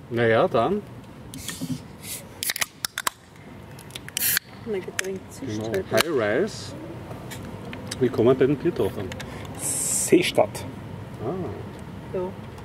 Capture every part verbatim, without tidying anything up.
Naja, dann. Mein Getränk zischt Genau. halt. High Rise. Willkommen bei den Biertauchern. Seestadt. Ah. Ja.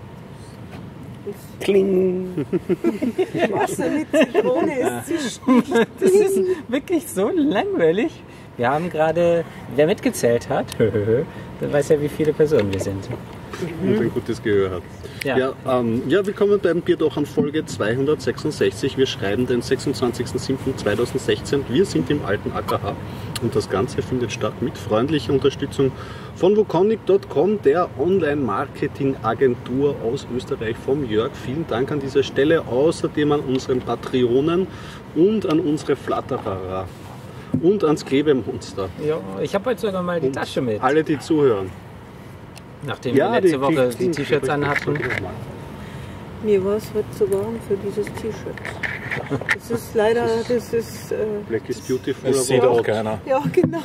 Kling. Wasser mit Zitrone, es zischt nicht. Das ist wirklich so langweilig. Wir haben gerade, wer mitgezählt hat, der weiß ja, wie viele Personen wir sind. Und ein gutes Gehör hat. Ja. Ja, ähm, ja, willkommen beim Biertauchern Folge zweihundertsechsundsechzig. Wir schreiben den sechsundzwanzigsten siebten zweitausendsechzehn. Wir sind im alten A K H und das Ganze findet statt mit freundlicher Unterstützung von wukonic punkt com, der Online-Marketing-Agentur aus Österreich, vom Jörg. Vielen Dank an dieser Stelle. Außerdem an unseren Patreonen und an unsere Flatterer und ans Klebemonster. Ja, ich habe heute sogar mal die Und Tasche mit. alle, die zuhören. Nachdem wir letzte die- Woche die- die T-Shirts die- anhatten. Mir war es heute zu warm für dieses T-Shirt. Das ist leider, das ist... Äh, Black is beautiful. Das sieht aber auch keiner. ja, genau.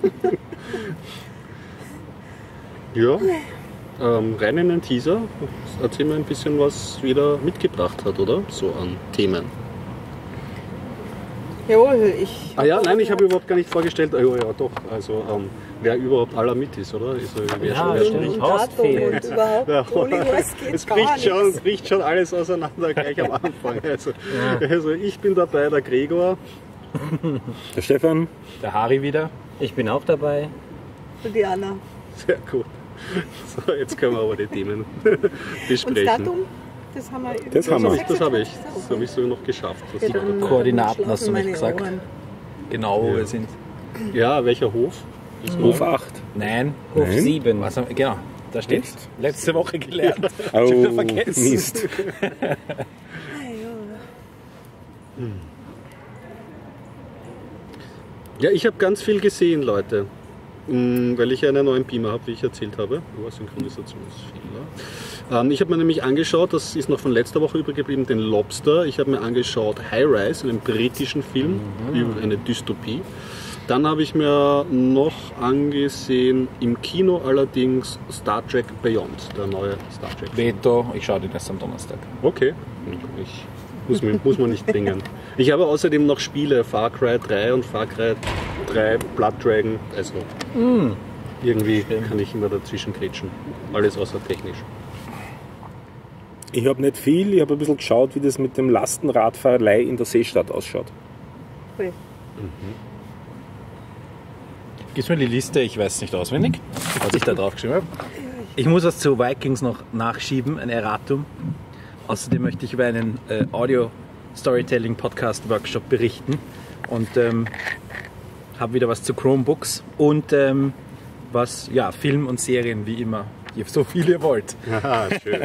Ja, ähm, rein in den Teaser. Erzähl mir ein bisschen, was wieder mitgebracht hat, oder? So an Themen. Jawohl, ich... Ah ja, nein, ich habe überhaupt gar nicht vorgestellt. Ah, ja, ja, doch. Also, ähm, wer überhaupt aller mit ist, oder? Ist, äh, wer Ja, schon, wer stimmt. schon Horst Datum fehlt. und überhaupt, Ja, ohne was geht es gar bricht schon, nichts. bricht schon alles auseinander gleich am Anfang. Also, also ich bin dabei, der Gregor. Der Stefan. Der Harry wieder. Ich bin auch dabei. Und die Anna. Sehr gut. So, jetzt können wir aber die Themen Und besprechen. das Datum, das haben wir... Das haben wir. Das habe ich, das habe ich so noch geschafft. Das Ja, dann- Koordinaten dann hast du nicht schlafen gesagt. meine Ohren. Genau, wo Ja. wir sind. Ja, welcher Hof? Hof acht. Nein. Hof Nein. sieben. Was haben, genau, da steht Echt? letzte Woche gelernt. Oh, Schon wieder vergessen. Mist. Ah, ja. Ja, ich habe ganz viel gesehen, Leute. Mm, Weil ich ja einen neuen Beamer habe, wie ich erzählt habe. Oh, Synchronisationsfehler. Ähm, ich habe mir nämlich angeschaut, das ist noch von letzter Woche übergeblieben, den Lobster. Ich habe mir angeschaut High Rise, einen britischen Film über eine Dystopie. Dann habe ich mir noch angesehen, im Kino allerdings, Star Trek Beyond, der neue Star Trek. Veto, ich schaue den erst am Donnerstag. Okay, ich, muss, man, muss man nicht dringen. Ich habe außerdem noch Spiele, Far Cry drei und Far Cry drei Blood Dragon, also irgendwie kann ich immer dazwischen kretschen. Alles außer technisch. Ich habe nicht viel, ich habe ein bisschen geschaut, wie das mit dem Lastenradfahrerlei in der Seestadt ausschaut. Ui. Gibst mir die Liste, ich weiß es nicht auswendig, was ich da drauf geschrieben habe. Ich muss was zu Vikings noch nachschieben, ein Erratum. Außerdem möchte ich über einen äh, Audio-Storytelling-Podcast-Workshop berichten und ähm, habe wieder was zu Chromebooks und ähm, was, ja, Film und Serien wie immer, so viel ihr wollt. Aha, schön.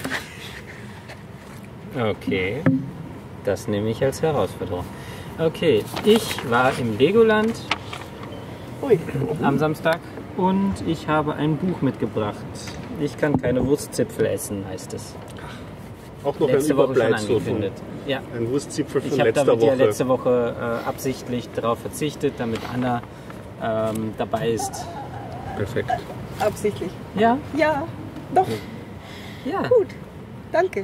Okay, das nehme ich als Herausforderung. Okay, ich war im Legoland Ui. am Samstag und ich habe ein Buch mitgebracht. Ich kann keine Wurstzipfel essen, heißt es. Auch noch Letzte ein Woche schon Überbleibsel von angekündigt. Ja. ein Wurstzipfel von Ich habe letzter damit ja Woche. letzte Woche äh, absichtlich darauf verzichtet, damit Anna ähm, dabei ist. Perfekt. Absichtlich. Ja, Ja, doch, ja. gut. Danke.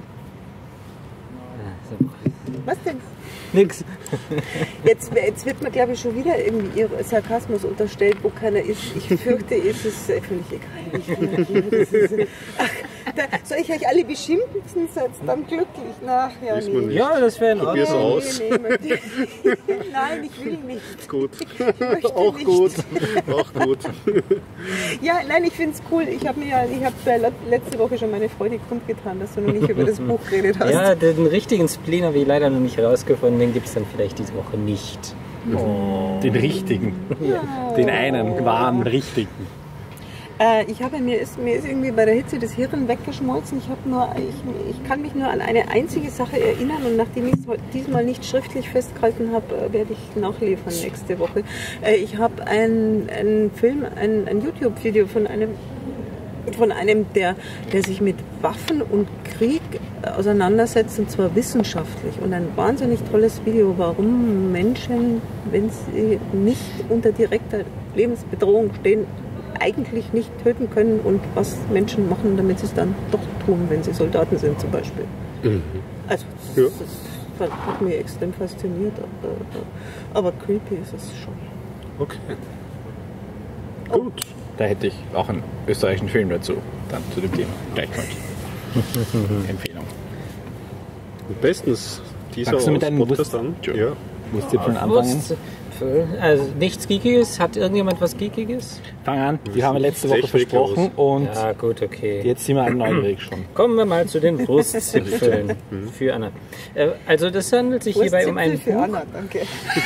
Was denn? Nix. Jetzt, jetzt wird mir, glaube ich, schon wieder irgendwie ihr Sarkasmus unterstellt, wo keiner ist. Ich fürchte, es ist äh, völlig egal. Ich, das ist, ach, da, soll ich euch alle beschimpfen, seid dann glücklich? Nach, ja, Wissen wir nee. nicht. Ja, das wäre in Probier's Ordnung. aus. Nee, nee, nee. Nein, ich will nicht. Gut. Ich möchte Auch nicht. gut. Auch gut. Ja, nein, ich finde es cool. Ich habe mir ja, ich habe äh, letzte Woche schon meine Freude kundgetan, dass du noch nicht über das Buch geredet hast. Ja, den richtigen Spleen habe ich leider noch nicht rausgefunden. Den gibt es dann vielleicht diese Woche nicht. Den richtigen. Den einen wahren richtigen. Äh, ich habe mir ist, mir ist irgendwie bei der Hitze das Hirn weggeschmolzen. Ich, habe nur, ich, ich kann mich nur an eine einzige Sache erinnern und nachdem ich es diesmal nicht schriftlich festgehalten habe, äh, werde ich nachliefern nächste Woche. Äh, ich habe einen, einen Film, ein, ein YouTube-Video von einem von einem, der, der sich mit Waffen und Krieg auseinandersetzt, und zwar wissenschaftlich. Und ein wahnsinnig tolles Video, warum Menschen, wenn sie nicht unter direkter Lebensbedrohung stehen, eigentlich nicht töten können und was Menschen machen, damit sie es dann doch tun, wenn sie Soldaten sind zum Beispiel. Mhm. Also, Ja. das, das hat mich extrem fasziniert, aber, aber creepy ist es schon. Okay. Gut. Da hätte ich auch einen österreichischen Film dazu, dann zu dem Thema. Gleichfalls. Empfehlung. Bestens. Dieser Magst du mit deinem Podcast Wurst- an. Sure. Ja. Wurstzipfeln anfangen? Wurst, also nichts Geekiges? Hat irgendjemand was Geekiges? Fang an. Die haben wir letzte Woche Technik versprochen und Ja, gut, okay. jetzt sind wir alle neugierig schon. Kommen wir mal zu den Wurstzipfeln für Anna. Äh, Also das handelt sich hierbei um ein für Buch Anna, danke.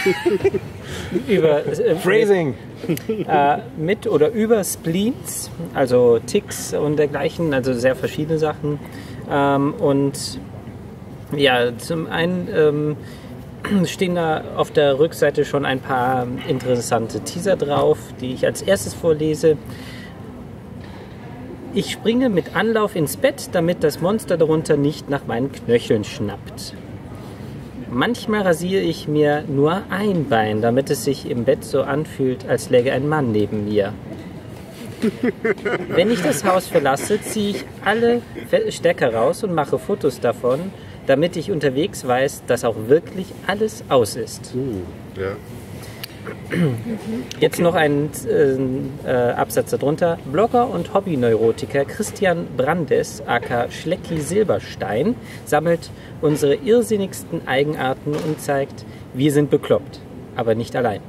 über äh, Phrasing! äh, mit oder über Spleens, also Ticks und dergleichen, also sehr verschiedene Sachen. Ähm, und ja, zum einen ähm, stehen da auf der Rückseite schon ein paar interessante Teaser drauf, die ich als erstes vorlese. Ich springe mit Anlauf ins Bett, damit das Monster darunter nicht nach meinen Knöcheln schnappt. Manchmal rasiere ich mir nur ein Bein, damit es sich im Bett so anfühlt, als läge ein Mann neben mir. Wenn ich das Haus verlasse, ziehe ich alle Stecker raus und mache Fotos davon, damit ich unterwegs weiß, dass auch wirklich alles aus ist. Uh, ja. Jetzt noch ein äh, äh, Absatz darunter. Blogger und Hobbyneurotiker Christian Brandes, aka Schlecki Silberstein, sammelt unsere irrsinnigsten Eigenarten und zeigt, wir sind bekloppt, aber nicht allein.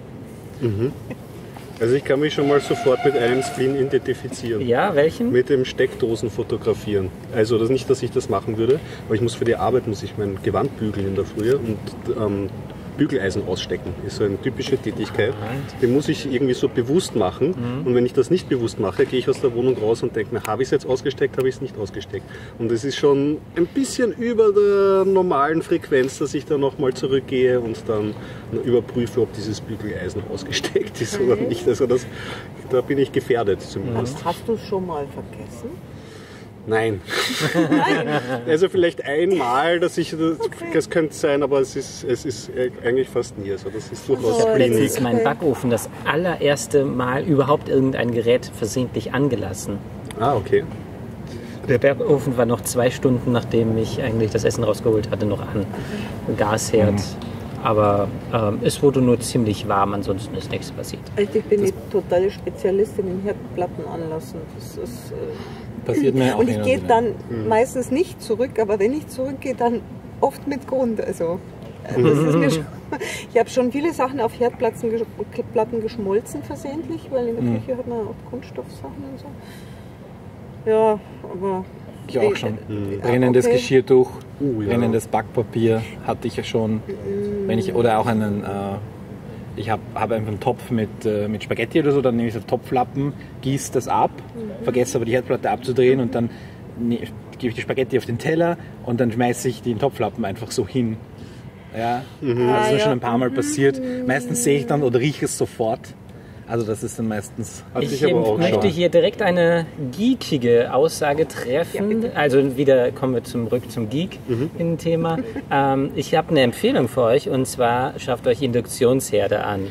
Also ich kann mich schon mal sofort mit einem Spleen identifizieren. Ja, welchen? Mit dem Steckdosen fotografieren. Also das nicht, dass ich das machen würde, aber ich muss für die Arbeit muss ich mein Gewand bügeln in der Früh und ähm, Bügeleisen ausstecken. Ist so eine typische Tätigkeit. Den muss ich irgendwie so bewusst machen. Mhm. Und wenn ich das nicht bewusst mache, gehe ich aus der Wohnung raus und denke mir, habe ich es jetzt ausgesteckt, habe ich es nicht ausgesteckt. Und es ist schon ein bisschen über der normalen Frequenz, dass ich da nochmal zurückgehe und dann überprüfe, ob dieses Bügeleisen ausgesteckt ist oder nicht. Also das, da bin ich gefährdet zumindest. Hast, hast du es schon mal vergessen? Nein. Also vielleicht einmal, dass ich, das, das könnte sein, aber es ist, es ist eigentlich fast nie. Also das ist durchaus Also, blind. Letztens mein Backofen das allererste Mal überhaupt irgendein Gerät versehentlich angelassen. Ah, okay. Der Backofen war noch zwei Stunden, nachdem ich eigentlich das Essen rausgeholt hatte, noch an. Gasherd. Aber ähm, es wurde nur ziemlich warm, ansonsten ist nichts passiert. Also ich bin die totale Spezialistin im Herdplatten anlassen. Das ist, äh Passiert mir auch und ich hin und gehe wieder. dann meistens nicht zurück, aber wenn ich zurückgehe, dann oft mit Grund. Also, äh, das ist mir schon, ich habe schon viele Sachen auf Herdplatten gesch Platten geschmolzen versehentlich, weil in der Mhm. Küche hat man auch Kunststoffsachen und so. Ja, aber... Ich auch schon. Äh, Brennendes okay. Geschirrtuch, Uh, ja. brennendes Backpapier hatte ich ja schon. Wenn ich, oder auch einen, äh, ich habe hab einfach einen Topf mit, äh, mit Spaghetti oder so, dann nehme ich so Topflappen, gieße das ab, vergesse aber die Herdplatte abzudrehen und dann ne, gebe ich die Spaghetti auf den Teller und dann schmeiße ich den Topflappen einfach so hin. Ja, also das ist mir schon ein paar Mal passiert. Meistens sehe ich dann oder rieche es sofort. Also das ist dann meistens... Hatte Ich ich aber auch möchte schon. hier direkt eine geekige Aussage treffen. Also wieder kommen wir zurück zum Geek Mhm. in dem Thema. Ähm, ich habe eine Empfehlung für euch und zwar schafft euch Induktionsherde an.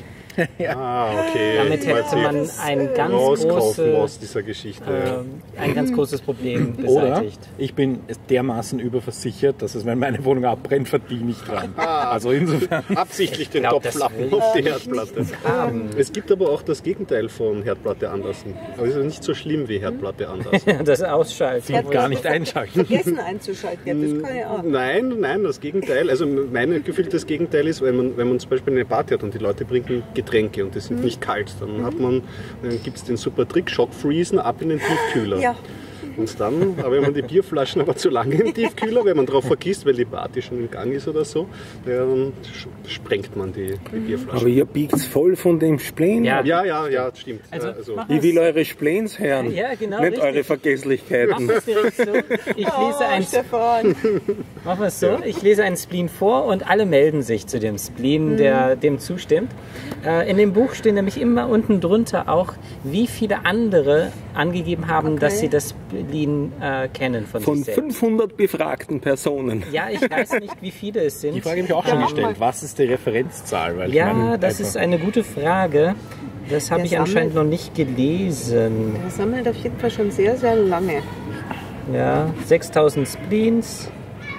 Ah, okay. Damit Mal hätte man ein ganz, rauskaufen große, aus dieser Geschichte. ja. ähm, ein ganz großes Problem Oder beseitigt. ich bin dermaßen überversichert, dass es, wenn meine Wohnung abbrennt, verdiene ich dran. Also insofern... Absichtlich den glaub, das Topflappen will auf die ich Herdplatte. Es gibt aber auch das Gegenteil von Herdplatte anlassen. Aber es ist nicht so schlimm wie Herdplatte anlassen. Das Ausschalten. Und gar nicht einschalten. Vergessen einzuschalten, ja, das kann ja auch. Nein, nein, das Gegenteil. Also mein gefühltes Gegenteil ist, wenn man, wenn man zum Beispiel eine Party hat und die Leute bringen Getränke und die sind nicht kalt, dann hat man, dann gibt es den super Trick, Schockfreezen, ab in den Tiefkühler. Ja. Und dann, aber wenn man die Bierflaschen aber zu lange im Tiefkühler, wenn man drauf vergisst, weil die Party schon im Gang ist oder so, ja, dann sprengt man die, die Bierflaschen. Aber ihr biegt voll von dem Spleen. Ja. Ja, ja, ja, stimmt. Also, Ja, also, mach Ich will eure Spleens hören, Ja, genau, nicht richtig. eure Mach Vergesslichkeiten. es direkt so. Ich lese Oh, ein Stefan. Machen wir es so. Ich lese einen Spleen vor und alle melden sich zu dem Spleen, der dem zustimmt. Äh, in dem Buch stehen nämlich immer unten drunter auch, wie viele andere angegeben haben, Okay. dass sie das Spleen äh, kennen von, Von sich selbst. fünfhundert befragten Personen. Ja, ich weiß nicht, wie viele es sind. Die Frage habe ich auch schon Ja, gestellt. mach mal. Was ist die Referenzzahl? Weil ich Ja, meine, das einfach- ist eine gute Frage. Das habe Der ich anscheinend sammelt- noch nicht gelesen. Er sammelt auf jeden Fall schon sehr, sehr lange. Ja, sechstausend Spleens.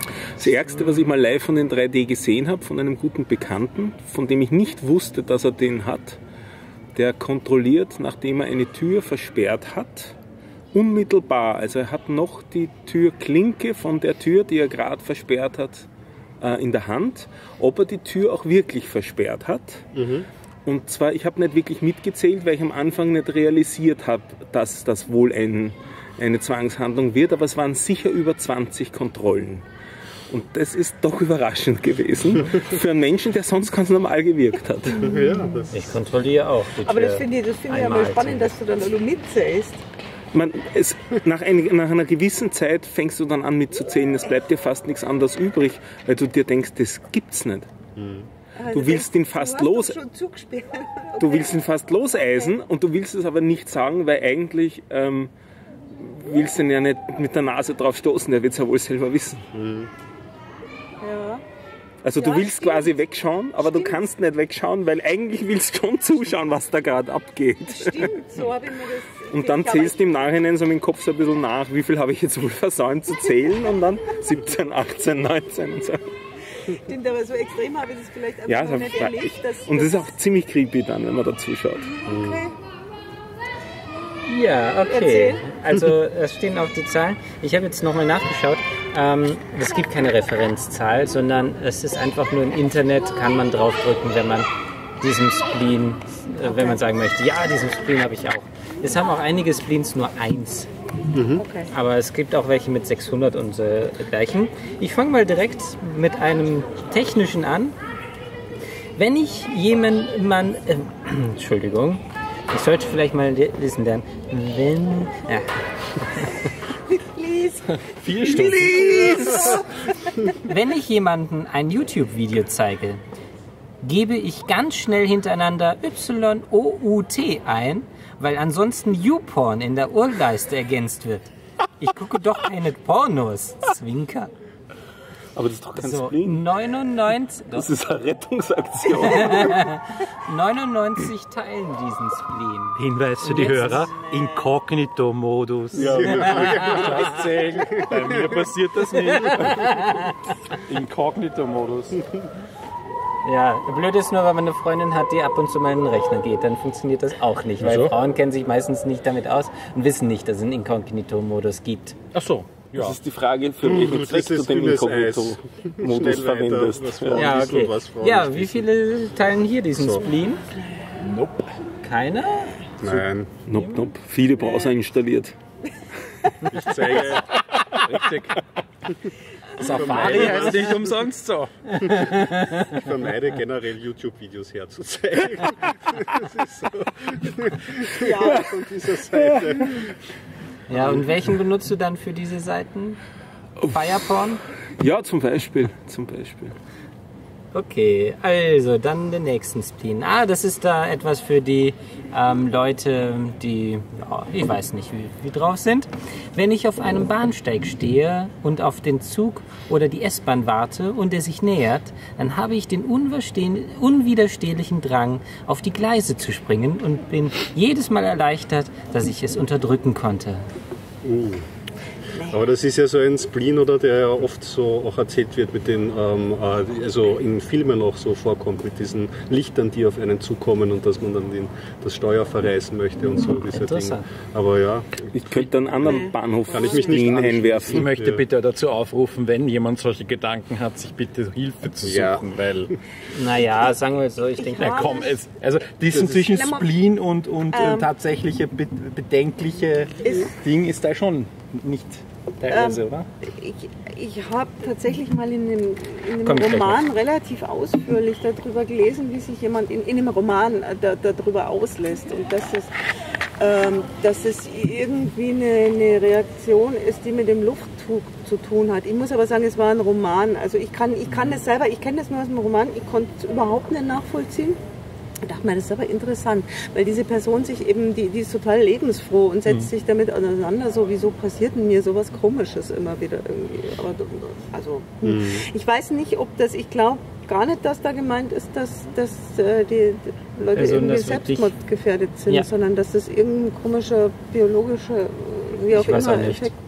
Das Ärgste, was ich mal live von den drei D gesehen habe, von einem guten Bekannten, von dem ich nicht wusste, dass er den hat, der kontrolliert, nachdem er eine Tür versperrt hat, unmittelbar, also er hat noch die Türklinke von der Tür, die er gerade versperrt hat, in der Hand, ob er die Tür auch wirklich versperrt hat. Mhm. Und zwar, ich habe nicht wirklich mitgezählt, weil ich am Anfang nicht realisiert habe, dass das wohl ein, eine Zwangshandlung wird, aber es waren sicher über zwanzig Kontrollen. Und das ist doch überraschend gewesen für einen Menschen, der sonst ganz normal gewirkt hat. Ja, ich kontrolliere auch die Tür. Aber das finde ich, das find ich aber spannend, dass du dann auch mitzählst. Man, es, nach, ein, nach einer gewissen Zeit fängst du dann an mitzuzählen, es bleibt dir fast nichts anderes übrig, weil du dir denkst, das gibt's nicht. Mhm. Du willst ihn fast los, okay. Du willst ihn fast loseisen und du willst es aber nicht sagen, weil eigentlich ähm, willst du ihn ja nicht mit der Nase drauf stoßen, der wird es ja wohl selber wissen. Mhm. Ja. Also ja, du willst stimmt. quasi wegschauen, aber stimmt. Du kannst nicht wegschauen, weil eigentlich willst du schon zuschauen, was da gerade abgeht. Stimmt, so habe ich mir das... Und dann zählst du im Nachhinein so mit dem Kopf so ein bisschen nach, wie viel habe ich jetzt wohl versäumt zu zählen und dann siebzehn, achtzehn, neunzehn und so. Stimmt, aber so extrem habe ich das vielleicht einfach ja, noch nicht erlebt. Dass und das ist auch ziemlich creepy dann, wenn man da zuschaut. Okay. Ja, okay. Erzähl. Also es stehen auch die Zahlen. Ich habe jetzt nochmal nachgeschaut. Ähm, es gibt keine Referenzzahl, sondern es ist einfach nur im Internet, kann man draufdrücken, wenn man diesem Spleen, äh, wenn man sagen möchte, ja, diesen Spleen habe ich auch. Es haben auch einige Spleens nur eins. Mhm. Okay. Aber es gibt auch welche mit sechshundert und äh, dergleichen. Ich fange mal direkt mit einem technischen an. Wenn ich jemanden, man, äh, Entschuldigung, ich sollte vielleicht mal lesen lernen. Wenn, ja. Vier Stunden. Wenn ich jemanden ein YouTube-Video zeige, gebe ich ganz schnell hintereinander Y O U T ein, weil ansonsten YouPorn in der Urleiste ergänzt wird. Ich gucke doch keine Pornos. Zwinker. Aber das ist doch kein so, Spleen. neunundneunzig, das ist eine Rettungsaktion. neunundneunzig teilen diesen Spleen. Hinweis für die Hörer, Inkognito-Modus. Ja, das zählen. Bei mir passiert das nicht. Inkognito-Modus. Ja, blöd ist nur, wenn man eine Freundin hat, die ab und zu mal in den Rechner geht, dann funktioniert das auch nicht, weil Wieso? Frauen kennen sich meistens nicht damit aus und wissen nicht, dass es einen Inkognito-Modus gibt. Ach so. Ja. Das ist die Frage, für welchen Zweck du den Inkognito-Modus verwendest. Ja, Ja, okay. Ja, wie wissen. viele teilen hier diesen So. Spleen? Nope. Keiner? Nein, Nope, nope. Viele Browser installiert. ich zeige, Richtig. Safari heißt nicht umsonst so. ich vermeide generell YouTube-Videos herzuzeigen. Das ist so. Ja, von dieser Seite. Ja, und welchen benutzt du dann für diese Seiten? Fireporn? Ja, zum Beispiel. Zum Beispiel. Okay, also dann den nächsten Spleen. Ah, das ist da etwas für die ähm, Leute, die, ja, ich weiß nicht, wie, wie drauf sind. Wenn ich auf einem Bahnsteig stehe und auf den Zug oder die S-Bahn warte und er sich nähert, dann habe ich den unwiderstehlichen Drang, auf die Gleise zu springen und bin jedes Mal erleichtert, dass ich es unterdrücken konnte. Uh. Aber das ist ja so ein Spleen, oder, der ja oft so auch erzählt wird, mit den, ähm, also in Filmen auch so vorkommt, mit diesen Lichtern, die auf einen zukommen und dass man dann den, das Steuer verreißen möchte und so, diese Dinge. Aber ja. Ich könnte einen anderen Bahnhof Kann ich mich nicht Spleen anschließen. einwerfen. Ich möchte Ja. bitte dazu aufrufen, wenn jemand solche Gedanken hat, sich bitte Hilfe zu suchen, Ja. weil Naja, sagen wir so, ich denke, na komm, es, also diesen zwischen Schlimmer. Spleen und, und Ähm. äh, tatsächliche be bedenkliche Ist- Ding ist da schon nicht teilweise, Ähm, oder? Ich, ich habe tatsächlich mal in einem, in einem Komm, ich gleich Roman relativ ausführlich darüber gelesen, wie sich jemand in, in einem Roman äh, da, darüber auslässt. Und dass es, ähm, dass es irgendwie eine, eine Reaktion ist, die mit dem Luftzug zu tun hat. Ich muss aber sagen, es war ein Roman. Also ich kann, ich kann das selber, ich kenne das nur aus dem Roman, ich konnte es überhaupt nicht nachvollziehen. Ich dachte mir, das ist aber interessant, weil diese Person sich eben, die, die ist total lebensfroh und setzt sich damit auseinander, so wieso passiert denn mir sowas Komisches immer wieder irgendwie. Aber, also, hm. Ich weiß nicht, ob das, ich glaube gar nicht, dass da gemeint ist, dass, dass äh, die, die Leute Also, irgendwie das wirklich- selbstmordgefährdet sind, Ja. sondern dass das irgendein komischer biologischer, wie auch Ich weiß immer, auch nicht. Effekt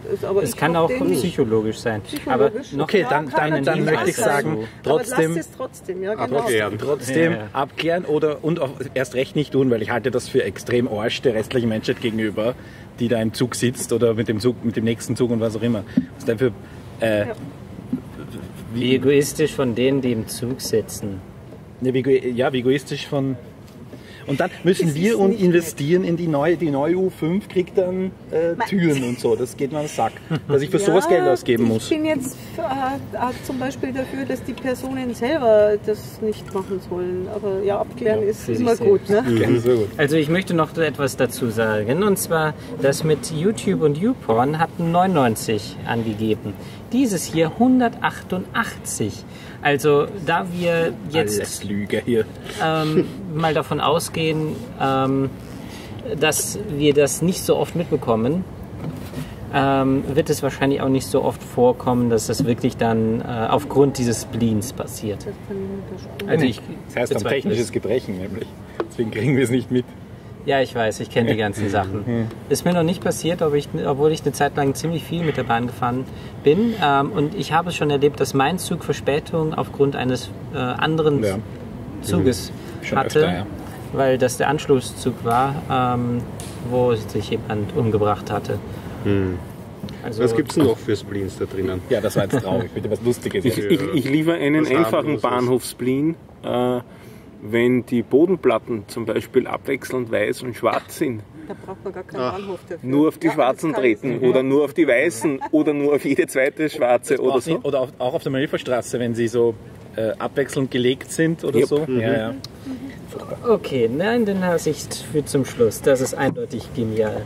ist. Aber Es ich kann hab auch den nicht. psychologisch sein. Psychologisch. Aber noch Okay, Ja, dann, kann dann, dann natürlich möchte ich sein. sagen, trotzdem, Aber lasst es trotzdem, ja genau. Abklären. trotzdem Ja, ja. abklären oder und auch erst recht nicht tun, weil ich halte das für extrem Arsch der restlichen Menschheit gegenüber, die da im Zug sitzt oder mit dem Zug, mit dem nächsten Zug und was auch immer. Was dafür, äh, Ja. Wie egoistisch von denen, die im Zug sitzen. ja, wie, ego- ja, wie egoistisch von. Und dann müssen Das wir ist und nicht investieren in die neue, die neue U fünf kriegt dann äh, Ma- Türen und so. Das geht mir am Sack, dass ich für Ja, sowas Geld ausgeben ich muss. bin jetzt äh, äh, zum Beispiel dafür, dass die Personen selber das nicht machen sollen. Aber ja, abklären ist für sich immer gut. Ne? Ja, so gut. Also ich möchte noch etwas dazu sagen. Und zwar, das mit YouTube und YouPorn hatten neunundneunzig angegeben. Dieses hier hundertachtundachtzig. Also da wir jetzt Alles Lüge hier. ähm, mal davon ausgehen, ähm, dass wir das nicht so oft mitbekommen, ähm, wird es wahrscheinlich auch nicht so oft vorkommen, dass das wirklich dann äh, aufgrund dieses Spleens passiert. Das kann ich unterstützen. Also ich Das heißt dann bezweifle technisches es. Gebrechen nämlich. Deswegen kriegen wir es nicht mit. Ja, ich weiß, ich kenne die ganzen Sachen. Ist mir noch nicht passiert, ob ich, obwohl ich eine Zeit lang ziemlich viel mit der Bahn gefahren bin. Ähm, und ich habe es schon erlebt, dass mein Zug Verspätung aufgrund eines äh, anderen Ja. Zuges Schon hatte, öfter, ja. weil das der Anschlusszug war, ähm, wo sich jemand umgebracht hatte. Also, Was gibt es noch für Spleens da drinnen? Ja, das war jetzt traurig. Bitte was Lustiges. Ich, jetzt. ich, ich liefere einen Was einfachen harmloses. Bahnhofsspleen, äh, wenn die Bodenplatten zum Beispiel abwechselnd weiß und schwarz sind. Da braucht man gar keinen Ach, Bahnhof dafür. Nur auf die Ja, Schwarzen das kann treten ich. oder nur auf die Weißen oder nur auf jede zweite Schwarze Das oder braucht so. nicht- Oder auf, auch auf der Marienstraße, wenn sie so äh, abwechselnd gelegt sind oder Yep. so. Ja, ja. Okay, nein, den lasse ich für zum Schluss. Das ist eindeutig genial.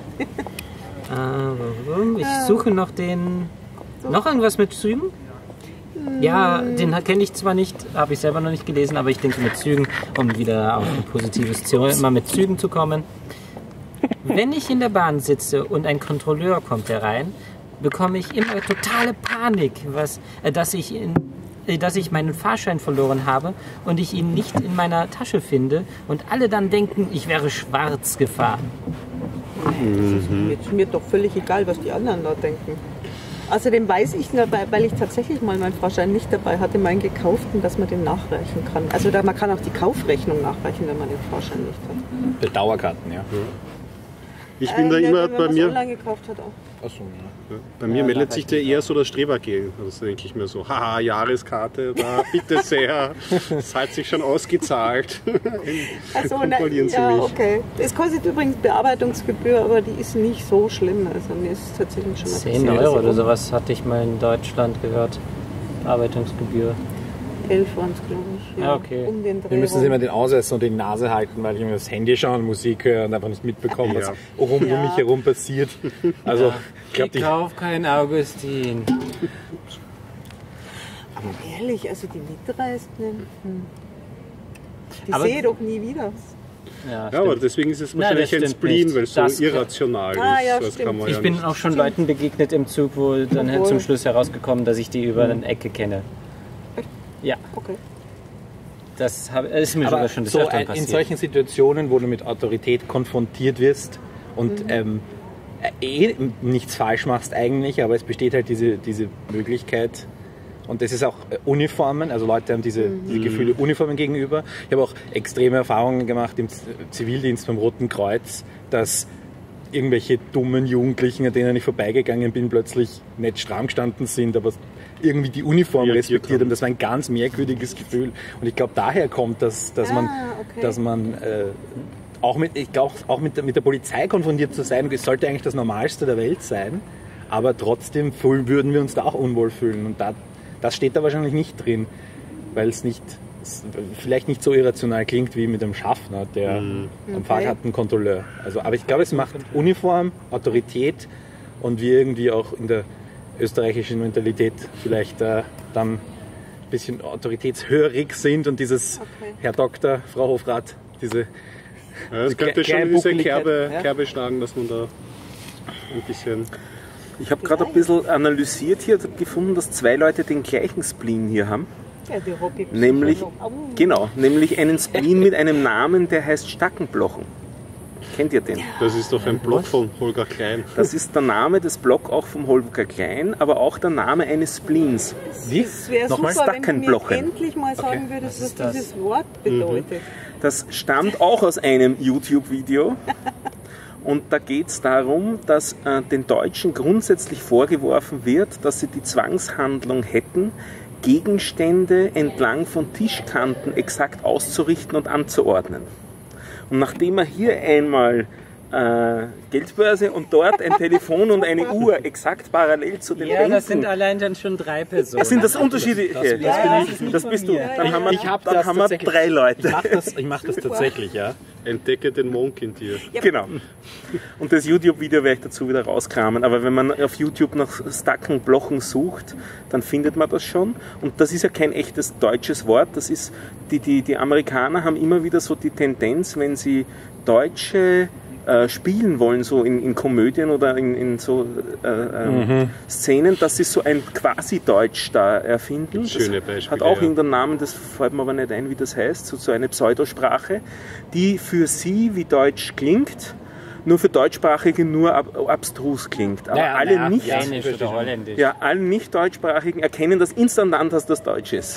Ähm, ich suche noch den... Noch irgendwas mit Zügen? Ja, den kenne ich zwar nicht, habe ich selber noch nicht gelesen, aber ich denke mit Zügen, um wieder auf ein positives Thema mit Zügen zu kommen. Wenn ich in der Bahn sitze und ein Kontrolleur kommt herein, bekomme ich immer totale Panik, was, äh, dass ich in äh, dass ich meinen Fahrschein verloren habe und ich ihn nicht in meiner Tasche finde und alle dann denken, ich wäre schwarz gefahren. Das ist mir, mir doch völlig egal, was die anderen da denken. Außerdem weiß ich, nur, weil weil ich tatsächlich mal meinen Fahrschein nicht dabei hatte, meinen gekauften, dass man den nachreichen kann. Also da, man kann auch die Kaufrechnung nachreichen, wenn man den Fahrschein nicht hat. Für Dauerkarten, ja. Ich bin da Äh, immer wenn bei man es mir. online gekauft hat auch. Achso, ja. Bei mir meldet sich der eher so das Strebergehen. Also denke ich mir so, haha, Jahreskarte, da, bitte sehr, das hat sich schon ausgezahlt. Achso, Kontrollieren Sie ja, mich. okay. Es kostet übrigens Bearbeitungsgebühr, aber die ist nicht so schlimm. Also mir ist es tatsächlich schon mal zehn passiert, Euro dass oder ich sowas hatte ich mal in Deutschland gehört. Bearbeitungsgebühr. elf waren es, glaube ich. Ja, okay. Um den Dreh Wir müssen rum. sich immer den Ausessen und die Nase halten, weil ich immer das Handy schaue und Musik höre und einfach nicht mitbekomme, was Ja. um, um Ja. mich herum passiert. Also, ich glaube, Ich kauf kein Augustin. Aber ehrlich, also die Mitreisenden, hm. die Aber- sehe ich doch nie wieder. Ja, Ja, aber stimmt. deswegen ist es Nein, wahrscheinlich das ein stimmt Spleen, nicht. weil es so Das- irrational Ah, ist. ja, das stimmt. kann man Ich ja bin nicht. auch schon Leuten begegnet im Zug, wo dann halt Obwohl- zum Schluss herausgekommen, dass ich die über eine Ecke kenne. Ja, Okay. das hab, ist mir sogar aber schon des so Öfteren ein, in passiert. solchen Situationen, wo du mit Autorität konfrontiert wirst und ähm, eh nichts falsch machst eigentlich, aber es besteht halt diese, diese Möglichkeit. Und das ist auch äh, Uniformen, also Leute haben diese, diese Gefühle Uniformen gegenüber. Ich habe auch extreme Erfahrungen gemacht im Z- Zivildienst beim Roten Kreuz, dass irgendwelche dummen Jugendlichen, an denen ich vorbeigegangen bin, plötzlich nicht stramm gestanden sind, aber irgendwie die Uniform Reagiert respektiert haben. haben. Das war ein ganz merkwürdiges Gefühl. Und ich glaube, daher kommt das, dass man, Ah, okay. dass man äh, auch mit, ich glaube, auch mit, der- mit der Polizei konfrontiert zu sein, es sollte eigentlich das Normalste der Welt sein, aber trotzdem fühlen, würden wir uns da auch unwohl fühlen. Und da, das steht da wahrscheinlich nicht drin, weil es nicht, es vielleicht nicht so irrational klingt wie mit einem Schaffner, der am Okay. Fahrrad einen Kontrolleur. Also, aber ich glaube, es macht Uniform, Autorität und wir irgendwie auch in der österreichischen Mentalität vielleicht äh, dann ein bisschen autoritätshörig sind und dieses Okay. Herr Doktor, Frau Hofrat, diese Ja, es könnte Kle- schon kleine diese Buckeligkeit, Kerbe, ja. Kerbe schlagen, dass man da ein bisschen. Ich habe gerade ein bisschen analysiert hier und gefunden, dass zwei Leute den gleichen Spleen hier haben. Ja, die Hobby Nämlich, Au. genau, nämlich einen Spleen mit einem Namen, der heißt Stackenblochen. Kennt ihr den? Das ist doch ein Blog von Holger Klein. Das ist der Name des Blogs auch vom Holger Klein, aber auch der Name eines Spleens. Wie? Es wäre Nochmal super, wenn du mir Stackenblochen. endlich mal sagen würdest, was, was dieses Wort bedeutet. Das stammt auch aus einem YouTube-Video. Und da geht es darum, dass äh, den Deutschen grundsätzlich vorgeworfen wird, dass sie die Zwangshandlung hätten, Gegenstände entlang von Tischkanten exakt auszurichten und anzuordnen. Und nachdem er hier einmal äh, Geldbörse und dort ein Telefon und eine Uhr exakt parallel zu den Ja, Bänken... das sind allein dann schon drei Personen. Das sind das unterschiedliche. Das, das bin ich. Das bist du. Dann Ich- haben wir, ich hab dann das haben wir tatsächlich- drei Leute. Ich mache das, ich mach das tatsächlich, ja. Entdecke den Monk in dir. Genau. Und das YouTube-Video werde ich dazu wieder rauskramen. Aber wenn man auf YouTube nach Stackenblochen sucht, dann findet man das schon. Und das ist ja kein echtes deutsches Wort. Das ist, die, die, die Amerikaner haben immer wieder so die Tendenz, wenn sie deutsche äh, spielen wollen, so in, in Komödien oder in, in so äh, äh, Szenen, dass sie so ein Quasi-Deutsch da erfinden. Schöne Das Beispiele, hat auch ja. irgendeinen Namen, das fällt mir aber nicht ein, wie das heißt, so, so eine Pseudosprache, die für sie wie Deutsch klingt, nur für Deutschsprachige nur ab, abstrus klingt. Aber Naja, alle naja, nicht, ja. Dänisch oder Holländisch. ja, alle nicht Deutschsprachigen erkennen das instant an, dass das Deutsch ist.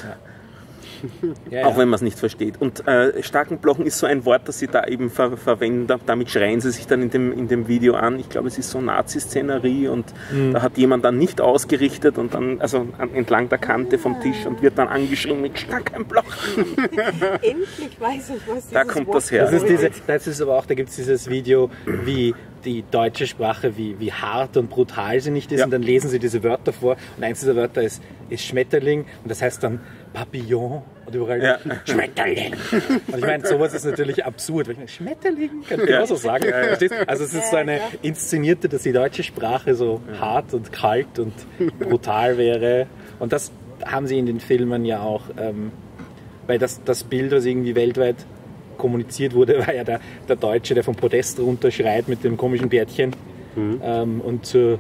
Ja, Auch ja. wenn man es nicht versteht. Und äh, Stackenblochen ist so ein Wort, das sie da eben ver verwenden. Da, damit schreien sie sich dann in dem, in dem Video an. Ich glaube, es ist so Nazi-Szenerie und da hat jemand dann nicht ausgerichtet und dann, also an, entlang der Kante vom Tisch und wird dann angeschrien mit Stackenblochen. Endlich weiß ich, was dieses Da kommt Wort das her. Das ist, bedeutet. diese, das ist aber auch, da gibt es dieses Video, wie die deutsche Sprache, wie, wie hart und brutal sie nicht ist. Ja. Und dann lesen sie diese Wörter vor. Und eins dieser Wörter ist, ist Schmetterling. Und das heißt dann Papillon. Und überall Ja. Schmetterling. Und ich meine, sowas ist natürlich absurd. Weil ich meine, Schmetterling, kann ich Ja. auch so sagen. Verstehst du? Also es ist so eine inszenierte, dass die deutsche Sprache so hart und kalt und brutal wäre. Und das haben sie in den Filmen ja auch, ähm, weil das, das Bild, was irgendwie weltweit kommuniziert wurde, war ja der, der Deutsche, der vom Podest runterschreit mit dem komischen Bärtchen ähm, und äh,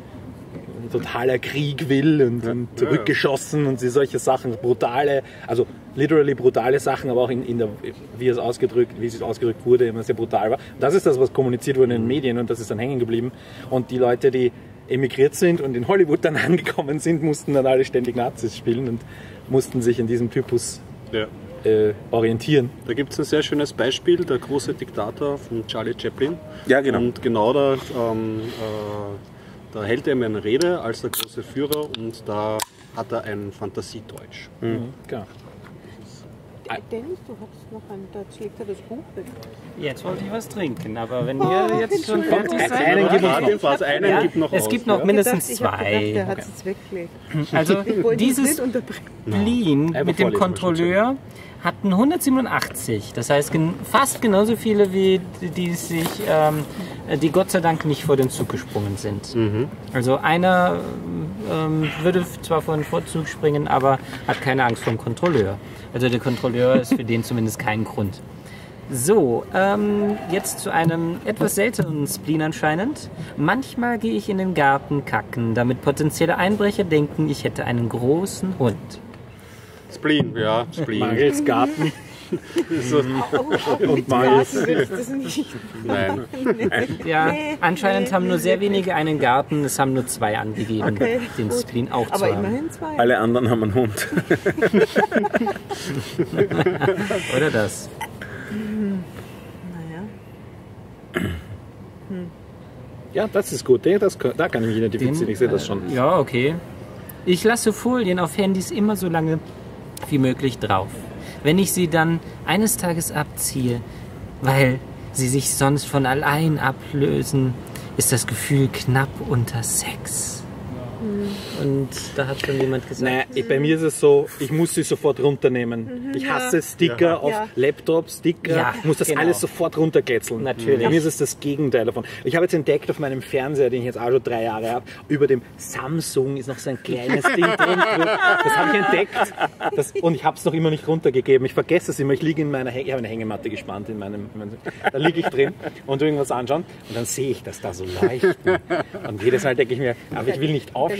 totaler Krieg will und, und zurückgeschossen und sie solche Sachen, brutale, also literally brutale Sachen, aber auch in, in der, wie es ausgedrückt, wie es ausgedrückt wurde, immer sehr brutal war. Und das ist das, was kommuniziert wurde in den Medien und das ist dann hängen geblieben. Und die Leute, die emigriert sind und in Hollywood dann angekommen sind, mussten dann alle ständig Nazis spielen und mussten sich in diesem Typus Ja. äh, orientieren. Da gibt es ein sehr schönes Beispiel, der große Diktator von Charlie Chaplin. Ja, genau. Und genau da, ähm, äh, da hält er ihm eine Rede als der große Führer und da hat er ein Fantasiedeutsch. Genau. Dennis, du hast noch ein, da schlägt er das Buch weg. Jetzt wollte ich was trinken, aber wenn ihr jetzt schon fertig seid... Einen gibt Ja, es noch. was, einen Ja, gibt noch es aus, gibt noch ja. mindestens Ich hab gedacht, der zwei. hat es jetzt weggelegt. Also Ich wollte dich dieses nicht unterbrechen. Spleen Einfach mit dem vorlesen, Kontrolleur hatten hundertsiebenundachtzig. Das heißt gen fast genauso viele wie die, die sich, ähm, die Gott sei Dank nicht vor den Zug gesprungen sind. Also einer ähm, würde zwar vor den Vorzug springen, aber hat keine Angst vor dem Kontrolleur. Also der Kontrolleur ist für den zumindest kein Grund. So, ähm, jetzt zu einem etwas seltenen Spleen anscheinend. Manchmal gehe ich in den Garten kacken, damit potenzielle Einbrecher denken, ich hätte einen großen Hund. Spleen, ja, Spleen. Mangels Garten. So, Und Mangels. Warten willst du das nicht. nein. Ja, Nee, anscheinend nee, haben nur nee, sehr nee. wenige einen Garten, es haben nur zwei angegeben, Okay, den gut. Spleen auch Aber zu haben. immerhin zwei. Alle anderen haben einen Hund. Oder das? Naja. Ja, das ist gut. Ja, das, kann- da kann ich mich identifizieren. Ich sehe das schon. Äh, ja, okay. Ich lasse Folien auf Handys immer so lange wie möglich drauf. Wenn ich sie dann eines Tages abziehe, weil sie sich sonst von allein ablösen, ist das Gefühl knapp unter Sex. Und da hat schon jemand gesagt, Nein, ich, bei mir ist es so, ich muss sie sofort runternehmen. Ich hasse Sticker auf Ja. Laptops, Sticker, Ja, ich muss das genau. alles sofort runterkletzeln. Natürlich. Bei mir ist es das Gegenteil davon. Ich habe jetzt entdeckt auf meinem Fernseher, den ich jetzt auch schon drei Jahre habe, über dem Samsung ist noch so ein kleines Ding drin. Das habe ich entdeckt das, und ich habe es noch immer nicht runtergegeben. Ich vergesse es immer. Ich liege in meiner Häng ich habe eine Hängematte gespannt in meinem, in meinem da liege ich drin und irgendwas anschauen und dann sehe ich das da so leuchten. Und jedes Mal denke ich mir, aber ich will nicht Dann lässt aufstehen sie die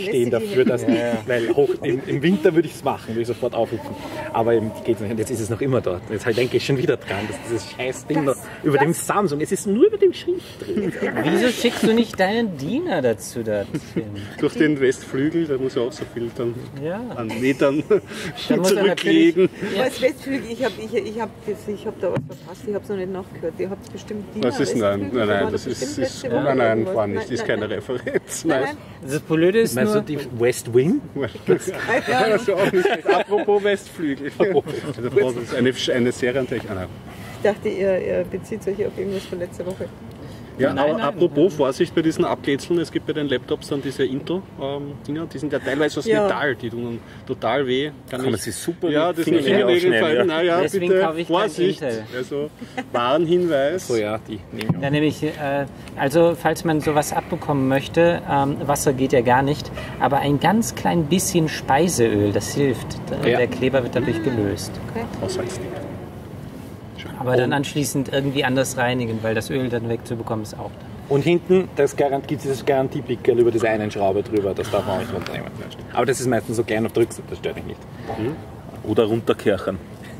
Ich würde das, weil hoch, im, im Winter würde ich es machen, würde ich sofort aufhüpfen. Aber eben geht's nicht. Und jetzt ist es noch immer dort. Jetzt halt denke ich schon wieder dran, dass dieses scheiß Ding noch über dem Samsung, es ist nur über dem Schrift drin. Wieso schickst du nicht deinen Diener dazu dorthin? Durch den Westflügel, da muss ja auch so viel dann Ja. an Metern Da muss er zurücklegen. Ja. Als Westflügel, ich habe ich, ich hab, ich hab da was verpasst, ich habe es noch nicht nachgehört. Ihr habt bestimmt die. Was ist nein? Nein, nein, das ist, ist nein, nein, war nicht, ist keine Referenz. Nein, Nein. Das Blöde ist Meinst du nur, die West Wing? Ja. Also auch nicht. Apropos Westflügel. Das ist eine, eine Serientechnik. Ah, Ich dachte, ihr, ihr bezieht euch auf irgendwas von letzter Woche. ja, Nein, aber nein, apropos Vorsicht bei diesen Abklätzeln, es gibt bei den Laptops dann diese Intel-Dinger, die sind ja teilweise aus Ja. Metall, die tun total weh. Kann, Kann man ich- sich super ja, die das sind Fingernägel Fingernägel aufschneiden, fallen. ja. Naja, Deswegen bitte kaufe ich kein Vorsicht. Intel. Also Warnhinweis. So ja, die nehme ich auch. ja, nämlich, äh, also falls man sowas abbekommen möchte, ähm, Wasser geht ja gar nicht, aber ein ganz klein bisschen Speiseöl, das hilft. Ja. Der Kleber wird dadurch gelöst. Haushaltstipp. Aber dann anschließend irgendwie anders reinigen, weil das Öl dann wegzubekommen ist auch. Und hinten das Garant, gibt es dieses Garantiepickel über diese einen Schraube drüber, das darf man auch nicht runternehmen. Aber das ist meistens so klein auf der Rückseite, das stört mich nicht. Oder runterkerchern.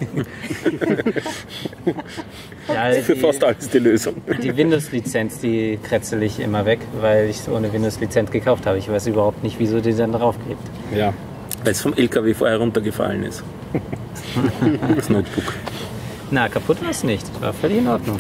Ja, Für die, fast alles die Lösung. die Windows-Lizenz, die kretzel ich immer weg, weil ich es ohne Windows-Lizenz gekauft habe. Ich weiß überhaupt nicht, wieso die dann draufklebt. Ja. Weil es vom L K W vorher runtergefallen ist. Das Notebook. Na, kaputt war es nicht. Das war völlig in Ordnung.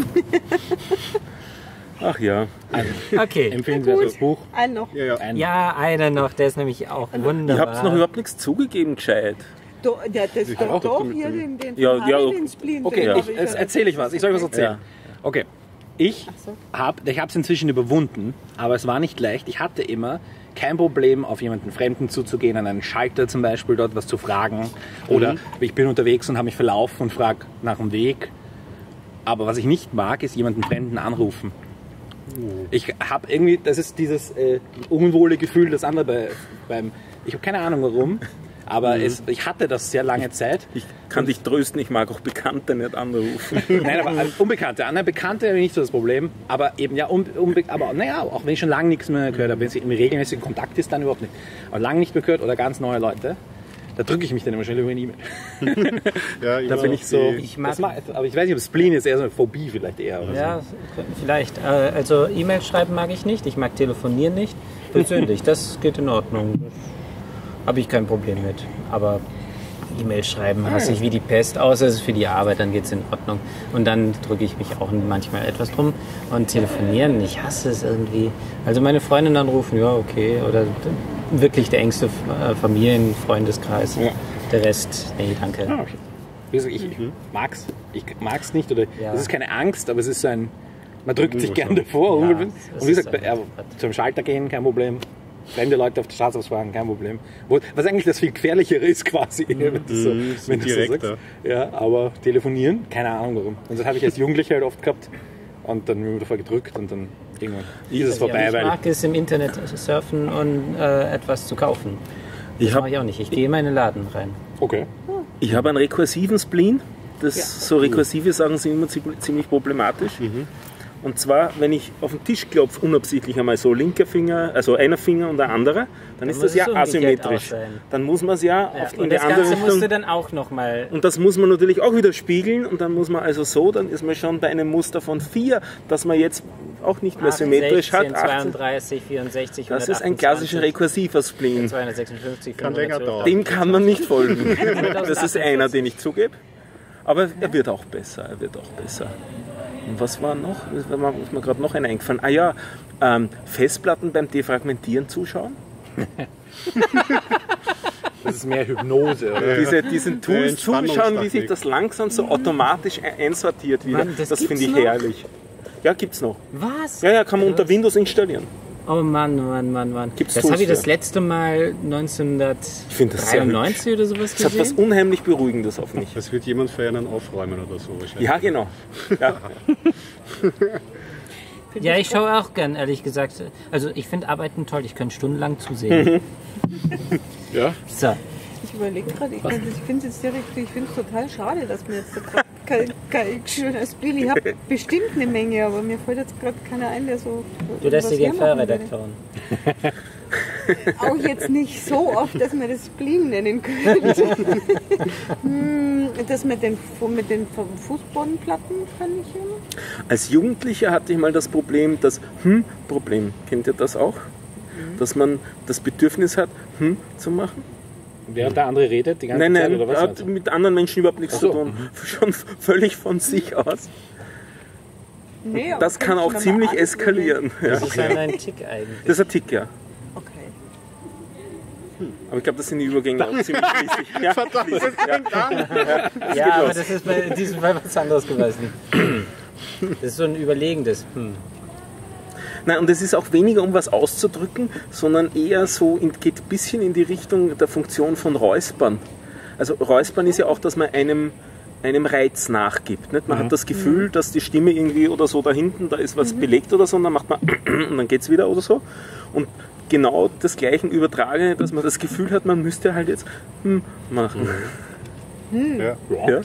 Ach ja. Okay. Empfehlenswertes Buch. Ein noch. Ja, ja. Ein Ja, einer noch, der ist nämlich auch Ihr wunderbar. habt noch überhaupt nichts zugegeben, gescheit. Do, ja, das Ich doch, auch doch damit hier bin. den, den Ja, ja, Harry, den Spleen. Okay, den ich, habe ich jetzt ja- erzähle ich was. Ich soll was erzählen. Ja. Okay. Ich so. habe ich es inzwischen überwunden, aber es war nicht leicht. Ich hatte immer kein Problem, auf jemanden Fremden zuzugehen, an einen Schalter zum Beispiel, dort was zu fragen. Oder ich bin unterwegs und habe mich verlaufen und frage nach dem Weg. Aber was ich nicht mag, ist jemanden Fremden anrufen. Ich habe irgendwie, das ist dieses äh, unwohle Gefühl, das andere bei, beim, ich habe keine Ahnung warum, aber es, ich hatte das sehr lange Zeit. Ich kann dich trösten, ich mag auch Bekannte nicht anrufen. Nein, aber also Unbekannte. Andere Bekannte habe ich nicht so das Problem. Aber eben, ja, unbe unbe aber naja, auch wenn ich schon lange nichts mehr gehört habe, wenn sie im regelmäßigen Kontakt ist, dann überhaupt nicht. Aber lange nicht mehr gehört oder ganz neue Leute, da drücke ich mich dann immer schnell über eine E-Mail. Ja, Da immer bin ich so. Ich mag- das mag, aber ich weiß nicht, ob Spleen ist eher so eine Phobie vielleicht eher. Oder Ja, vielleicht. Äh, Also E-Mail schreiben mag ich nicht, ich mag telefonieren nicht. Persönlich, das geht in Ordnung. Habe ich kein Problem mit. Aber E-Mail schreiben hasse ich wie die Pest, außer es ist für die Arbeit, dann geht es in Ordnung. Und dann drücke ich mich auch manchmal etwas drum. Und telefonieren, ich hasse es irgendwie. Also meine Freundin anrufen, ja okay. Oder wirklich der engste äh, Familien-, Freundeskreis. Ja. Der Rest, nee, danke. so. Ah, okay. Wie gesagt, ich mag's. Ich mag's nicht. Oder Ja. es ist keine Angst, aber es ist so ein. Man drückt sich Unwohl. gern davor. Ja, unbedingt. es Und wie ist gesagt, ein ja, zum Schalter gehen, kein Problem. Fremde Leute auf der Straße ausfragen, kein Problem. Wo, was eigentlich das viel gefährlichere ist quasi, wenn du so, Mhm, so wenn du so direkter. sagst. Ja, aber telefonieren, keine Ahnung warum. Und das habe ich als Jugendlicher halt oft gehabt. Und dann bin ich davor gedrückt und dann irgendwann ist es vorbei, ich weil mag es im Internet surfen und äh, etwas zu kaufen. Das Ich hab- mache ich auch nicht. Ich gehe in meine Laden rein. okay. Ich habe einen rekursiven Spleen. Das, Ja. So rekursive Sachen sind immer zi- ziemlich problematisch. Und zwar, wenn ich auf den Tisch klopfe, unabsichtlich einmal so linker Finger, also einer Finger und der andere, dann ist muss das ja es umgekehrt asymmetrisch. auch sein. Dann muss man es ja, Ja. auf, in Und die das andere Ganze musst Richtung. du dann auch nochmal. Und das muss man natürlich auch wieder spiegeln und dann muss man also so, dann ist man schon bei einem Muster von vier, dass man jetzt auch nicht mehr symmetrisch hat. achtzehn. zweiunddreißig, vierundsechzig, Das ist ein klassischer rekursiver Spleen. zweihundertsechsundfünfzig, Kann länger fünfhundertzwölf. dauern. Dem kann man nicht folgen. Das ist einer, den ich zugebe. Aber er wird auch besser, er wird auch besser. Und was war noch? Ist mir gerade noch einer eingefallen. Ah ja, ähm, Festplatten beim Defragmentieren zuschauen. Das ist mehr Hypnose, oder? Diese, diesen Tools zuschauen, wie sich Entspannungstechnik. das langsam so automatisch ein- einsortiert wieder. Mann, das das finde ich gibt's noch? herrlich. Ja, gibt's noch. Was? Ja, ja, kann man unter Windows installieren. Oh Mann, Mann, Mann, Mann. Gibt's das Tools habe ich das für? letzte Mal finde das sehr neunzehnhundertdreiundneunzig oder sowas Es hat was gesehen. unheimlich Beruhigendes auf mich. Das wird jemand für einen aufräumen oder so wahrscheinlich. Ja, genau. Ja. Ja, ich schaue auch gern, ehrlich gesagt. Also ich finde Arbeiten toll, ich könnte stundenlang zusehen. Ja. So. Ich überlege gerade, ich, ich finde es jetzt direkt, ich finde es total schade, dass mir jetzt da gerade kein, kein schönes Spiel. Ich habe bestimmt eine Menge, aber mir fällt jetzt gerade keiner ein, der so. Du lässt was dich gern hermachen würde. Feuerredakteurin. auch jetzt nicht so oft, dass man das Spleen nennen könnte. Hm, das mit den, mit den Fußbodenplatten kann ich immer. Als Jugendlicher hatte ich mal das Problem, das Hm-Problem. Kennt ihr das auch? Dass man das Bedürfnis hat, Hm zu machen? Während der andere redet, die ganze Nein, Zeit, nein, oder was? hat mit anderen Menschen überhaupt nichts Ach so. zu tun. Schon völlig von sich aus. Nee, aber Das kann ich auch mal ziemlich angewöhnen. eskalieren. Ja. Das ist ein, ein Tick eigentlich. Das ist ein Tick, ja. Okay. Aber ich glaube, das sind die Übergänge auch ziemlich schließlich. Ja. Verdammt, Ja. Ja, aber das ist bei diesem Fall was anderes gewesen. Das ist so ein überlegendes. Hm. Nein, und es ist auch weniger, um was auszudrücken, sondern eher so, in, geht ein bisschen in die Richtung der Funktion von Räuspern. Also Räuspern ist ja auch, dass man einem, einem Reiz nachgibt. Nicht? Man Mhm. hat das Gefühl, dass die Stimme irgendwie oder so da hinten, da ist was belegt oder so, und dann macht man und dann geht es wieder oder so. Und genau das Gleiche übertrage, dass man das Gefühl hat, man müsste halt jetzt hm machen. Ja. Ja?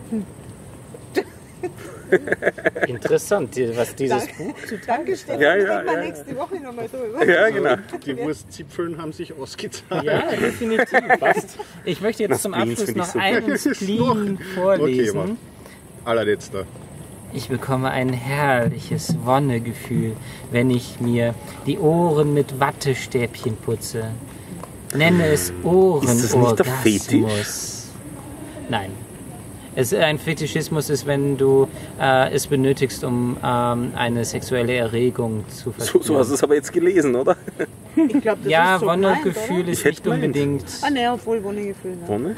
Interessant, die- was dieses Buch zu Danke, Stefan. Ja, Ja, ja, ja, ja. nächste Woche nochmal drüber. Ja, genau. Die Wurstzipfeln haben sich ausgezahlt. Ja, definitiv. Ich möchte jetzt Na, zum Spleens Abschluss finde ich noch super. einen Spleen vorlesen. Okay, Allerletzter. Ich bekomme ein herrliches Wonnegefühl, wenn ich mir die Ohren mit Wattestäbchen putze. Nenne es Ist das nicht der Ohrenorgasmus. Nein. Es, ein Fetischismus ist, wenn du äh, es benötigst, um ähm, eine sexuelle Erregung zu So, verspüren. so hast du es aber jetzt gelesen, oder? Ich glaube, das Ja, ist so gemeint, Wonnegefühl oder? ist Ich hätte nicht gemeint. unbedingt... Ah, ne, obwohl Wonnegefühl. Ne. Wonne?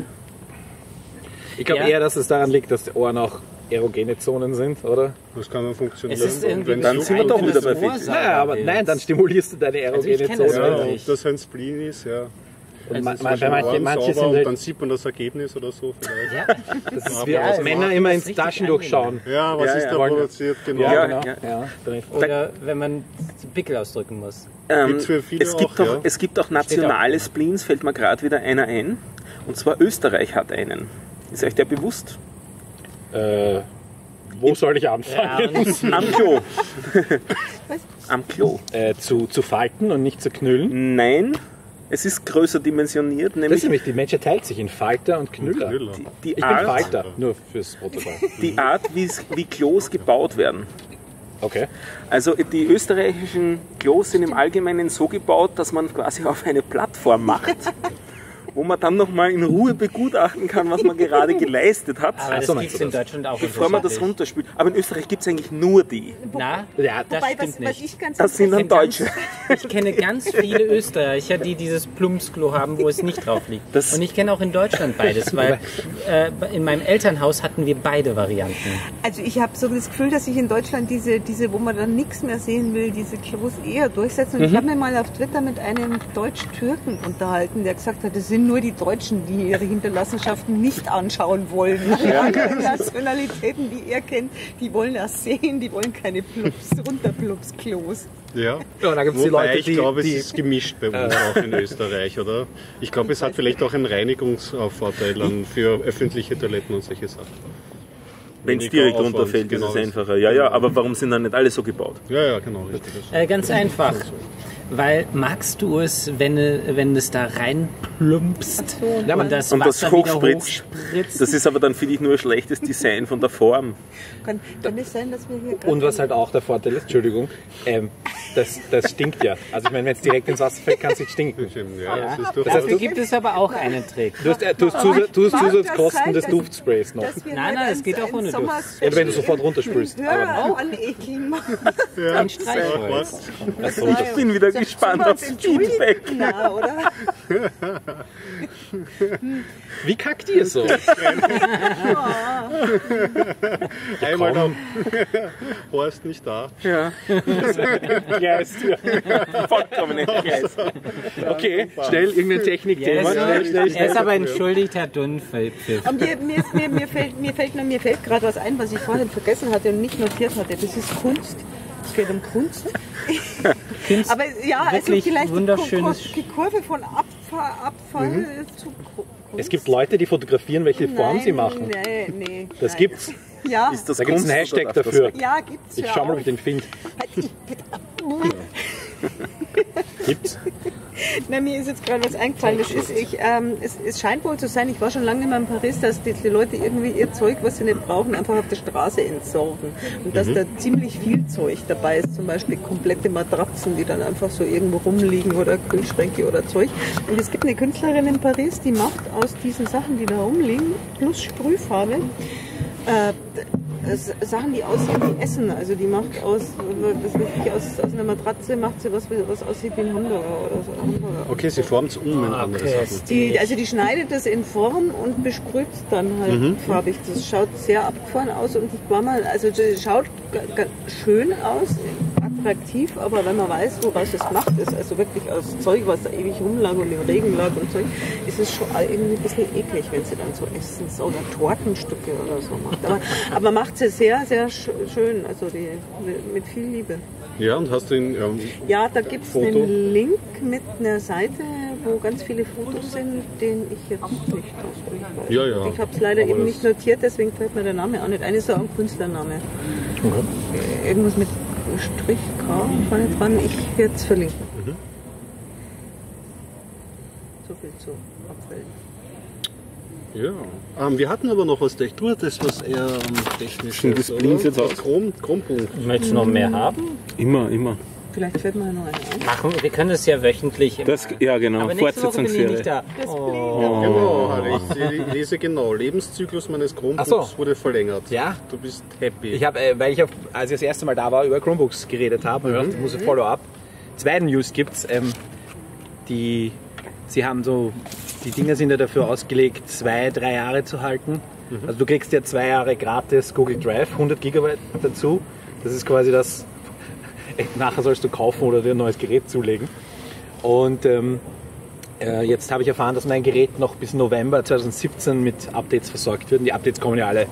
Ich glaube Ja. eher, dass es daran liegt, dass die Ohren auch erogene Zonen sind, oder? Das kann man funktionieren. Es ist irgendwie Und dann wenn's sind wir juckt, doch wieder bei Fetisch. Fetisch. Naja, aber nein, dann stimulierst du deine Also ich erogene kenne das Zone. Ja, wirklich. ob das ein Spleen ist, ja. Und ma- Also ma- bei manche, Ohren manche sauber sind und halt, dann sieht man das Ergebnis oder so vielleicht. Ja, das ist Aber wie was als Männer macht- immer das ins richtig Taschentuch schauen. Ja, was Ja, ist ja. da Wollen- produziert? Genau. Ja, Ja, genau. ja. Ja, dann- oder wenn man die Pickel ausdrücken muss. Ähm, Gibt's für viele es, gibt auch, auch, ja. es gibt auch nationale Spleens, fällt mir gerade wieder einer ein. Und zwar Österreich hat einen. Ist euch der bewusst? Äh, wo soll ich anfangen? Ernst? Am Klo. Am Klo. Äh, zu, zu falten und nicht zu knüllen. Nein, es ist größer dimensioniert, Das ist nämlich nämlich, die Menschheit teilt sich in Falter und Knüller. Knüller. die, die, Ich bin Art, Falter, nur fürs Protokoll. die Art, wie's- wie Klos gebaut werden. Okay. Also die österreichischen Klos sind im Allgemeinen so gebaut, dass man quasi auf eine Plattform macht, wo man dann nochmal in Ruhe begutachten kann, was man gerade geleistet hat, Aber das so gibt meinst es du in das. Deutschland auch bevor man das unterschiedlich. runterspült. Aber in Österreich gibt es eigentlich nur die. Na, Ja, das Wobei, stimmt was, was nicht. ich ganz Das sind dann Ich kenn Deutsche. Ganz, ich kenne ganz viele Österreicher, die dieses Plumpsklo haben, wo es nicht drauf liegt. Das- Und ich kenne auch in Deutschland beides, weil äh, in meinem Elternhaus hatten wir beide Varianten. Also ich habe so das Gefühl, dass sich in Deutschland diese, diese, wo man dann nichts mehr sehen will, diese Klos eher durchsetzen. Und ich habe mir mal auf Twitter mit einem Deutsch-Türken unterhalten, der gesagt hat, es sind nur die Deutschen, die ihre Hinterlassenschaften nicht anschauen wollen. Die anderen Nationalitäten, die er kennt, die wollen das sehen, die wollen keine Plups, Runterplups-Klos. Ja. Ja, und dann gibt's die Wobei Leute, ich die- glaube, die- es ist gemischt bei uns auch in Österreich, oder? Ich glaube, es hat vielleicht auch einen Reinigungsvorteil dann für öffentliche Toiletten und solche Sachen. Wenn es Weniger direkt Aufwand, runterfällt, genau. ist es einfacher. Ja, ja, aber warum sind dann nicht alle so gebaut? Ja, ja, genau, richtig. Äh, ganz einfach. Weil magst du es, wenn, äh, wenn es da reinplumpst Ja, man- und das und das Wasser wieder hochspritzt. hochspritzt? Das ist aber dann, finde ich, nur ein schlechtes Design von der Form. Kann, kann es sein, dass wir hier gerade- Und was halt auch der Vorteil ist, Entschuldigung, ähm, das, das stinkt ja. Also ich meine, wenn es direkt ins Wasser fällt, kann es nicht stinken. Ja, Ja. das ist Das durchaus. heißt, Dafür gibt es aber auch einen Trick. Du hast, äh, du hast, Zusatz, du hast Mag das Zusatzkosten sein, des dass- Duftsprays noch. dass wir Nein, halt nein, ein- es geht auch ein ohne Duft. Ja, wenn du sofort runtersprühst. Hörer anekeln machen. Ein Streichholz. Achso, Ich bin wieder gespannt aufs Feedback. Na, oder? wie kackt ihr so? Einmal noch. Horst nicht da. Ja, Ja, ist, vollkommen nicht. okay, schnell irgendein Technikthema. Er Schnell, ist, schnell, er schnell. ist aber entschuldigt, Herr Dunpfiff. Und mir, mir, ist- mir, mir fällt, mir fällt, nur- mir fällt gerade was ein, was ich vorhin vergessen hatte und nicht notiert hatte. Das ist Kunst. Es geht um Kunst. Kunst, Aber ja, also wirklich vielleicht die, Kur wunderschönes- die Kurve von Abfall, Abfall zu Ku- Kunst. Es gibt Leute, die fotografieren, welche Form Nein, sie machen. Nee, nee, Das nein. gibt's. Ja, Ist das Da gibt es Kunst einen oder Hashtag darf das dafür. weg? ja, gibt's Ich ja schau mal, ob auch. ich den finde. Gibt's? Na, mir ist jetzt gerade was eingefallen. Das ist, ich, ähm, es, es scheint wohl zu sein, ich war schon lange nicht mehr in Paris, dass die, die Leute irgendwie ihr Zeug, was sie nicht brauchen, einfach auf der Straße entsorgen. Und dass mhm. da ziemlich viel Zeug dabei ist, zum Beispiel komplette Matratzen, die dann einfach so irgendwo rumliegen oder Kühlschränke oder Zeug. Und es gibt eine Künstlerin in Paris, die macht aus diesen Sachen, die da rumliegen, plus Sprühfarbe, äh, Sachen, die aussehen wie Essen. Also die macht aus, was weiß ich, aus, aus einer Matratze macht sie was, was aussieht wie ein Hamburger oder so. Hamburger. Okay, sie formt es um in andere Okay. Sachen. Die, also die schneidet das in Form und besprüht es dann halt Mhm. farbig. Das schaut sehr abgefahren aus und ich war mal, also das schaut g- g- schön aus, attraktiv, aber wenn man weiß, woraus es gemacht ist, also wirklich aus Zeug, was da ewig rumlag und im Regen lag und Zeug, ist es schon irgendwie ein bisschen eklig, wenn sie dann so essen oder Tortenstücke oder so macht. Aber, aber macht sie sehr, sehr sch- schön, also die, mit viel Liebe. Ja, und hast du ihn... Ja, Ja, da gibt es Foto? einen Link mit einer Seite, wo ganz viele Fotos sind, den ich jetzt nicht auswendig weiß. Ja, ja. Ich habe es leider Aber eben das- nicht notiert, deswegen fällt mir der Name auch nicht ein. Ist auch ein Künstlername. Okay. Irgendwas mit Strich K vorne dran. Ich werde es verlinken. Mhm. So viel zu Abwählen. ja. Ähm, wir hatten aber noch was, du hattest was eher ähm, technisches. Sind die Spleens jetzt aus? Chrom, Chrompunkt. Möchtest du noch mehr haben? Immer, immer. Vielleicht fällt mir noch einer ein. Machen, wir können es ja wöchentlich. Das, ja, genau. aber nächste Woche bin ich nicht Fortsetzungsserie. da. Oh. Genau, Harry, ich lese genau. Lebenszyklus meines Chromebooks Ach so. wurde verlängert. Ja. Du bist happy. Ich habe, äh, weil ich, auf, als ich das erste Mal da war, über Chromebooks geredet habe, mhm. ich muss ein Follow-up. Zwei News gibt's. Ähm, die, sie haben so, die Dinger sind ja dafür ausgelegt, zwei, drei Jahre zu halten. Mhm. Also du kriegst ja zwei Jahre gratis Google Drive, hundert Gigabyte dazu. Das ist quasi das, nachher sollst du kaufen oder dir ein neues Gerät zulegen. Und ähm, äh, jetzt habe ich erfahren, dass mein Gerät noch bis November zwanzig siebzehn mit Updates versorgt wird. Und die Updates kommen ja alle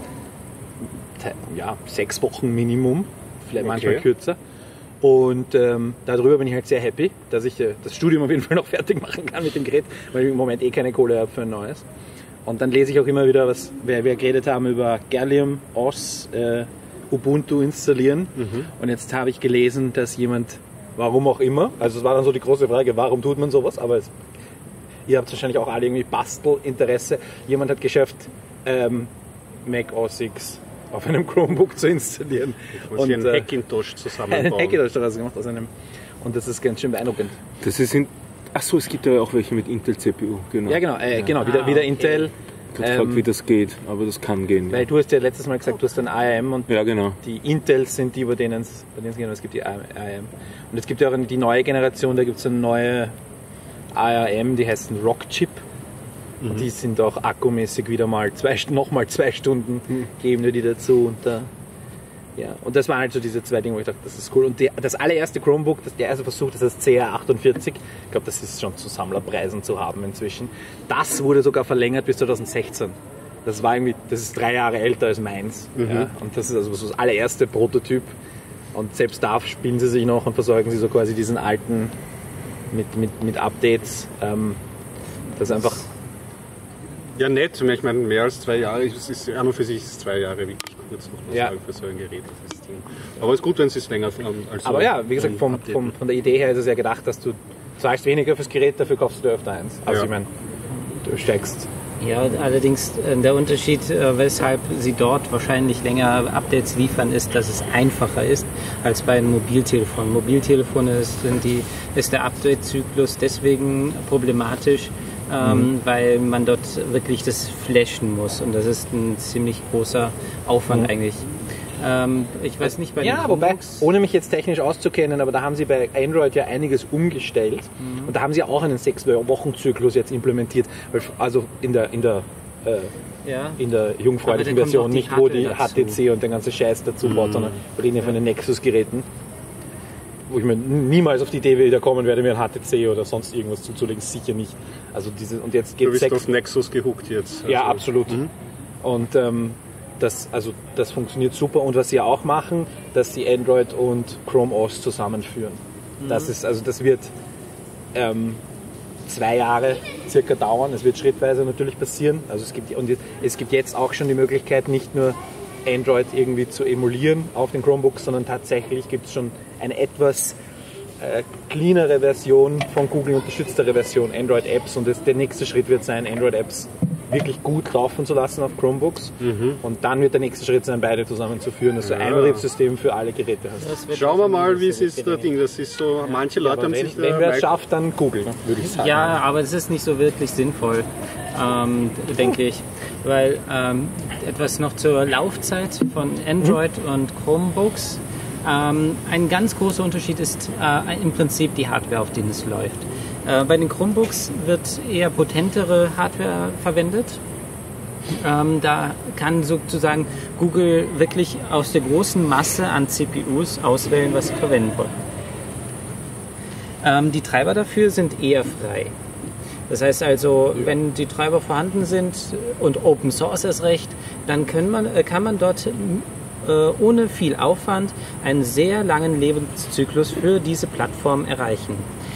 ja, sechs Wochen Minimum, vielleicht Okay. manchmal kürzer. Und ähm, darüber bin ich halt sehr happy, dass ich äh, das Studium auf jeden Fall noch fertig machen kann mit dem Gerät, weil ich im Moment eh keine Kohle habe für ein neues. Und dann lese ich auch immer wieder, was wir, wir geredet haben über Gallium, O S, äh, Ubuntu installieren. Mhm. Und jetzt habe ich gelesen, dass jemand, warum auch immer, also es war dann so die große Frage, warum tut man sowas, aber es, ihr habt wahrscheinlich auch alle irgendwie Bastelinteresse. Jemand hat geschafft, ähm, Mac O S X auf einem Chromebook zu installieren. Und einen äh, Hackintosh einen zusammenbauen. Hackintosh daraus gemacht aus einem. Und das ist ganz schön beeindruckend. Das ist in, achso, es gibt ja auch welche mit Intel C P U. Genau. Ja, genau, äh, genau wieder, wieder Intel. Ich hab gefragt, ähm, wie das geht, aber das kann gehen. Weil du hast ja letztes Mal gesagt, du hast ein A R M und Ja, genau. die Intels sind die, bei denen es bei denen es geht, es gibt die A R M. Und es gibt ja auch die neue Generation, da gibt es eine neue A R M, die heißt ein Rockchip. Mhm. Und die sind auch akkumäßig wieder mal zwei, nochmal zwei Stunden, mhm. geben wir die dazu. Und, da, ja. und das waren halt so diese zwei Dinge, wo ich dachte, das ist cool. Und die, das allererste Chromebook, das, der erste Versuch, das heißt C R achtundvierzig, ich glaube, das ist schon zu Sammlerpreisen zu haben inzwischen. Das wurde sogar verlängert bis zwanzig sechzehn. Das war irgendwie, das ist drei Jahre älter als meins. Mhm. Ja. Und das ist also so das allererste Prototyp. Und selbst da spielen sie sich noch und versorgen sie so quasi diesen alten mit, mit, mit Updates. Ähm, das ist einfach. Ja, nett. Ich meine, mehr als zwei Jahre, es ist, an und für sich ist zwei Jahre wirklich kurz, muss man Ja. sagen, für so ein Gerät. Das Ding. Aber es ist gut, wenn sie es länger ähm, als so Aber ja, wie gesagt, ähm, vom, updaten. vom, von der Idee her ist es ja gedacht, dass du zahlst weniger fürs Gerät, dafür kaufst du dir öfter eins. Also Ja. ich meine, du steigst. Ja, allerdings äh, der Unterschied, äh, weshalb sie dort wahrscheinlich länger Updates liefern, ist, dass es einfacher ist als bei einem Mobiltelefon. Mobiltelefone ist, sind die, ist der Update-Zyklus deswegen problematisch, ähm, mhm. weil man dort wirklich das flashen muss und das ist ein ziemlich großer Aufwand mhm. eigentlich. Ähm, ich weiß nicht bei den Ja, wobei, Chromebooks- ohne mich jetzt technisch auszukennen, aber da haben sie bei Android ja einiges umgestellt mhm. und da haben sie auch einen sechs Wochen Zyklus jetzt implementiert. Also in der, in der, äh, ja. in der jungfräulichen Aber da kommt Version, auch die nicht wo die Hardware H T C und der ganze Scheiß dazu baut, Mhm. sondern wir reden ja von den Nexus-Geräten, wo ich mir niemals auf die Idee wieder kommen werde, mir ein H T C oder sonst irgendwas zuzulegen, sicher nicht. Also diese, und jetzt Du geht bist sechs. auf Nexus gehuckt jetzt. Ja, Also, absolut. Mhm. Und ähm, das, also, das funktioniert super. Und was sie auch machen, dass sie Android und Chrome O S zusammenführen. Mhm. Das ist, also das wird ähm, zwei Jahre circa dauern. Es wird schrittweise natürlich passieren. Also es gibt, und es gibt jetzt auch schon die Möglichkeit, nicht nur Android irgendwie zu emulieren auf den Chromebooks, sondern tatsächlich gibt es schon ein etwas äh, cleanere Version von Google, unterstütztere Version, Android-Apps, und das, der nächste Schritt wird sein, Android-Apps wirklich gut laufen zu lassen auf Chromebooks, mhm. und dann wird der nächste Schritt sein, beide zusammenzuführen, dass du ja. ein Betriebssystem für alle Geräte hast. Schauen wir mal, wie es ist, der Ding, das ist so, manche Leute ja, haben wenn, sich... Wenn wer es schafft, dann Google, würde ich sagen. Ja, aber es ist nicht so wirklich sinnvoll, ähm, denke ich, weil ähm, etwas noch zur Laufzeit von Android mhm. und Chromebooks. Ähm, ein ganz großer Unterschied ist äh, im Prinzip die Hardware, auf denen es läuft. Äh, bei den Chromebooks wird eher potentere Hardware verwendet. Ähm, da kann sozusagen Google wirklich aus der großen Masse an C P Us auswählen, was sie verwenden wollen. Ähm, die Treiber dafür sind eher frei. Das heißt also, wenn die Treiber vorhanden sind und Open Source ist recht, dann können man, kann man dort äh, ohne viel Aufwand einen sehr langen Lebenszyklus für diese Plattform erreichen.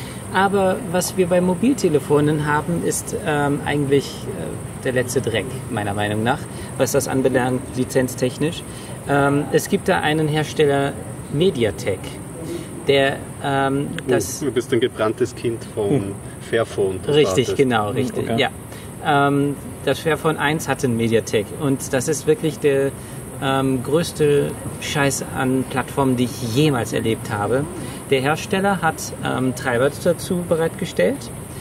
Aber was wir bei Mobiltelefonen haben, ist ähm, eigentlich äh, der letzte Dreck, meiner Meinung nach, was das anbelangt, lizenztechnisch. Ähm, es gibt da einen Hersteller, MediaTek, der ähm, das... Du bist ein gebranntes Kind vom hm. Fairphone. Richtig, wartest. Genau, richtig, okay. ja. Ähm, das Fairphone eins hatte ein MediaTek und das ist wirklich der ähm, größte Scheiß an Plattformen, die ich jemals erlebt habe. Der Hersteller hat ähm, Treiber dazu bereitgestellt,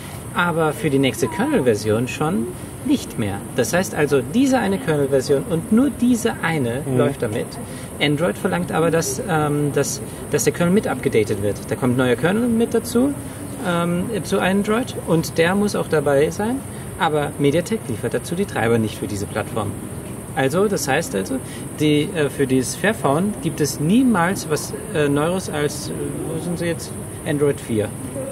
aber für die nächste Kernel-Version schon nicht mehr. Das heißt also, diese eine Kernel-Version und nur diese eine mhm. läuft damit. Android verlangt aber, dass, ähm, dass, dass der Kernel mit abgedatet wird. Da kommt ein neuer Kernel mit dazu, ähm, zu Android, und der muss auch dabei sein, aber MediaTek liefert dazu die Treiber nicht für diese Plattform. Also, das heißt also, die, äh, für dieses Fairphone gibt es niemals was äh, Neueres als, äh, wo sind sie jetzt? Android vier.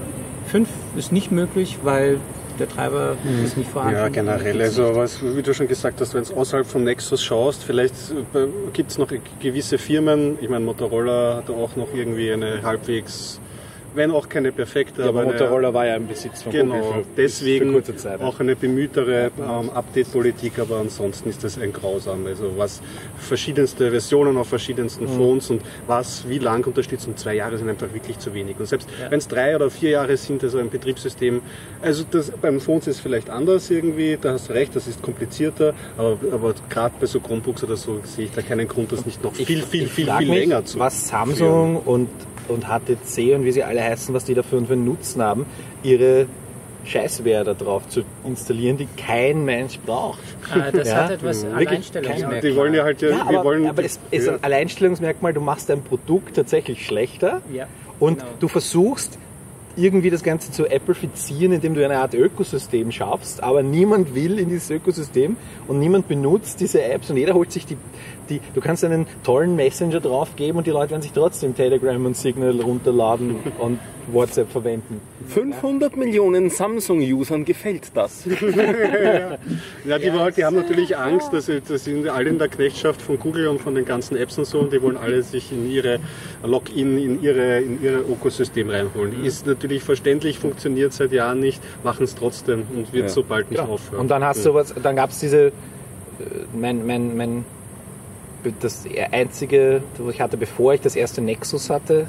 fünf ist nicht möglich, weil der Treiber mhm. ist nicht vorhanden. Ja, generell. Also, was, wie du schon gesagt hast, wenn du außerhalb vom Nexus schaust, vielleicht äh, gibt es noch gewisse Firmen, ich meine, Motorola hat auch noch irgendwie eine halbwegs, wenn auch keine perfekte, ja, aber aber Motorola eine, war ja im Besitz von genau, Google. Für, deswegen für kurze Zeit. Auch eine bemühtere ähm, Update-Politik, aber ansonsten ist das ein grausam. Also was verschiedenste Versionen auf verschiedensten mhm. Phones und was wie lang unterstützt, und zwei Jahre sind einfach wirklich zu wenig. Und selbst ja. wenn es drei oder vier Jahre sind, also ein Betriebssystem, also das, beim Phones ist es vielleicht anders irgendwie, da hast du recht, das ist komplizierter, aber, aber gerade bei so Chromebooks oder so sehe ich da keinen Grund, das nicht noch viel, viel, viel, viel, viel mich, länger zu was Samsung und und H T C und wie sie alle heißen, was die dafür für einen Nutzen haben, ihre Scheißware da drauf zu installieren, die kein Mensch braucht. Ah, das ja? hat etwas mhm. Alleinstellungsmerkmal. Die wollen ja halt ja, ja wir aber, wollen, aber es ist ja. ein Alleinstellungsmerkmal, du machst dein Produkt tatsächlich schlechter ja, und genau. du versuchst irgendwie das Ganze zu appleifizieren, indem du eine Art Ökosystem schaffst, aber niemand will in dieses Ökosystem und niemand benutzt diese Apps und jeder holt sich die, die du kannst einen tollen Messenger draufgeben und die Leute werden sich trotzdem Telegram und Signal runterladen und WhatsApp verwenden. fünfhundert Millionen Samsung-Usern gefällt das. Ja, die, ja, die haben natürlich Angst, dass sie, das sind alle in der Knechtschaft von Google und von den ganzen Apps und so, und die wollen alle sich in ihre Login, in ihre, in ihre Ökosystem reinholen. Ist natürlich verständlich, funktioniert seit Jahren nicht, machen es trotzdem und wird ja. so bald nicht ja. aufhören. Und dann hast du was, dann gab es diese, mein, mein, mein, das einzige, was ich hatte, bevor ich das erste Nexus hatte,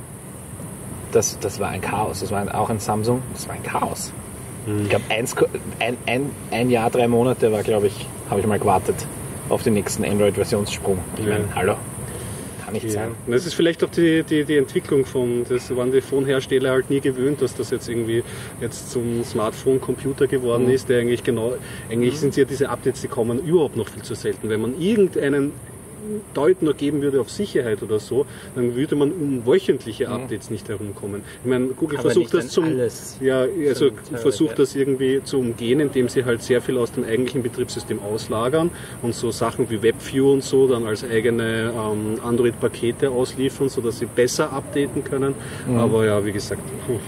Das, das war ein Chaos. Das war auch ein Samsung. Das war ein Chaos. Mhm. Ich glaube, ein, ein, ein Jahr, drei Monate war, glaube ich, habe ich mal gewartet auf den nächsten Android-Versionssprung. Ich ja. meine, hallo, kann nicht ja. sein. Das ist vielleicht auch die, die, die Entwicklung von, das waren die Phone-Hersteller halt nie gewöhnt, dass das jetzt irgendwie jetzt zum Smartphone-Computer geworden mhm. ist, der eigentlich genau, eigentlich mhm. sind ja diese Updates, die kommen überhaupt noch viel zu selten. Wenn man irgendeinen Deut nur geben würde auf Sicherheit oder so, dann würde man um wöchentliche Updates nicht herumkommen. Ich meine, Google aber versucht das zum, alles. ja, also Zum versucht Teil, das irgendwie zu umgehen, indem sie halt sehr viel aus dem eigentlichen Betriebssystem auslagern und so Sachen wie WebView und so dann als eigene ähm, Android-Pakete ausliefern, sodass sie besser updaten können. Mhm. Aber ja, wie gesagt, puh.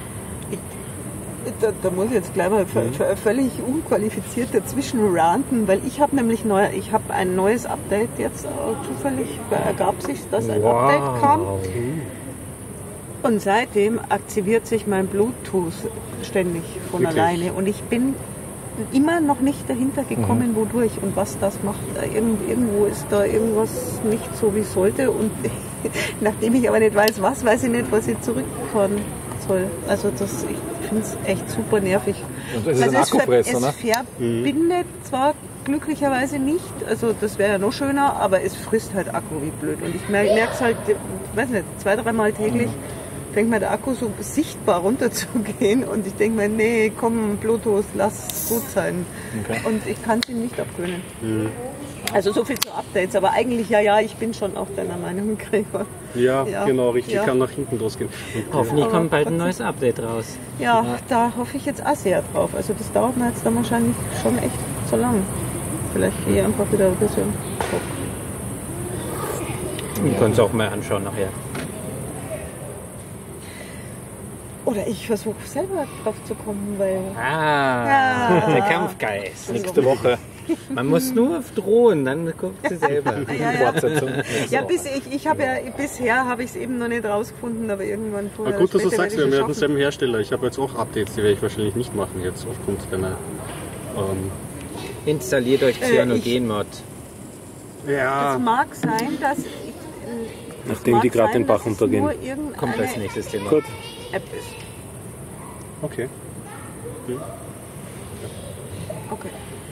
Da, da muss ich jetzt gleich mal mhm. völlig unqualifiziert dazwischen ranten, weil ich habe nämlich neu, ich habe ein neues Update jetzt, äh, zufällig ergab sich, dass ein wow. Update kam. Und seitdem aktiviert sich mein Bluetooth ständig von Wirklich? alleine und ich bin immer noch nicht dahinter gekommen, mhm. wodurch und was das macht. Irgend, irgendwo ist da irgendwas nicht so, wie es sollte, und nachdem ich aber nicht weiß, was, weiß ich nicht, was ich zurückfahren toll. Also das, ich finde es echt super nervig. Und es ist also ein es, ver Akkufresser, ne? es verbindet mhm. zwar glücklicherweise nicht, also das wäre ja noch schöner, aber es frisst halt Akku wie blöd. Und ich merke es halt, ich weiß nicht, zwei, dreimal täglich fängt mir der Akku so sichtbar runterzugehen und ich denke mir, nee, komm, Bluetooth, lass gut sein. Okay. Und ich kann es ihm nicht abgewöhnen. Mhm. Also so viel zu Updates, aber eigentlich ja, ja, ich bin schon auch deiner Meinung, Gregor. Ja, ja, genau, richtig, ja. Kann nach hinten losgehen. Und hoffentlich aber kommt bald ein neues Update raus. Ja, ja, da hoffe ich jetzt auch sehr drauf. Also das dauert mir jetzt dann wahrscheinlich schon echt so lang. Vielleicht gehe ich einfach wieder ein bisschen hoch. Wir können es auch mal anschauen nachher. Oder ich versuche selber drauf zu kommen, weil... Ah, ja. Der Kampfgeist. Nächste Woche. Man muss nur drohen, dann guckt sie selber. ja, ja. Fortsetzung. Ja, bis ich, ich habe ja, bisher habe ich es eben noch nicht rausgefunden, aber irgendwann vorher. Aber gut, dass du sagst, wir haben ja denselben Hersteller. Ich habe jetzt auch Updates, die werde ich wahrscheinlich nicht machen jetzt aufgrund deiner... Ähm Installiert euch Cyanogen-Mod. Äh, ja. Es mag sein, dass... Ich, Nachdem die gerade den Bach runtergehen. Kommt als nächstes Thema. Gut. App ist. Okay. Hm. Okay.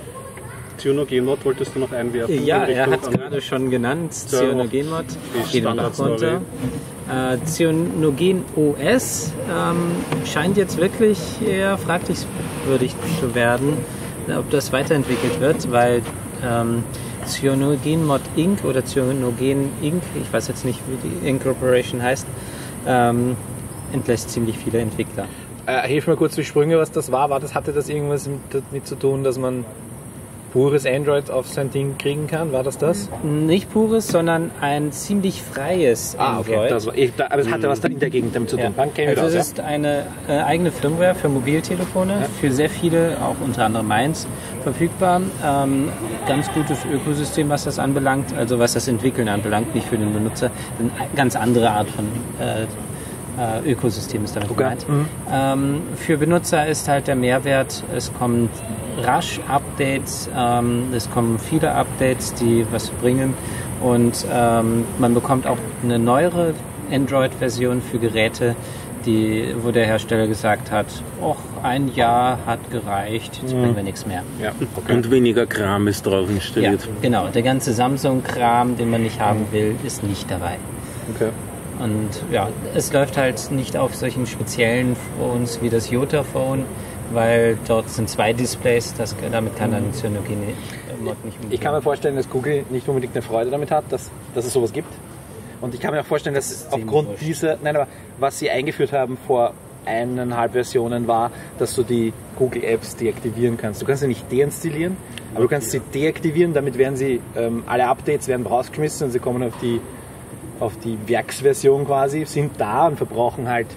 Cyanogen-Mod wolltest du noch einwerfen? Ja, er hat es gerade schon genannt. Cyanogen-Mod. Geht noch runter. Äh, Cyanogen O S ähm, scheint jetzt wirklich eher fragwürdig zu werden, ob das weiterentwickelt wird, weil ähm, Cyanogen-Mod Incorporated oder Cyanogen Incorporated, ich weiß jetzt nicht, wie die Incorporation heißt, ähm, entlässt ziemlich viele Entwickler. Äh, hilf mir kurz die Sprünge, was das war. war das, hatte das irgendwas mit, damit zu tun, dass man pures Android auf sein Ding kriegen kann? War das das? Nicht pures, sondern ein ziemlich freies ah, Android. Okay. Das war, ich, aber es hatte was da in der Gegend damit zu tun. Ja. Also es ja? ist eine äh, eigene Firmware für Mobiltelefone, ja. für sehr viele, auch unter anderem meins, verfügbar. Ähm, ganz gutes Ökosystem, was das anbelangt, also was das Entwickeln anbelangt, nicht für den Benutzer. Eine ganz andere Art von äh, Ökosystem ist damit gemeint. Mhm. Ähm, für Benutzer ist halt der Mehrwert, es kommen rasch Updates, ähm, es kommen viele Updates, die was bringen und ähm, man bekommt auch eine neuere Android-Version für Geräte, die, wo der Hersteller gesagt hat, och, ein Jahr hat gereicht, jetzt mhm. bringen wir nichts mehr. Ja. Okay. Und weniger Kram ist drauf installiert. Ja, genau, der ganze Samsung-Kram, den man nicht haben will, ist nicht dabei. Okay. Und ja, es läuft halt nicht auf solchen speziellen Phones wie das Yotta-Phone, weil dort sind zwei Displays, das, damit kann dann Cyanogen-Mod nicht umgehen. Ich kann mir vorstellen, dass Google nicht unbedingt eine Freude damit hat, dass, dass es sowas gibt. Und ich kann mir auch vorstellen, dass das aufgrund wurscht. dieser, nein, aber was sie eingeführt haben vor eineinhalb Versionen war, dass du die Google Apps deaktivieren kannst. Du kannst sie nicht deinstallieren, aber du kannst sie deaktivieren, damit werden sie, ähm, alle Updates werden rausgeschmissen und sie kommen auf die auf die Werksversion quasi, sind da und verbrauchen halt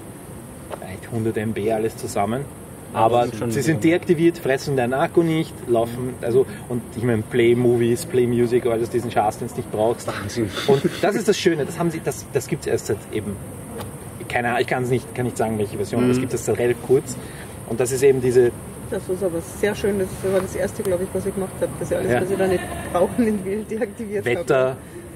hundert Megabyte alles zusammen. Aber sie sind deaktiviert, fressen deinen Akku nicht, laufen, also, und ich meine, Play Movies, Play Music, alles diesen Schatz, den du nicht brauchst. Wahnsinn. Und das ist das Schöne, das haben sie, das, das gibt es erst seit eben, keine Ahnung, ich kann es nicht, kann nicht sagen, welche Version, mhm. aber es gibt es seit relativ kurz. Und das ist eben diese... Das ist aber sehr schön, das war das erste, glaube ich, was ich gemacht habe, dass ich alles, ja. was ich da nicht brauchen in Bild deaktiviert habe. Wetter.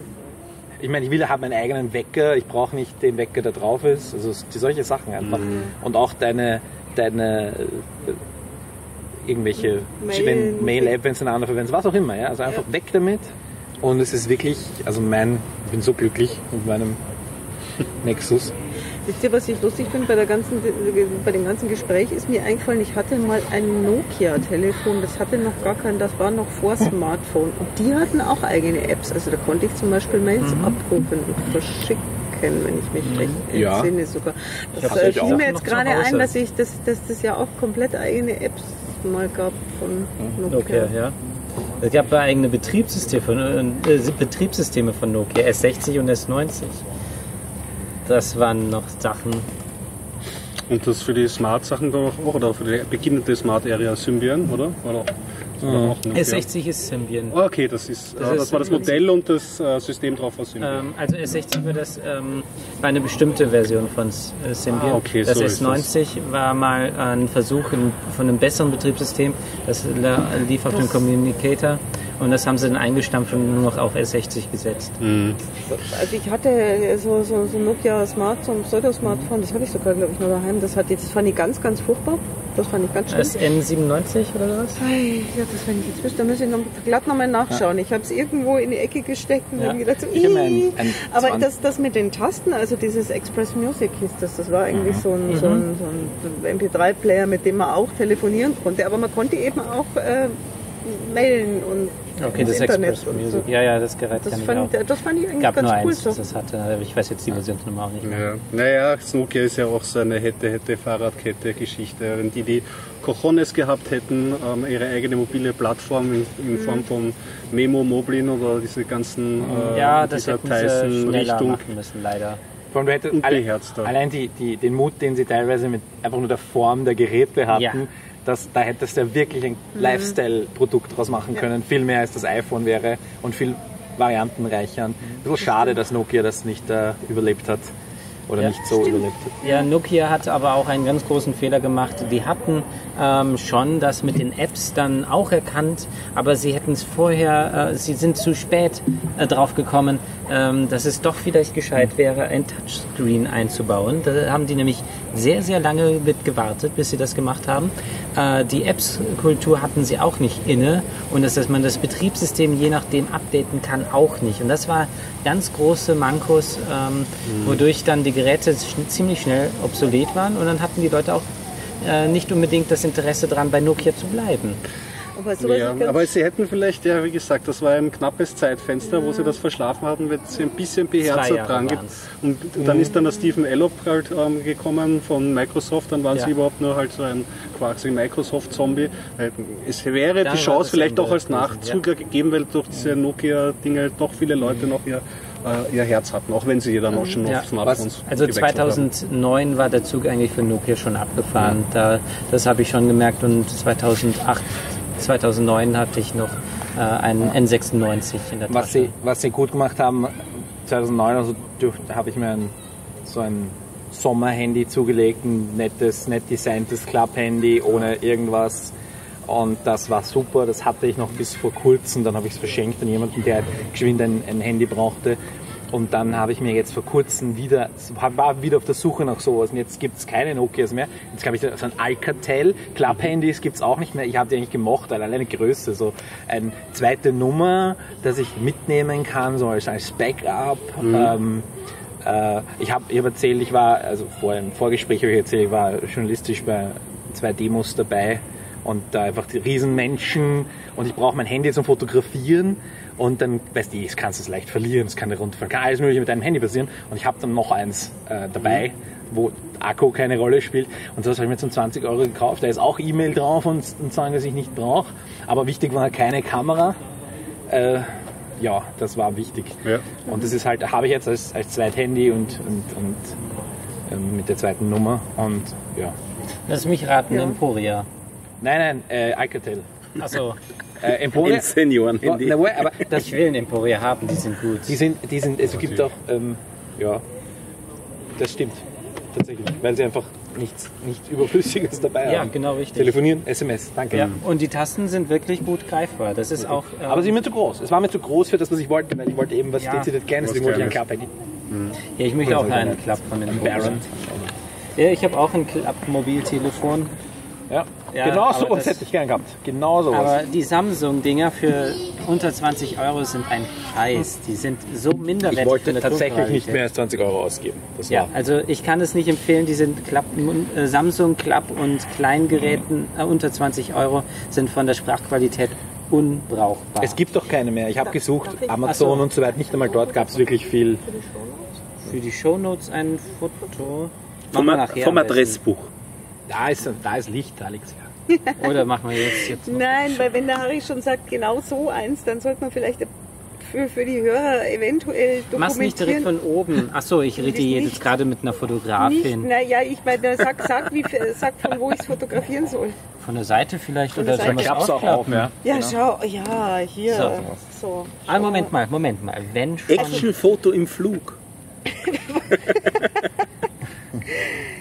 Ich meine, ich will haben meinen eigenen Wecker, ich brauche nicht den Wecker, der drauf ist, also die, solche Sachen einfach. Mhm. Und auch deine, deine äh, irgendwelche Mail-App, wenn es eine andere verwendet, was auch immer, ja, also einfach ja. weg damit. Und es ist wirklich, also mein, ich bin so glücklich mit meinem Nexus. Wisst ihr, was ich lustig finde bei, der ganzen, bei dem ganzen Gespräch, ist mir eingefallen, ich hatte mal ein Nokia-Telefon, das hatte noch gar kein, das war noch vor Smartphone und die hatten auch eigene Apps, also da konnte ich zum Beispiel Mails mhm. abrufen und verschicken, wenn ich mich recht ja. entsinne sogar. Das äh, fiel mir jetzt gerade ein, dass ich, dass, dass das ja auch komplett eigene Apps mal gab von Nokia. Nokia, ja. Es gab eigene Betriebssysteme von, äh, Betriebssysteme von Nokia, S sechzig und S neunzig. Das waren noch Sachen. Und das für die Smart-Sachen auch, oder für die beginnende Smart-Area Symbian, oder? oder? Mhm. S sechzig ist Symbian. Oh, okay, das, ist, das, äh, das ist war das Modell und das äh, System drauf war Symbian. Ähm, also S sechzig war, das, ähm, war eine bestimmte Version von äh, Symbian. Ah, okay, das so S neunzig das. war mal ein Versuch in, von einem besseren Betriebssystem. Das lief auf dem Communicator. Und das haben sie dann eingestampft und nur noch auf S sechzig gesetzt. Mhm. Also ich hatte so, so, so Nokia Smart, so ein Pseudo-Smartphone, das habe ich sogar, glaube ich, nur daheim. Das, hat, das fand ich ganz, ganz furchtbar. Das fand ich ganz schlimm. Das N siebenundneunzig oder was? Ei, ja, das wenn ich jetzt wüsste, da muss ich noch, glatt nochmal nachschauen. Ich habe es irgendwo in die Ecke gesteckt und Ja. habe gedacht, so, Ich hab mir ein- ii. ein aber zwanzig das, das mit den Tasten, also dieses Express Music hieß das, das war eigentlich so ein, so ein, so ein M P drei Player, mit dem man auch telefonieren konnte. Aber man konnte eben auch äh, mailen und Okay, ins das Internet Express und Music. so. Ja, ja, das Gerät Das kann ich fand, auch. ich- das fand ich eigentlich Gab ganz nur cool. eins, So. das hatte, aber ich weiß jetzt die Versionsnummer auch nicht mehr. Ja. Naja, das Nokia ist ja auch so eine hätte-hätte-Fahrradkette-Geschichte. Wenn die die Cojones gehabt hätten, ähm, ihre eigene mobile Plattform in, in Form von Memo, Moblin oder diese ganzen äh, Ja, das dieser hätten sie schneller Tyson-Richtung machen müssen, leider. Vor allem, wir hätten und alle, beherzter. allein die, die, den Mut, den sie teilweise mit einfach nur der Form der Geräte hatten, Ja. das, da hättest du ja wirklich ein Lifestyle-Produkt draus machen können. Viel mehr als das iPhone wäre und viel variantenreicher. Ein bisschen schade, dass Nokia das nicht äh, überlebt hat. Oder Ja. nicht so überlebt hat. Ja, Nokia hat aber auch einen ganz großen Fehler gemacht. Die hatten ähm, schon das mit den Apps dann auch erkannt, aber sie hätten es vorher, äh, sie sind zu spät äh, drauf gekommen, ähm, dass es doch vielleicht gescheit wäre, ein Touchscreen einzubauen. Da haben die nämlich sehr, sehr lange mit gewartet, bis sie das gemacht haben. Äh, die Apps-Kultur hatten sie auch nicht inne und dass, dass man das Betriebssystem je nachdem updaten kann, auch nicht. Und das war ganz große Mankos, ähm, mhm. wodurch dann die Geräte sch- ziemlich schnell obsolet waren und dann hatten die Leute auch äh, nicht unbedingt das Interesse daran, bei Nokia zu bleiben. Aber, sowas Ja, ist ganz- aber sie hätten vielleicht, ja wie gesagt, das war ein knappes Zeitfenster, wo sie das verschlafen hatten, wenn sie ein bisschen Zwei beherzt Jahre dran geht. waren's. Und dann ist dann der Stephen Elop halt ähm, gekommen von Microsoft, dann waren Ja. sie überhaupt nur halt so ein quasi Microsoft-Zombie. Äh, Es wäre Dann die war Chance das vielleicht Ende auch als gewesen, Nachzug gegeben, weil durch diese Nokia-Dinge doch viele Leute noch ihr, äh, ihr Herz hatten, auch wenn sie dann auch schon Ja. auf Smartphones Also gewechselt haben. zweitausendneun war der Zug eigentlich für Nokia schon abgefahren. Da, das habe ich schon gemerkt und zweitausendacht, zweitausendneun hatte ich noch äh, einen N sechsundneunzig in der Was Tasche. sie, was sie gut gemacht haben, zweitausendneun, also durch- da habe ich mir ein, so ein Sommerhandy zugelegt, ein nettes, nett designtes Club-Handy ohne irgendwas. Und das war super, das hatte ich noch bis vor kurzem, dann habe ich es verschenkt an jemanden, der geschwind ein, ein Handy brauchte. Und dann habe ich mir jetzt vor kurzem wieder, war wieder auf der Suche nach sowas. Und jetzt gibt es keine Nokias mehr. Jetzt habe ich so ein Alcatel. Club-Handys gibt es auch nicht mehr. Ich habe die eigentlich gemocht, weil alleine Größe. So eine zweite Nummer, dass ich mitnehmen kann, so als, als Backup. Mhm. Ähm, äh, ich habe ich hab erzählt, ich war, also vor im Vorgespräch habe ich erzählt, ich war journalistisch bei zwei Demos dabei. Und da einfach die Riesenmenschen. Und ich brauche mein Handy zum Fotografieren. Und dann, weißt du, das kannst du es leicht verlieren, es kann dir runterfallen, kann alles mögliche mit deinem Handy passieren. Und ich habe dann noch eins äh, dabei, wo Akku keine Rolle spielt. Und das habe ich mir zum zwanzig Euro gekauft. Da ist auch E-Mail drauf und, und sagen, dass ich nicht brauche. Aber wichtig war keine Kamera. Äh, ja, das war wichtig. Ja. Und das ist halt, habe ich jetzt als, als Zweithandy und, und, und ähm, mit der zweiten Nummer. Und ja. Lass mich raten, Ja. Emporia. Nein, nein, äh, Alcatel. Achso, Äh, Emporia. Ein Senioren-Handy. Na, wohl, aber das, ich will einen Emporia haben, die sind gut. Die sind, die sind, es gibt auch, ähm, ja, das stimmt, tatsächlich, weil sie einfach nichts, nichts Überflüssiges dabei Ja, haben. genau richtig. Telefonieren, S M S, danke. Ja, und die Tasten sind wirklich gut greifbar. Das ist auch. ähm, Aber sie sind mir zu groß. Es war mir zu groß für das, was ich wollte, weil ich wollte eben was Ja. dezidiert Kleines, Was deswegen wollte ich einen Kleines. Club-Handy. ja, ich möchte auch einen Club von den Baron. Ja, ich habe auch ein Club-Mobiltelefon. Ja, Ja, genau aber sowas das- hätte ich gern gehabt. Genau sowas. Aber die Samsung-Dinger für unter zwanzig Euro sind ein Scheiß. Die sind so minderwertig. ich wollte von der tatsächlich nicht Tonqualität. mehr als zwanzig Euro ausgeben. Das Ja, war. also ich kann es nicht empfehlen. Die sind Club, äh, Samsung Club und Kleingeräten äh, unter zwanzig Euro sind von der Sprachqualität unbrauchbar. Es gibt doch keine mehr. Ich habe gesucht, darf ich- Amazon Ach so. und so weiter. Nicht einmal dort gab es wirklich viel. für die Shownotes ein Foto. Vom, Machen wir nachher vom am besten. Adressbuch. Da ist, da ist Licht, Alex. Oder machen wir jetzt, jetzt noch. Nein, weil wenn der Harry schon sagt, genau so eins, dann sollte man vielleicht für, für die Hörer eventuell Mach's nicht direkt dokumentieren. von oben. Achso, ich rede Nicht- jetzt gerade mit einer Nicht, Fotografin. naja, ich meine, sag, sag, wie, sag von wo ich es fotografieren soll. Von der Seite vielleicht Von oder der soll Seite. man es ausklappen? ja. Ja, Genau. schau, ja, hier. So. So. Ah, Moment mal, Moment mal. Wenn schon. Actionfoto im Flug. Ja,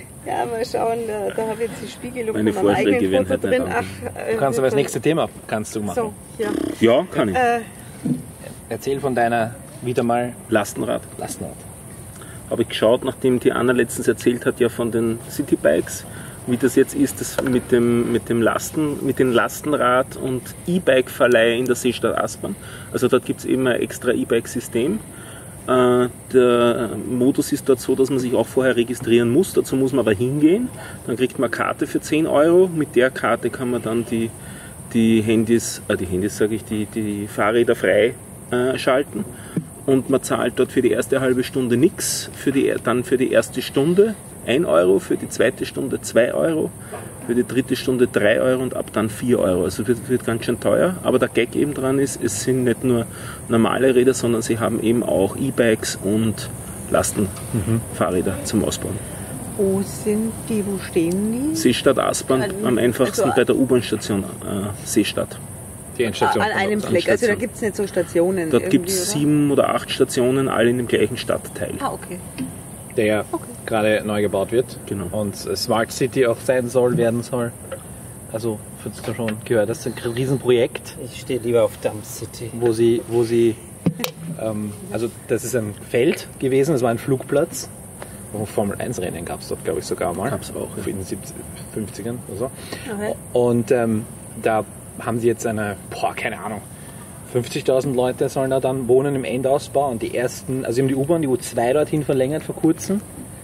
Ja, mal schauen, da, da habe ich jetzt die Spiegelung Meine von meinem Vorschläge eigenen werden Foto halt drin. nicht Ach, äh, Du kannst aber das wir- nächste Thema kannst du machen. So, ja. Ja, kann ich. Äh, Erzähl von deiner wieder mal Lastenrad. Lastenrad. Habe ich geschaut, nachdem die Anna letztens erzählt hat, ja von den Citybikes, wie das jetzt ist, das mit dem, mit dem Lasten, mit dem Lastenrad und E-Bike-Verleih in der Seestadt Aspern. Also dort gibt es eben ein extra E-Bike-System. Äh, der Modus ist dort so, dass man sich auch vorher registrieren muss. Dazu muss man aber hingehen. Dann kriegt man eine Karte für zehn Euro. Mit der Karte kann man dann die, die Handys, äh, die Handys sage ich, die, die Fahrräder frei äh, schalten. Und man zahlt dort für die erste halbe Stunde nichts, für die, dann für die erste Stunde ein Euro, für die zweite Stunde zwei Euro, für die dritte Stunde drei Euro und ab dann vier Euro. Also wird, wird ganz schön teuer. Aber der Gag eben dran ist, es sind nicht nur normale Räder, sondern sie haben eben auch E-Bikes und Lastenfahrräder mhm. zum Ausbauen. wo sind die, wo stehen die? Seestadt Aspern, An- am einfachsten also- bei der U-Bahn-Station äh, Seestadt. Die Endstation. An einem Fleck, also da gibt es nicht so Stationen. Dort irgendwie, gibt es oder? sieben oder acht Stationen, alle in dem gleichen Stadtteil. Ah, okay. Der ja Okay. gerade neu gebaut wird. Genau. Und äh, Smart City auch sein soll, werden soll. Also, hast du schon gehört, das ist ein Riesenprojekt, Ich stehe lieber auf Dump City. wo sie, wo sie ähm, also das ist ein Feld gewesen, das war ein Flugplatz. Formel eins Rennen gab es dort, glaube ich, sogar mal. Gab's auch, ja. In den siebzig, fünfzigern oder so. Okay. Und ähm, da haben sie jetzt eine, boah, keine Ahnung, fünfzigtausend Leute sollen da dann wohnen im Endausbau. Und die ersten, also sie haben die U-Bahn, die U zwei dorthin verlängert vor kurzem.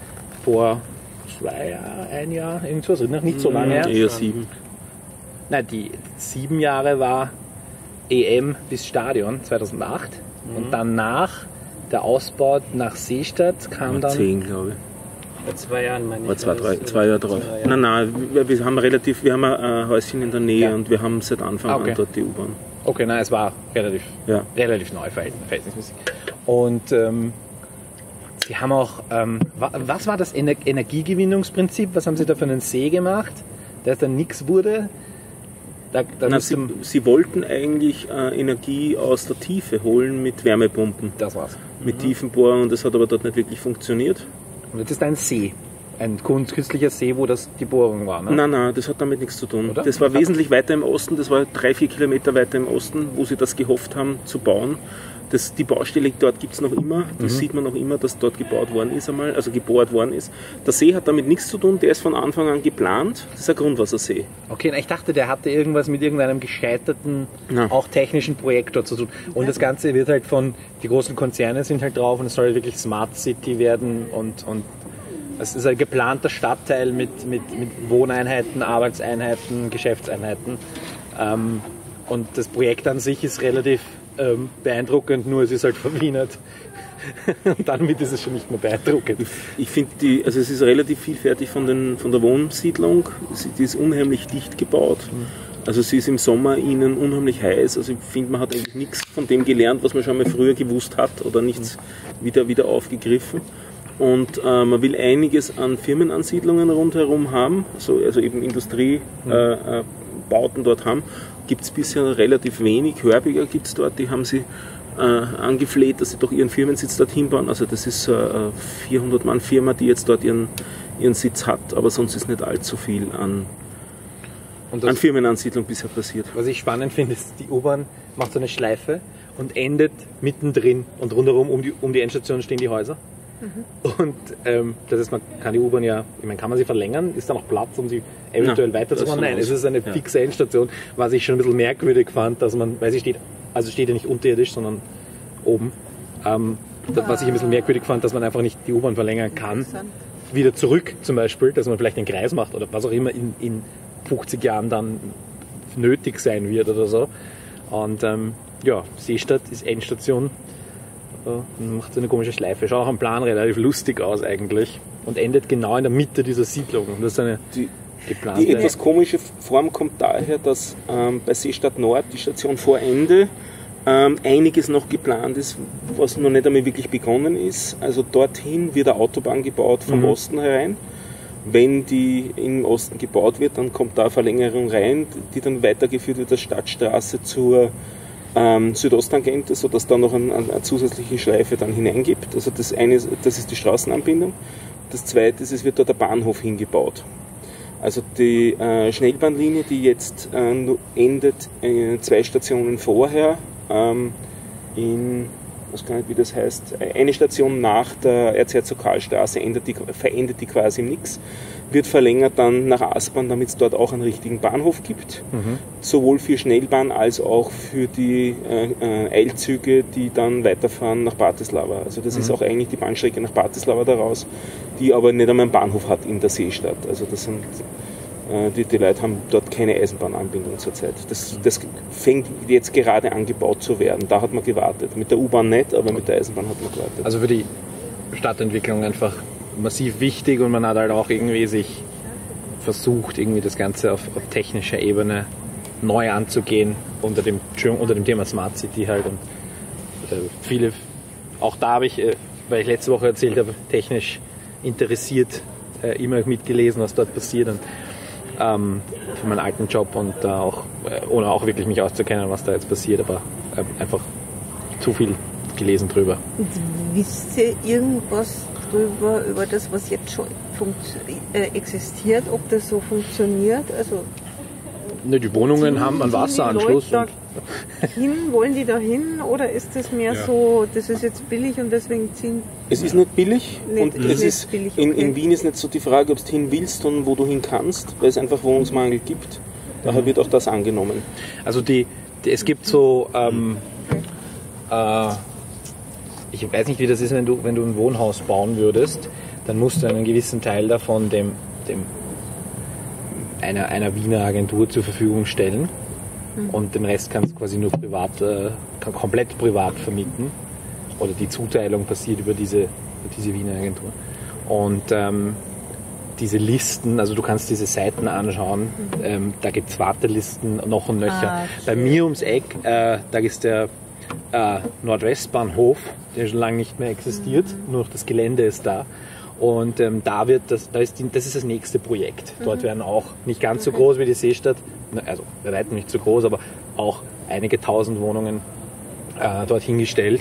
Vor zwei Jahren, ein Jahr, irgendwas, noch nicht so lange her. Eher sieben. Nein, die sieben Jahre war E M bis Stadion zweitausendacht. Und danach der Ausbau nach Seestadt kam War dann. zehn, glaube ich. Vor zwei Jahren meine ich. Oder zwei, war drei, das, zwei Jahre drauf. zwei Jahre. Nein, nein, wir, wir haben relativ, wir haben ein Häuschen in der Nähe Ja. und wir haben seit Anfang Okay. an dort die U-Bahn. Okay, nein, es war relativ, Ja. relativ neu verhältnismäßig. Und ähm, sie haben auch, ähm, wa- was war das Ener Energiegewinnungsprinzip? Was haben sie da für einen See gemacht, der dann nichts wurde? Da, da Na, müsste- sie, sie wollten eigentlich äh, Energie aus der Tiefe holen mit Wärmepumpen, das war's. mit Tiefenbohren und das hat aber dort nicht wirklich funktioniert. Und jetzt ist ein See, ein kunst- künstlicher See, wo das die Bohrung war. Ne? Nein, nein, das hat damit nichts zu tun. Oder? Das war wesentlich weiter im Osten, das war drei, vier Kilometer weiter im Osten, wo sie das gehofft haben zu bauen. Das, die Baustelle dort gibt es noch immer, das sieht man noch immer, dass dort gebaut worden ist einmal, also gebohrt worden ist. Der See hat damit nichts zu tun, der ist von Anfang an geplant, das ist ein Grundwassersee. Okay, na, ich dachte, der hatte irgendwas mit irgendeinem gescheiterten, Nein. auch technischen Projekt dort zu tun. Und das Ganze wird halt von, die großen Konzerne sind halt drauf und es soll wirklich Smart City werden und, und es ist ein geplanter Stadtteil mit, mit, mit Wohneinheiten, Arbeitseinheiten, Geschäftseinheiten. Ähm, und das Projekt an sich ist relativ ähm, beeindruckend, nur es ist halt verwienert. Und damit ist es schon nicht mehr beeindruckend. Ich finde, die, also es ist relativ vielfältig von, den, von der Wohnsiedlung, sie, die ist unheimlich dicht gebaut. Also sie ist im Sommer innen unheimlich heiß, also ich finde, man hat eigentlich nichts von dem gelernt, was man schon mal früher gewusst hat oder nichts wieder, wieder aufgegriffen. Und äh, man will einiges an Firmenansiedlungen rundherum haben, also, also eben Industriebauten äh, äh, Bauten dort haben. Gibt es bisher relativ wenig. Hörbiger gibt es dort, die haben sie äh, angefleht, dass sie doch ihren Firmensitz dorthin bauen. Also das ist so eine vierhundert Mann Firma, die jetzt dort ihren, ihren Sitz hat, aber sonst ist nicht allzu viel an, Und an das, Firmenansiedlung bisher passiert. was ich spannend finde, ist, die U-Bahn macht so eine Schleife und endet mittendrin und rundherum um die, um die Endstation stehen die Häuser. Und ähm, das heißt, man kann die U-Bahn ja, ich meine, kann man sie verlängern? Ist da noch Platz, um sie eventuell Na, weiterzumachen? das Nein, ist es ist eine ja. fixe Endstation, was ich schon ein bisschen merkwürdig fand, dass man, weil sie steht, also steht ja nicht unterirdisch, sondern oben. Ähm, das, was ich ein bisschen merkwürdig fand, dass man einfach nicht die U-Bahn verlängern kann. Wieder zurück zum Beispiel, dass man vielleicht den Kreis macht oder was auch immer in, in fünfzig Jahren dann nötig sein wird oder so. Und ähm, ja, Seestadt ist Endstation. Äh, macht so eine komische Schleife. Schaut auch am Plan relativ lustig aus eigentlich. Und endet genau in der Mitte dieser Siedlung. Und das ist eine Die, geplante... die etwas komische Form kommt daher, dass ähm, bei Seestadt Nord, die Station vor Ende, ähm, einiges noch geplant ist, was noch nicht einmal wirklich begonnen ist. Also dorthin wird eine Autobahn gebaut vom Mhm. Osten herein. Wenn die im Osten gebaut wird, dann kommt da eine Verlängerung rein, die dann weitergeführt wird, der Stadtstraße zur ähm, Südosttangente, sodass da noch ein, ein, eine zusätzliche Schleife dann hineingibt. Also das eine, ist- das ist die Straßenanbindung. das Zweite ist, es wird dort der Bahnhof hingebaut. Also die äh, Schnellbahnlinie, die jetzt äh, endet äh, zwei Stationen vorher ähm, in, ich weiß gar nicht, wie das heißt, eine Station nach der Erzherzog-Karl-Straße endet die, verendet die quasi im Nix, wird verlängert dann nach Aspern, damit es dort auch einen richtigen Bahnhof gibt, mhm. sowohl für Schnellbahn als auch für die äh, äh, Eilzüge, die dann weiterfahren nach Bratislava. Also das mhm. ist auch eigentlich die Bahnstrecke nach Bratislava daraus, die aber nicht einmal einen Bahnhof hat in der Seestadt. Also das sind, äh, die, die Leute haben dort keine Eisenbahnanbindung zurzeit. Das, das fängt jetzt gerade an gebaut zu werden. Da hat man gewartet. Mit der U-Bahn nicht, aber mit der Eisenbahn hat man gewartet. Also für die Stadtentwicklung einfach massiv wichtig und man hat halt auch irgendwie sich versucht, irgendwie das Ganze auf, auf technischer Ebene neu anzugehen unter dem, unter dem Thema Smart City halt und äh, viele, auch da habe ich, äh, weil ich letzte Woche erzählt habe, technisch interessiert äh, immer mitgelesen, was dort passiert und ähm, für meinen alten Job und da auch, äh, ohne auch wirklich mich auszukennen, was da jetzt passiert, aber äh, einfach zu viel gelesen drüber. Und wisst ihr irgendwas drüber, über das, was jetzt schon äh, existiert, ob das so funktioniert? Also ne, die Wohnungen die, haben einen Wasseranschluss. Da hin, wollen die da hin oder ist das mehr ja. so, das ist jetzt billig und deswegen ziehen... Es ist nicht billig nicht, und es ist billig, okay. in, in Wien ist nicht so die Frage, ob du hin willst und wo du hin kannst, weil es einfach Wohnungsmangel gibt. Daher wird auch das angenommen. Also die, die es gibt so ähm, äh, ich weiß nicht, wie das ist, wenn du, wenn du ein Wohnhaus bauen würdest, dann musst du einen gewissen Teil davon dem, dem einer, einer Wiener Agentur zur Verfügung stellen mhm. und den Rest kannst du quasi nur privat, äh, komplett privat vermieten oder die Zuteilung passiert über diese, über diese Wiener Agentur. Und ähm, diese Listen, also du kannst diese Seiten anschauen, mhm. ähm, da gibt es Wartelisten noch und nöcher. Ah, Bei mir ums Eck, äh, da ist der äh, Nordwestbahnhof, der schon lange nicht mehr existiert, mhm. nur noch das Gelände ist da. Und ähm, da wird das, da ist die, das ist das nächste Projekt. Mhm. Dort werden auch nicht ganz so groß wie die Seestadt, also bei weitem nicht so groß, aber auch einige tausend Wohnungen äh, dort hingestellt.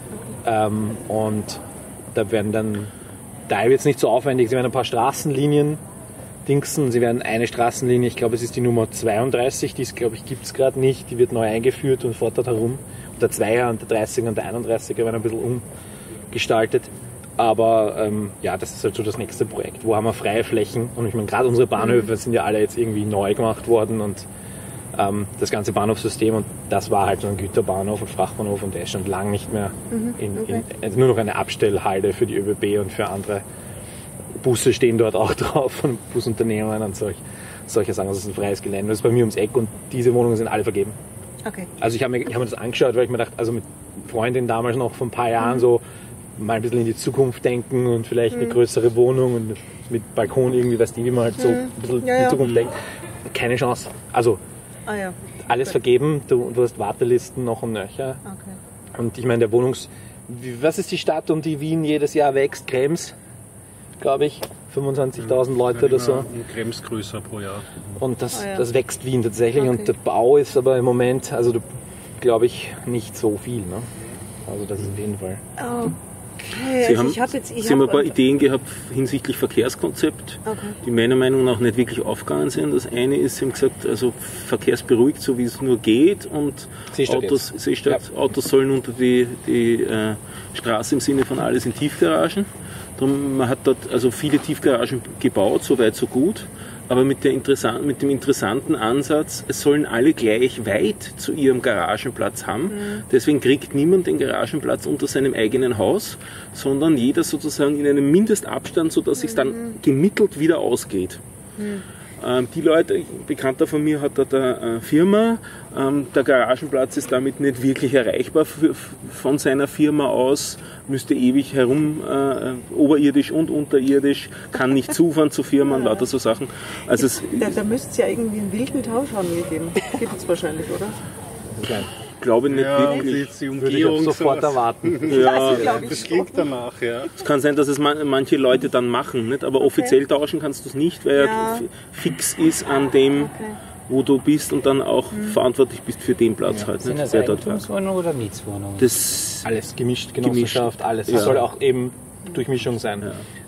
Ähm, und da werden dann, da wird es nicht so aufwendig, sie werden ein paar Straßenlinien dingsen, sie werden eine Straßenlinie, ich glaube es ist die Nummer zweiunddreißig, die glaube ich gibt es gerade nicht, die wird neu eingeführt und fährt dort herum. Und der Zweier und der dreißiger und der einunddreißiger werden ein bisschen umgestaltet. Aber ähm, ja, das ist halt so das nächste Projekt. Wo haben wir freie Flächen? Und ich meine, gerade unsere Bahnhöfe sind ja alle jetzt irgendwie neu gemacht worden und ähm, das ganze Bahnhofssystem und das war halt so ein Güterbahnhof und Frachtbahnhof und der ist schon lange nicht mehr mhm, in, okay. in, also nur noch eine Abstellhalde für die ÖBB und für andere Busse stehen dort auch drauf von Busunternehmen und solch, solche Sachen. Das ist ein freies Gelände. Das ist bei mir ums Eck und diese Wohnungen sind alle vergeben. Okay. Also ich habe mir, ich hab mir das angeschaut, weil ich mir dachte, also mit Freundin damals noch vor ein paar Jahren mhm. so mal ein bisschen in die Zukunft denken und vielleicht mhm. eine größere Wohnung und mit Balkon irgendwie, weißt du, wie man halt so ein bisschen ja, in die ja. Zukunft denkt. Keine Chance. Also ah, ja. alles okay. vergeben, du, du hast Wartelisten noch und nöcher. Okay. Und ich meine, der Wohnungs... Was ist die Stadt, um die Wien jedes Jahr wächst? Krems, glaube ich. fünfundzwanzigtausend Leute oder so. Ein Krems größer pro Jahr. Und das, oh, ja. das wächst Wien tatsächlich. Okay. Und der Bau ist aber im Moment, also glaube ich, nicht so viel. Ne? Also das ist auf jeden Fall... Okay. Sie also haben, ich hab jetzt, ich Sie haben hab ein paar Ideen gehabt hinsichtlich Verkehrskonzept, okay. die meiner Meinung nach nicht wirklich aufgegangen sind. Das eine ist, Sie haben gesagt, also verkehrsberuhigt, so wie es nur geht, und Seestadt Autos, Seestadt, ja. Autos sollen unter die, die äh, Straße im Sinne von alles in Tiefgaragen. Darum, man hat dort also viele Tiefgaragen gebaut, so weit, so gut. Aber mit, der interessant, mit dem interessanten Ansatz, es sollen alle gleich weit zu ihrem Garagenplatz haben. Mhm. Deswegen kriegt niemand den Garagenplatz unter seinem eigenen Haus, sondern jeder sozusagen in einem Mindestabstand, sodass mhm. sich dann gemittelt wieder ausgeht. Mhm. Ähm, die Leute, ein Bekannter von mir hat da eine äh, Firma, ähm, der Garagenplatz ist damit nicht wirklich erreichbar für, von seiner Firma aus, müsste ewig herum, äh, oberirdisch und unterirdisch, kann nicht zufahren zu Firmen, lauter so Sachen. Also es, da da müsste es ja irgendwie einen wilden Tauschhandel geben. Gibt es wahrscheinlich, oder? Okay. Ich glaube nicht ja, wirklich. Die Würde ich auch sofort erwarten. Ja, das, das klingt danach, ja. es kann sein, dass es man, manche Leute dann machen, nicht? Aber okay. offiziell tauschen kannst du es nicht, weil ja. er fix ist an dem, okay. wo du bist und dann auch mhm. verantwortlich bist für den Platz. Ja. Halt, Sind nicht? das Eigentumswohnungen oder Mietswohnungen? Das alles gemischt, Genossenschaft, alles. Das ja. soll auch eben Durchmischung sein. Ja.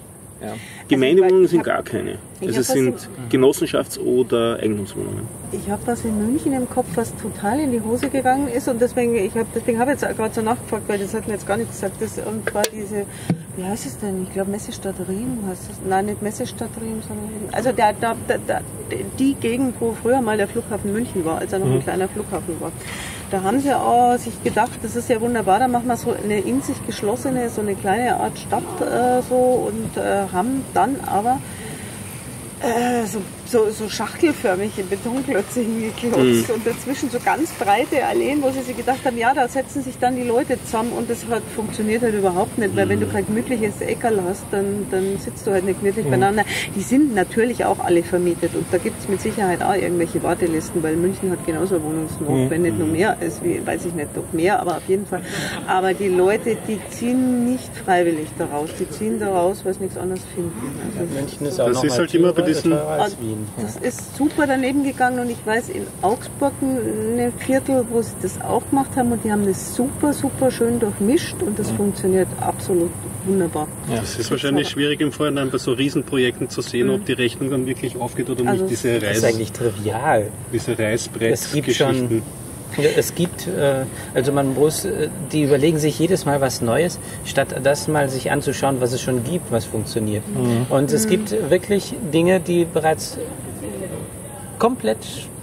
Ja. Gemeindewohnungen ich sind hab- gar keine. ich Also hab es was sind Genossenschafts- oder Eigentumswohnungen. Ich habe was in München im Kopf, was total in die Hose gegangen ist und deswegen, ich habe deswegen habe ich jetzt gerade so nachgefragt, weil das hat mir jetzt gar nicht gesagt, das und zwar diese, wie heißt es denn? Ich glaube Messestadt Riem heißt es. Nein, nicht Messestadt Riem, sondern also der, der, der, der, die Gegend, wo früher mal der Flughafen München war, als er noch ein kleiner Flughafen war. Da haben sie auch sich gedacht, das ist ja wunderbar, da machen wir so eine in sich geschlossene, so eine kleine Art Stadt äh, so und äh, haben dann aber äh, so, so, so schachtelförmig in Betonklötze hingeklotzt Mhm. und dazwischen so ganz breite Alleen, wo sie sich gedacht haben, ja, da setzen sich dann die Leute zusammen und das hat, funktioniert halt überhaupt nicht, weil wenn du kein gemütliches Eckerl hast, dann, dann sitzt du halt nicht gemütlich beieinander. Die sind natürlich auch alle vermietet und da gibt es mit Sicherheit auch irgendwelche Wartelisten, weil München hat genauso Wohnungsnot, wenn nicht nur mehr, ist, wie, weiß ich nicht, ob mehr, aber auf jeden Fall. Aber die Leute, die ziehen nicht freiwillig daraus, die ziehen daraus, weil sie nichts anderes finden. Also München ist auch Das noch ist mal halt immer bei teurer- diesen- teurer als Und Wien. das ist super daneben gegangen und ich weiß in Augsburg ein Viertel, wo sie das auch gemacht haben und die haben das super, super schön durchmischt und das funktioniert absolut wunderbar. Das ist wahrscheinlich schwierig im Vorhinein bei so Riesenprojekten zu sehen, ob die Rechnung dann wirklich aufgeht oder Also nicht. Diese, Das ist Reiß, eigentlich trivial. diese Es gibt Reißbrett-Geschichten. schon, es gibt, äh, also man muss, äh, die überlegen sich jedes Mal was Neues, statt das mal sich anzuschauen, was es schon gibt, was funktioniert. Und es gibt wirklich Dinge, die bereits komplett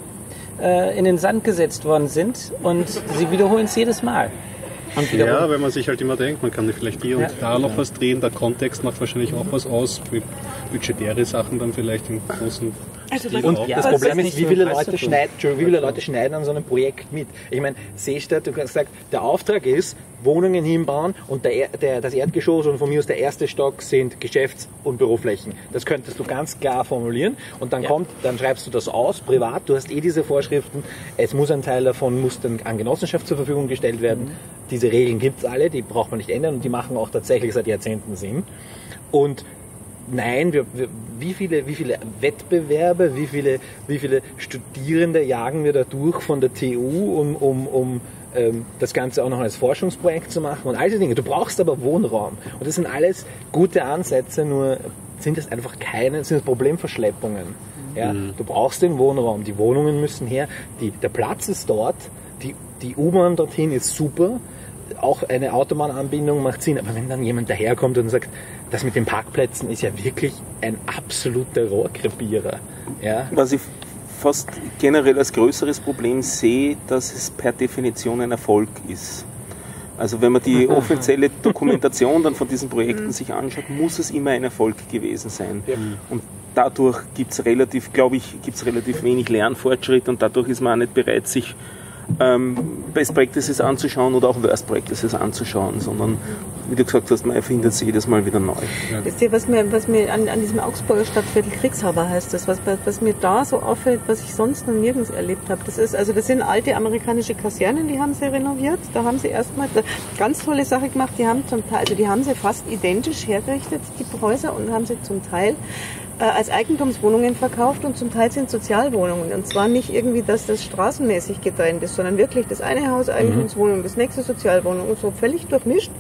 äh, in den Sand gesetzt worden sind und sie wiederholen es jedes Mal. Und wiederholen. Ja, weil man sich halt immer denkt, man kann vielleicht hier und Ja. da noch was drehen, der Kontext macht wahrscheinlich auch was aus, wie budgetäre Sachen dann vielleicht im großen Also Stil was- auch. Ja, Das das Problem hat ist, nichts wie mit viele, dem Preis Leute zu tun. schneiden, Entschuldigung, wie viele Leute schneiden an so einem Projekt mit? Ich meine, Seestadt, du hast gesagt, der Auftrag ist, Wohnungen hinbauen und der, Er- der, das Erdgeschoss und von mir aus der erste Stock sind Geschäfts- und Büroflächen. Das könntest du ganz klar formulieren und dann Ja. kommt, dann schreibst du das aus, privat, du hast eh diese Vorschriften, es muss ein Teil davon muss dann an Genossenschaft zur Verfügung gestellt werden. Mhm. Diese Regeln gibt's alle, die braucht man nicht ändern und die machen auch tatsächlich seit Jahrzehnten Sinn. Und nein, wir, wir, wie, viele, wie viele Wettbewerbe, wie viele, wie viele Studierende jagen wir da durch von der T U, um, um, um ähm, das Ganze auch noch als Forschungsprojekt zu machen und all diese Dinge. Du brauchst aber Wohnraum. Und das sind alles gute Ansätze, nur sind es einfach keine, sind es Problemverschleppungen. Ja? Du brauchst den Wohnraum, die Wohnungen müssen her, die, der Platz ist dort, die, die U-Bahn dorthin ist super, auch eine Autobahnanbindung macht Sinn, aber wenn dann jemand daherkommt und sagt, das mit den Parkplätzen ist ja wirklich ein absoluter Rohrkrepierer. Ja? Was ich fast generell als größeres Problem sehe, dass es per Definition ein Erfolg ist. Also wenn man die offizielle Dokumentation dann von diesen Projekten sich anschaut, muss es immer ein Erfolg gewesen sein. Und dadurch gibt es relativ, glaube ich, gibt es relativ wenig Lernfortschritt und dadurch ist man auch nicht bereit, sich ähm, Best Practices anzuschauen oder auch Worst Practices anzuschauen, sondern wie du gesagt hast, man erfindet sie jedes Mal wieder neu. Wisst ihr, was mir, was mir an, an diesem Augsburger Stadtviertel Kriegshaber heißt, das, was, was mir da so auffällt, was ich sonst noch nirgends erlebt habe, das ist, also das sind alte amerikanische Kasernen, die haben sie renoviert, da haben sie erstmal eine ganz tolle Sache gemacht, die haben zum Teil, also die haben sie fast identisch hergerichtet, die Häuser, und haben sie zum Teil äh, als Eigentumswohnungen verkauft und zum Teil sind Sozialwohnungen, und zwar nicht irgendwie, dass das straßenmäßig getrennt ist, sondern wirklich das eine Haus Eigentumswohnung, das nächste Sozialwohnung und so völlig durchmischt.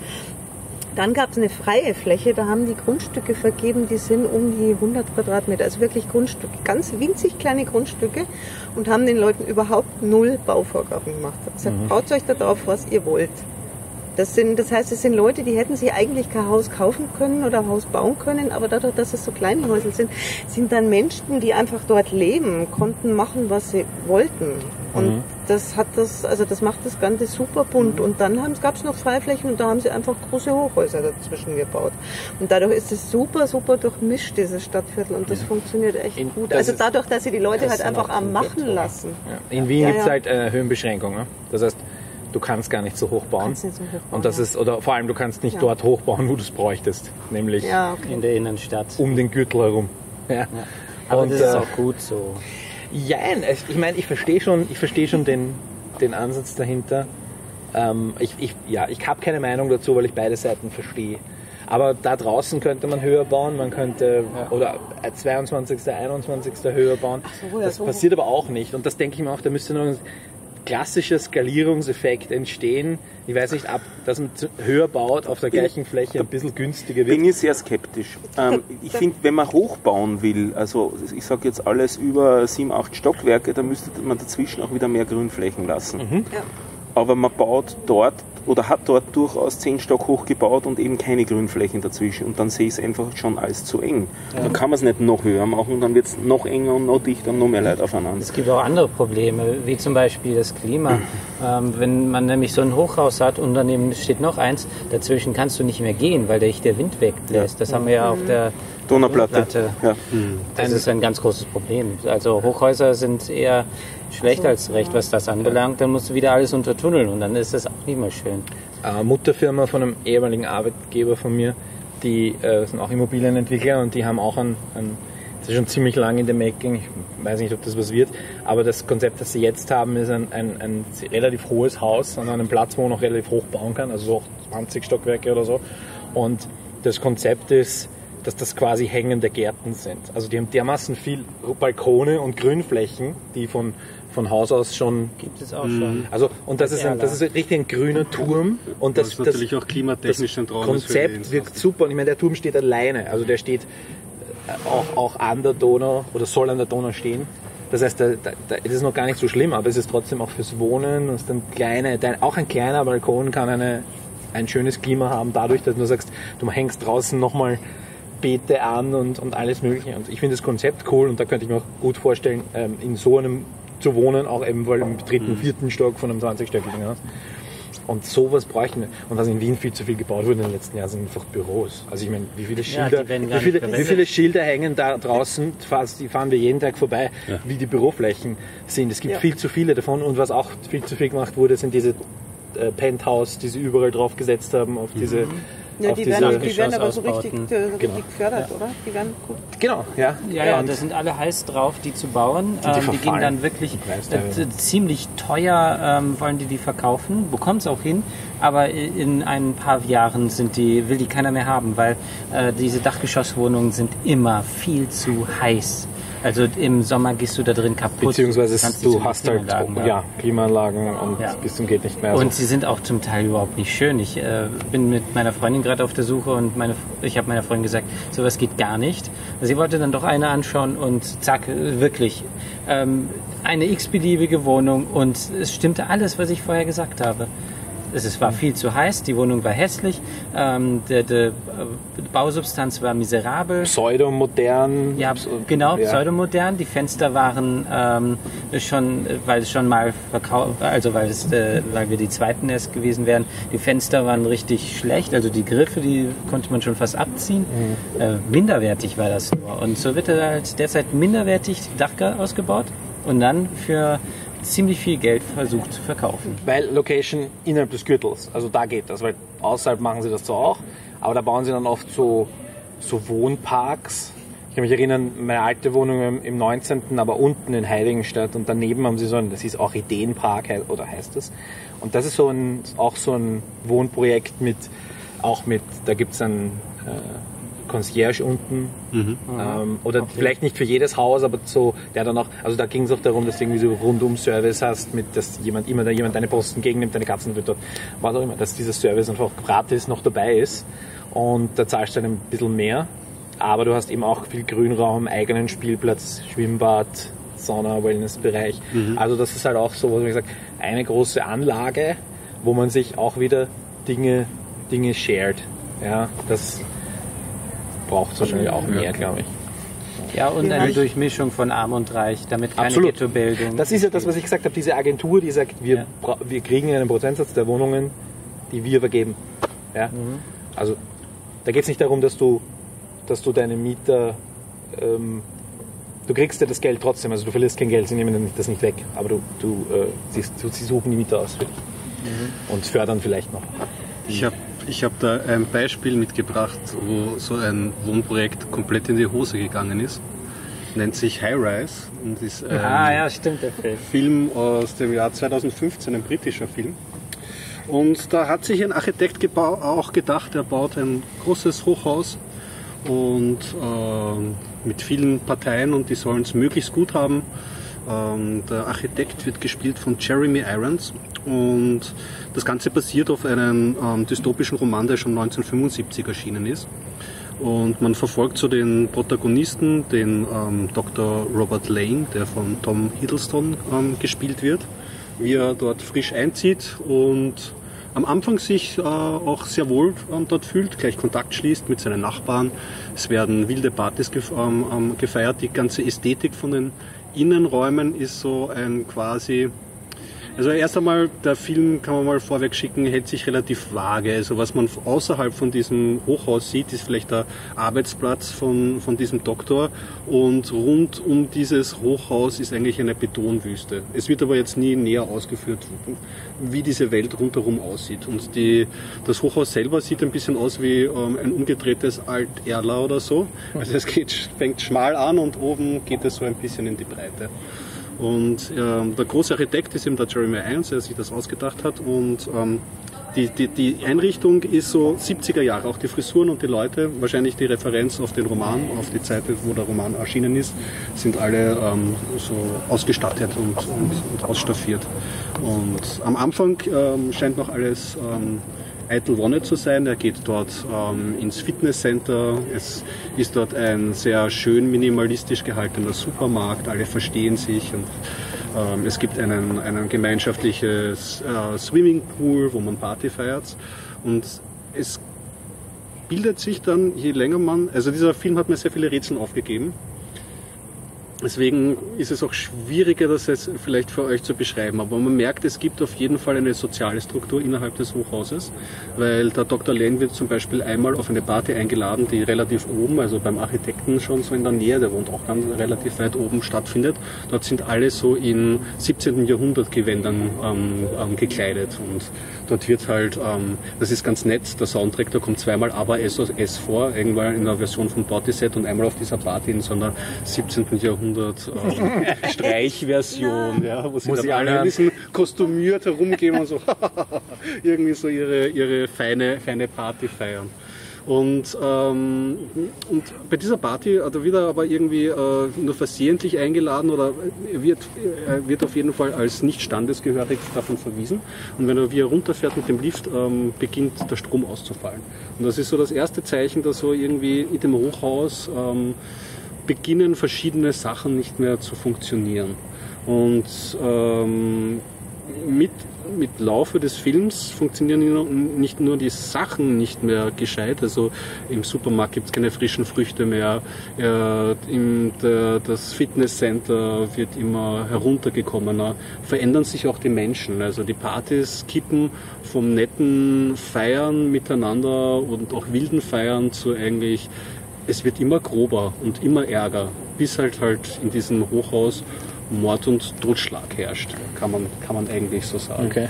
Dann gab es eine freie Fläche, da haben die Grundstücke vergeben, die sind um die hundert Quadratmeter, also wirklich Grundstücke, ganz winzig kleine Grundstücke, und haben den Leuten überhaupt null Bauvorgaben gemacht. Gesagt, mhm. baut euch da drauf, was ihr wollt. Das, sind, das heißt, es sind Leute, die hätten sich eigentlich kein Haus kaufen können oder ein Haus bauen können, aber dadurch, dass es so kleine Häuser sind, sind dann Menschen, die einfach dort leben, konnten machen, was sie wollten. Und mhm. das hat das, also das macht das Ganze super bunt. Und dann gab es noch Freiflächen und da haben sie einfach große Hochhäuser dazwischen gebaut. Und dadurch ist es super, super durchmischt, dieses Stadtviertel, und das ja. funktioniert echt In, gut. Also dadurch, dass sie die Leute halt einfach am Machen Getro. lassen. Ja. In Wien ja, gibt es ja. halt äh, Höhenbeschränkungen. Das heißt, du kannst gar nicht so hoch bauen. Kannst nicht so hoch bauen, und das ja. ist, oder vor allem, du kannst nicht Ja. dort hochbauen, wo du es bräuchtest. Nämlich Ja, okay. In der Innenstadt. um den Gürtel herum. Ja. Ja. Aber Und, das ist äh, auch gut so. Ja, ich meine, ich verstehe schon, ich verstehe schon den, den Ansatz dahinter. Ähm, ich, ich, ja, ich habe keine Meinung dazu, weil ich beide Seiten verstehe. Aber da draußen könnte man höher bauen, man könnte, oder zweiundzwanzigster, einundzwanzigster höher bauen. so, ja, Das so. passiert aber auch nicht. Und das denke ich mir auch, da müsste noch klassischer Skalierungseffekt entstehen. Ich weiß nicht, ab, dass man höher baut, auf der gleichen Fläche ein bisschen günstiger wird. Bin ich sehr skeptisch. Ähm, ich finde, wenn man hochbauen will, also ich sage jetzt alles über sieben, acht Stockwerke, dann müsste man dazwischen auch wieder mehr Grünflächen lassen. Mhm. Ja. Aber man baut dort oder hat dort durchaus zehn Stock hoch gebaut und eben keine Grünflächen dazwischen. Und dann sehe ich es einfach schon als zu eng. Ja. Dann kann man es nicht noch höher machen und dann wird es noch enger und noch dichter und noch mehr Leute aufeinander. Es gibt auch andere Probleme, wie zum Beispiel das Klima. ähm, wenn man nämlich so ein Hochhaus hat und daneben steht noch eins, dazwischen kannst du nicht mehr gehen, weil dich der Wind wegbläst. Das haben wir ja auf der Donauplatte. Donauplatte. Ja. Das ist ein ganz großes Problem. Also Hochhäuser sind eher schlecht als recht, was das anbelangt. Dann musst du wieder alles untertunneln und dann ist das auch nicht mehr schön. Äh, Mutterfirma von einem ehemaligen Arbeitgeber von mir, die äh, sind auch Immobilienentwickler und die haben auch ein, ein das ist schon ziemlich lange in der Making, ich weiß nicht, ob das was wird, aber das Konzept, das sie jetzt haben, ist ein, ein, ein relativ hohes Haus an einem Platz, wo man noch relativ hoch bauen kann, also so auch zwanzig Stockwerke oder so. Und das Konzept ist, dass das quasi hängende Gärten sind. Also die haben dermaßen viel Balkone und Grünflächen, die von, von Haus aus schon... Gibt es auch schon. Also, und das ist, ein, das ist richtig ein grüner Turm. Und das, das ist natürlich das, auch klimatechnisch ein Traum. Das Konzept wirkt super. Und ich meine, der Turm steht alleine. Also der steht auch, auch an der Donau oder soll an der Donau stehen. Das heißt, da, da, das ist noch gar nicht so schlimm, aber es ist trotzdem auch fürs Wohnen. Und dann kleine, auch ein kleiner Balkon kann eine, ein schönes Klima haben, dadurch, dass du sagst, du hängst draußen nochmal Beete an und, und alles Mögliche. Und ich finde das Konzept cool und da könnte ich mir auch gut vorstellen, in so einem zu wohnen, auch eben weil im dritten, vierten Stock von einem zwanzigstöckigen Haus. Und sowas bräuchten wir. Und was in Wien viel zu viel gebaut wurde in den letzten Jahren, sind einfach Büros. Also ich meine, wie viele Schilder, Ja, wie viele, wie viele Schilder hängen da draußen, fast, die fahren wir jeden Tag vorbei, ja. wie die Büroflächen sind. Es gibt ja. viel zu viele davon und was auch viel zu viel gemacht wurde, sind diese äh, Penthouse, die sie überall drauf gesetzt haben, auf diese... Mhm. Ja, die werden, die werden aber so richtig, Ausbauten. äh, richtig Genau. gefördert, Ja. oder? Die werden gut. Genau, ja. Ja, ja, da sind alle heiß drauf, die zu bauen. Die, Ähm, die, verfallen. gehen dann wirklich äh, ziemlich teuer, ähm, wollen die die verkaufen, bekommt es auch hin, aber in ein paar Jahren sind die, will die keiner mehr haben, weil äh, diese Dachgeschosswohnungen sind immer viel zu heiß. Also im Sommer gehst du da drin kaputt. Beziehungsweise kannst du diese hast halt Klimaanlagen ja, haben. Klimaanlagen und Ja. bis zum geht nicht mehr. Also Und sie sind auch zum Teil überhaupt nicht schön. Ich äh, bin mit meiner Freundin gerade auf der Suche und meine, ich habe meiner Freundin gesagt, sowas geht gar nicht. Sie wollte dann doch eine anschauen und zack, wirklich ähm, eine x-beliebige Wohnung und es stimmte alles, was ich vorher gesagt habe. Es war viel zu heiß, die Wohnung war hässlich, ähm, die, die Bausubstanz war miserabel. pseudomodern. Ja, genau, ja. pseudomodern. Die Fenster waren ähm, schon, weil es schon mal verkauft, also weil es, äh, weil wir die zweiten erst gewesen wären, die Fenster waren richtig schlecht, also die Griffe, die konnte man schon fast abziehen. Mhm. Äh, minderwertig war das nur. Und so wird halt derzeit minderwertig Dach ausgebaut und dann für ziemlich viel Geld versucht zu verkaufen. Weil Location innerhalb des Gürtels, also da geht das, weil außerhalb machen sie das zwar auch, aber da bauen sie dann oft so, so Wohnparks. Ich kann mich erinnern, meine alte Wohnung im, im neunzehnten, aber unten in Heiligenstadt und daneben haben sie so ein, das ist Orchideenpark, oder heißt das. Und das ist so ein, auch so ein Wohnprojekt mit, auch mit, da gibt es ein äh, Concierge unten, mhm. ähm, oder okay. vielleicht nicht für jedes Haus, aber so, der dann auch, also da ging es auch darum, dass du irgendwie so Rundum-Service hast, mit, dass jemand immer da jemand deine Post entgegennimmt, deine Katzen wird dort, was auch immer, dass dieser Service einfach gratis noch dabei ist und da zahlst du dann ein bisschen mehr, aber du hast eben auch viel Grünraum, eigenen Spielplatz, Schwimmbad, Sauna, Wellnessbereich, mhm. also das ist halt auch so, was ich gesagt, eine große Anlage, wo man sich auch wieder Dinge, Dinge shared, ja, das braucht es wahrscheinlich auch mehr, glaube ich. Ja, und eine Durchmischung von Arm und Reich, damit keine Absolut. Ghettobildung. Das ist ja das, was ich gesagt habe, diese Agentur, die sagt, wir, ja. wir kriegen einen Prozentsatz der Wohnungen, die wir vergeben. Ja? Mhm. Also da geht es nicht darum, dass du, dass du deine Mieter, ähm, du kriegst ja das Geld trotzdem, also du verlierst kein Geld, sie nehmen das nicht weg, aber du, du, äh, sie, sie suchen die Mieter aus für dich mhm. und fördern vielleicht noch. Ich habe Ich habe da ein Beispiel mitgebracht, wo so ein Wohnprojekt komplett in die Hose gegangen ist. Nennt sich High Rise und ist ein ah, ja, stimmt, der Film. Film aus dem Jahr zweitausendfünfzehn, ein britischer Film. Und da hat sich ein Architekt auch gedacht, er baut ein großes Hochhaus und äh, mit vielen Parteien und die sollen es möglichst gut haben. Ähm, der Architekt wird gespielt von Jeremy Irons und das Ganze basiert auf einem ähm, dystopischen Roman, der schon neunzehnhundertfünfundsiebzig erschienen ist. Und man verfolgt so den Protagonisten, den ähm, Doktor Robert Lane, der von Tom Hiddleston ähm, gespielt wird, wie er dort frisch einzieht und am Anfang sich äh, auch sehr wohl ähm, dort fühlt, gleich Kontakt schließt mit seinen Nachbarn. Es werden wilde Partys gef- ähm, ähm, gefeiert. Die ganze Ästhetik von den Innenräumen ist so ein quasi... Also erst einmal, der Film, kann man mal vorweg schicken, hält sich relativ vage. Also was man außerhalb von diesem Hochhaus sieht, ist vielleicht der Arbeitsplatz von, von diesem Doktor. Und rund um dieses Hochhaus ist eigentlich eine Betonwüste. Es wird aber jetzt nie näher ausgeführt, wie diese Welt rundherum aussieht. Und die, das Hochhaus selber sieht ein bisschen aus wie ähm, ein umgedrehtes Alt-Erla oder so. Also es geht, fängt schmal an und oben geht es so ein bisschen in die Breite. Und äh, der große Architekt ist eben der Jeremy Irons, der sich das ausgedacht hat. Und ähm, die, die, die Einrichtung ist so siebziger Jahre, auch die Frisuren und die Leute, wahrscheinlich die Referenz auf den Roman, auf die Zeit, wo der Roman erschienen ist, sind alle ähm, so ausgestattet und, und, und ausstaffiert. Und am Anfang ähm, scheint noch alles... Ähm, eitel Wonne zu sein. Er geht dort ähm, ins Fitnesscenter. Es ist dort ein sehr schön minimalistisch gehaltener Supermarkt. Alle verstehen sich und ähm, es gibt einen, einen gemeinschaftliches äh, Swimmingpool, wo man Party feiert. Und es bildet sich dann, je länger man, also dieser Film hat mir sehr viele Rätsel aufgegeben. Deswegen ist es auch schwieriger, das jetzt vielleicht für euch zu beschreiben. Aber man merkt, es gibt auf jeden Fall eine soziale Struktur innerhalb des Hochhauses, weil der Doktor Lane wird zum Beispiel einmal auf eine Party eingeladen, die relativ oben, also beim Architekten schon so in der Nähe, der wohnt auch ganz relativ weit oben, stattfindet. Dort sind alle so in siebzehnten Jahrhundert Gewändern ähm, ähm, gekleidet und dort wird halt, ähm, das ist ganz nett, der Soundtrack, da kommt zweimal aber S S vor, irgendwann in der Version von Portishead und einmal auf dieser Party in so einer siebzehnten Jahrhundert ähm, Streichversion, ja, wo sie dann alle ein bisschen kostümiert herumgehen und so irgendwie so ihre, ihre feine, feine Party feiern. Und, ähm, und bei dieser Party hat er wieder aber irgendwie äh, nur versehentlich eingeladen oder wird, er wird auf jeden Fall als nicht standesgehörig davon verwiesen. Und wenn er wieder runterfährt mit dem Lift, ähm, beginnt der Strom auszufallen. Und das ist so das erste Zeichen, dass so irgendwie in dem Hochhaus ähm, beginnen verschiedene Sachen nicht mehr zu funktionieren. Und ähm, mit, mit Laufe des Films funktionieren nicht nur die Sachen nicht mehr gescheit, also im Supermarkt gibt es keine frischen Früchte mehr, äh, im, der, das Fitnesscenter wird immer heruntergekommener, verändern sich auch die Menschen, also die Partys kippen vom netten Feiern miteinander und auch wilden Feiern zu eigentlich, es wird immer grober und immer ärger, bis halt halt in diesem Hochhaus Mord und Totschlag herrscht, kann man, kann man eigentlich so sagen. Okay.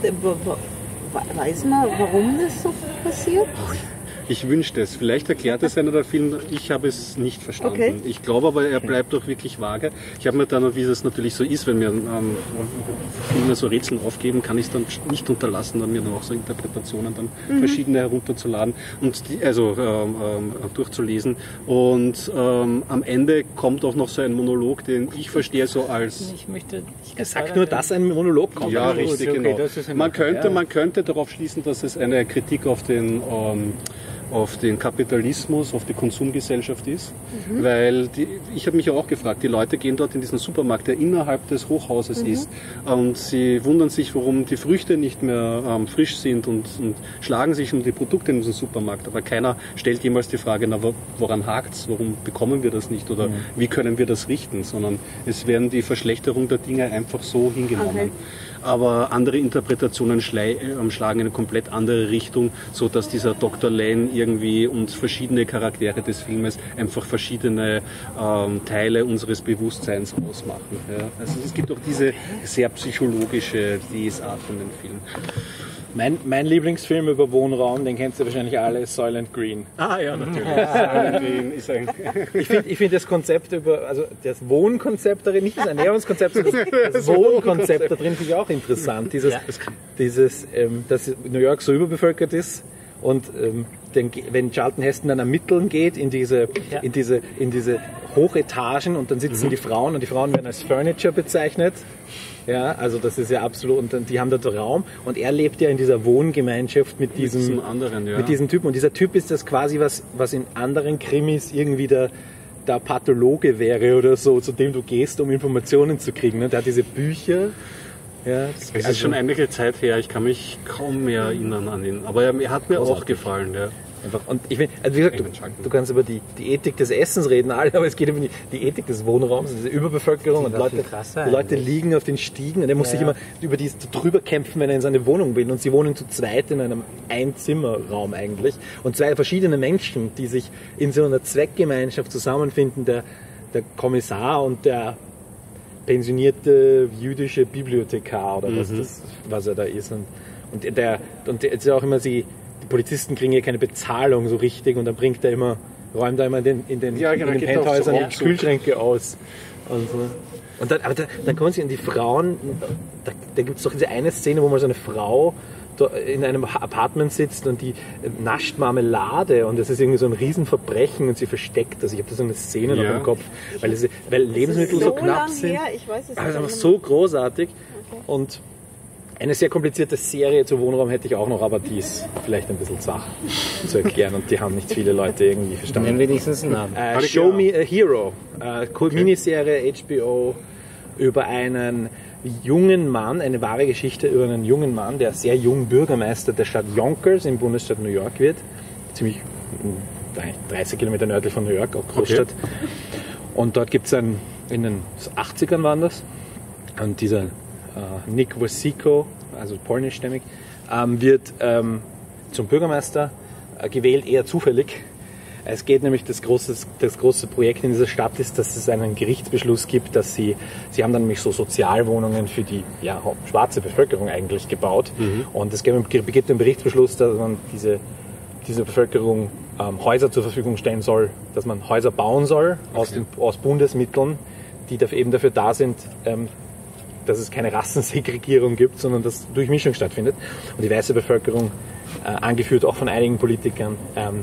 Weiß man, warum das so passiert? Ich wünschte es. Vielleicht erklärt es einer der Film. Ich habe es nicht verstanden. Okay. Ich glaube aber, er bleibt doch wirklich vage. Ich habe mir dann, wie es natürlich so ist, wenn wir ähm, Filme so Rätsel aufgeben, kann ich es dann nicht unterlassen, dann mir noch so Interpretationen dann mhm. verschiedene herunterzuladen und die, also ähm, ähm, durchzulesen. Und ähm, am Ende kommt auch noch so ein Monolog, den ich verstehe so als... Ich möchte... Ich Er sagt nur, dass ein Monolog kommt. Ja, gut, richtig, okay, genau. das ist in Man Ordnung, könnte, ja. man könnte darauf schließen, dass es eine Kritik auf den, ähm, auf den Kapitalismus, auf die Konsumgesellschaft ist. Mhm. Weil die, ich habe mich ja auch gefragt, die Leute gehen dort in diesen Supermarkt, der innerhalb des Hochhauses mhm. ist, und sie wundern sich, warum die Früchte nicht mehr ähm, frisch sind und, und schlagen sich um die Produkte in diesem Supermarkt. Aber keiner stellt jemals die Frage, na, woran hakt's? Warum bekommen wir das nicht? Oder mhm. wie können wir das richten? Sondern es werden die Verschlechterung der Dinge einfach so hingenommen. Okay. Aber andere Interpretationen schlei- äh, schlagen in eine komplett andere Richtung, so dass dieser Doktor Lane irgendwie und verschiedene Charaktere des Filmes einfach verschiedene ähm, Teile unseres Bewusstseins ausmachen. Ja. Also es gibt auch diese sehr psychologische Lesart von dem Film. Mein, mein Lieblingsfilm über Wohnraum, den kennst du wahrscheinlich alle, ist Soylent Green. Ah ja, natürlich. Soylent Green ist ein Ich finde ich find das Konzept über, also das Wohnkonzept darin, nicht das Ernährungskonzept, sondern das Wohnkonzept da drin finde ich auch interessant. Dieses, ja. dieses ähm, dass New York so überbevölkert ist und ähm, den, wenn Charlton Heston dann ermitteln geht in diese, ja. in diese, in diese Hochetagen und dann sitzen mhm. die Frauen und die Frauen werden als Furniture bezeichnet. Ja, also das ist ja absolut, und dann, die haben dort Raum und er lebt ja in dieser Wohngemeinschaft mit diesem, mit diesem anderen, ja. mit diesem Typen, und dieser Typ ist das quasi, was, was in anderen Krimis irgendwie der, der Pathologe wäre oder so, zu dem du gehst, um Informationen zu kriegen. Ne? Der hat diese Bücher. Ja, das es also, ist schon einige Zeit her, ich kann mich kaum mehr erinnern an ihn, aber er, er hat mir auch gefallen. Ja. Einfach. Und ich will, also wie gesagt, du, du kannst über die, die Ethik des Essens reden, alle, aber es geht über die, die Ethik des Wohnraums, diese Überbevölkerung, und Leute, die Leute liegen auf den Stiegen und er muss ja, sich immer über die drüber kämpfen, wenn er in seine Wohnung will, und sie wohnen zu zweit in einem Einzimmerraum eigentlich, und zwei verschiedene Menschen, die sich in so einer Zweckgemeinschaft zusammenfinden, der, der Kommissar und der pensionierte jüdische Bibliothekar oder was, mhm. das, was er da ist, und, und der, und der ist auch immer sie, die Polizisten kriegen ja keine Bezahlung so richtig, und dann bringt er immer, räumt er immer in den, in den, ja, genau, in den Penthäusern die Kühlschränke aus. Und, so. und dann, aber da, dann kommen sie an die Frauen, da, da gibt es doch diese eine Szene, wo mal so eine Frau in einem Apartment sitzt und die nascht Marmelade, und das ist irgendwie so ein Riesenverbrechen und sie versteckt das. Ich habe da so eine Szene ja. noch im Kopf, weil, es, weil Lebensmittel so, so knapp sind. Her. Ich weiß es also einfach so großartig. Okay. Und eine sehr komplizierte Serie zu Wohnraum hätte ich auch noch, aber die ist vielleicht ein bisschen zach zu erklären und die haben nicht viele Leute irgendwie verstanden. Nennen wenigstens einen Namen. Äh, Show Me a Hero, äh, okay. Miniserie H B O über einen jungen Mann, eine wahre Geschichte über einen jungen Mann, der sehr jung Bürgermeister der Stadt Yonkers im Bundesstaat New York wird. Ziemlich dreißig Kilometer nördlich von New York, auch Großstadt. Okay. Und dort gibt es einen, in den achtzigern waren das, und dieser äh, Nick Wasiko, also polnischstämmig, ähm, wird ähm, zum Bürgermeister äh, gewählt, eher zufällig. Es geht nämlich, das große, das große Projekt in dieser Stadt ist, dass es einen Gerichtsbeschluss gibt, dass sie, sie haben dann nämlich so Sozialwohnungen für die ja, schwarze Bevölkerung eigentlich gebaut. Mhm. Und es gibt einen Berichtsbeschluss, dass man diese, diese Bevölkerung ähm, Häuser zur Verfügung stellen soll, dass man Häuser bauen soll okay. aus, den, aus Bundesmitteln, die dafür, eben dafür da sind, ähm, dass es keine Rassensegregierung gibt, sondern dass Durchmischung stattfindet. Und die weiße Bevölkerung, äh, angeführt auch von einigen Politikern, ähm,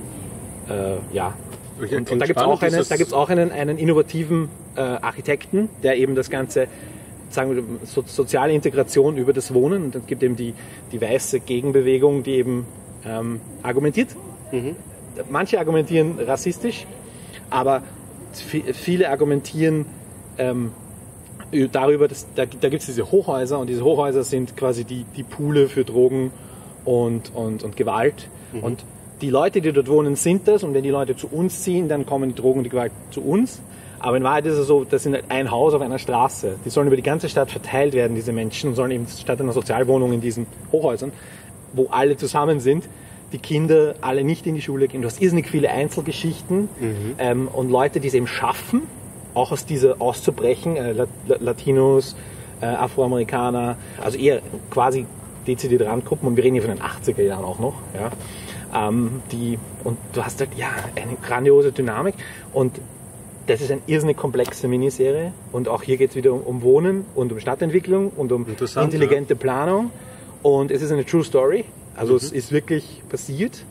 Äh, ja, und, und da gibt es auch, eine, da gibt's auch einen, einen innovativen äh, Architekten, der eben das Ganze, sagen wir, so, soziale Integration über das Wohnen, und es gibt eben die, die weiße Gegenbewegung, die eben ähm, argumentiert. Mhm. Manche argumentieren rassistisch, aber viele argumentieren ähm, darüber, dass da, da gibt es diese Hochhäuser, und diese Hochhäuser sind quasi die, die Poole für Drogen und, und, und Gewalt. Mhm. Und die Leute, die dort wohnen, sind das, und wenn die Leute zu uns ziehen, dann kommen die Drogen und die Gewalt zu uns. Aber in Wahrheit ist es so, das sind ein Haus auf einer Straße. Die sollen über die ganze Stadt verteilt werden, diese Menschen, und sollen eben statt einer Sozialwohnung in diesen Hochhäusern, wo alle zusammen sind, die Kinder alle nicht in die Schule gehen. Du hast irrsinnig viele Einzelgeschichten mhm. ähm, und Leute, die es eben schaffen, auch aus dieser auszubrechen, äh, Latinos, äh, Afroamerikaner, also eher quasi dezidiert Randgruppen, und wir reden hier von den achtziger Jahren auch noch, ja. Ähm, die, und du hast halt, ja, eine grandiose Dynamik, und das ist eine irrsinnig komplexe Miniserie, und auch hier geht es wieder um, um Wohnen und um Stadtentwicklung und um intelligente ja. Planung, und es ist eine True Story, also mhm. es ist wirklich passiert,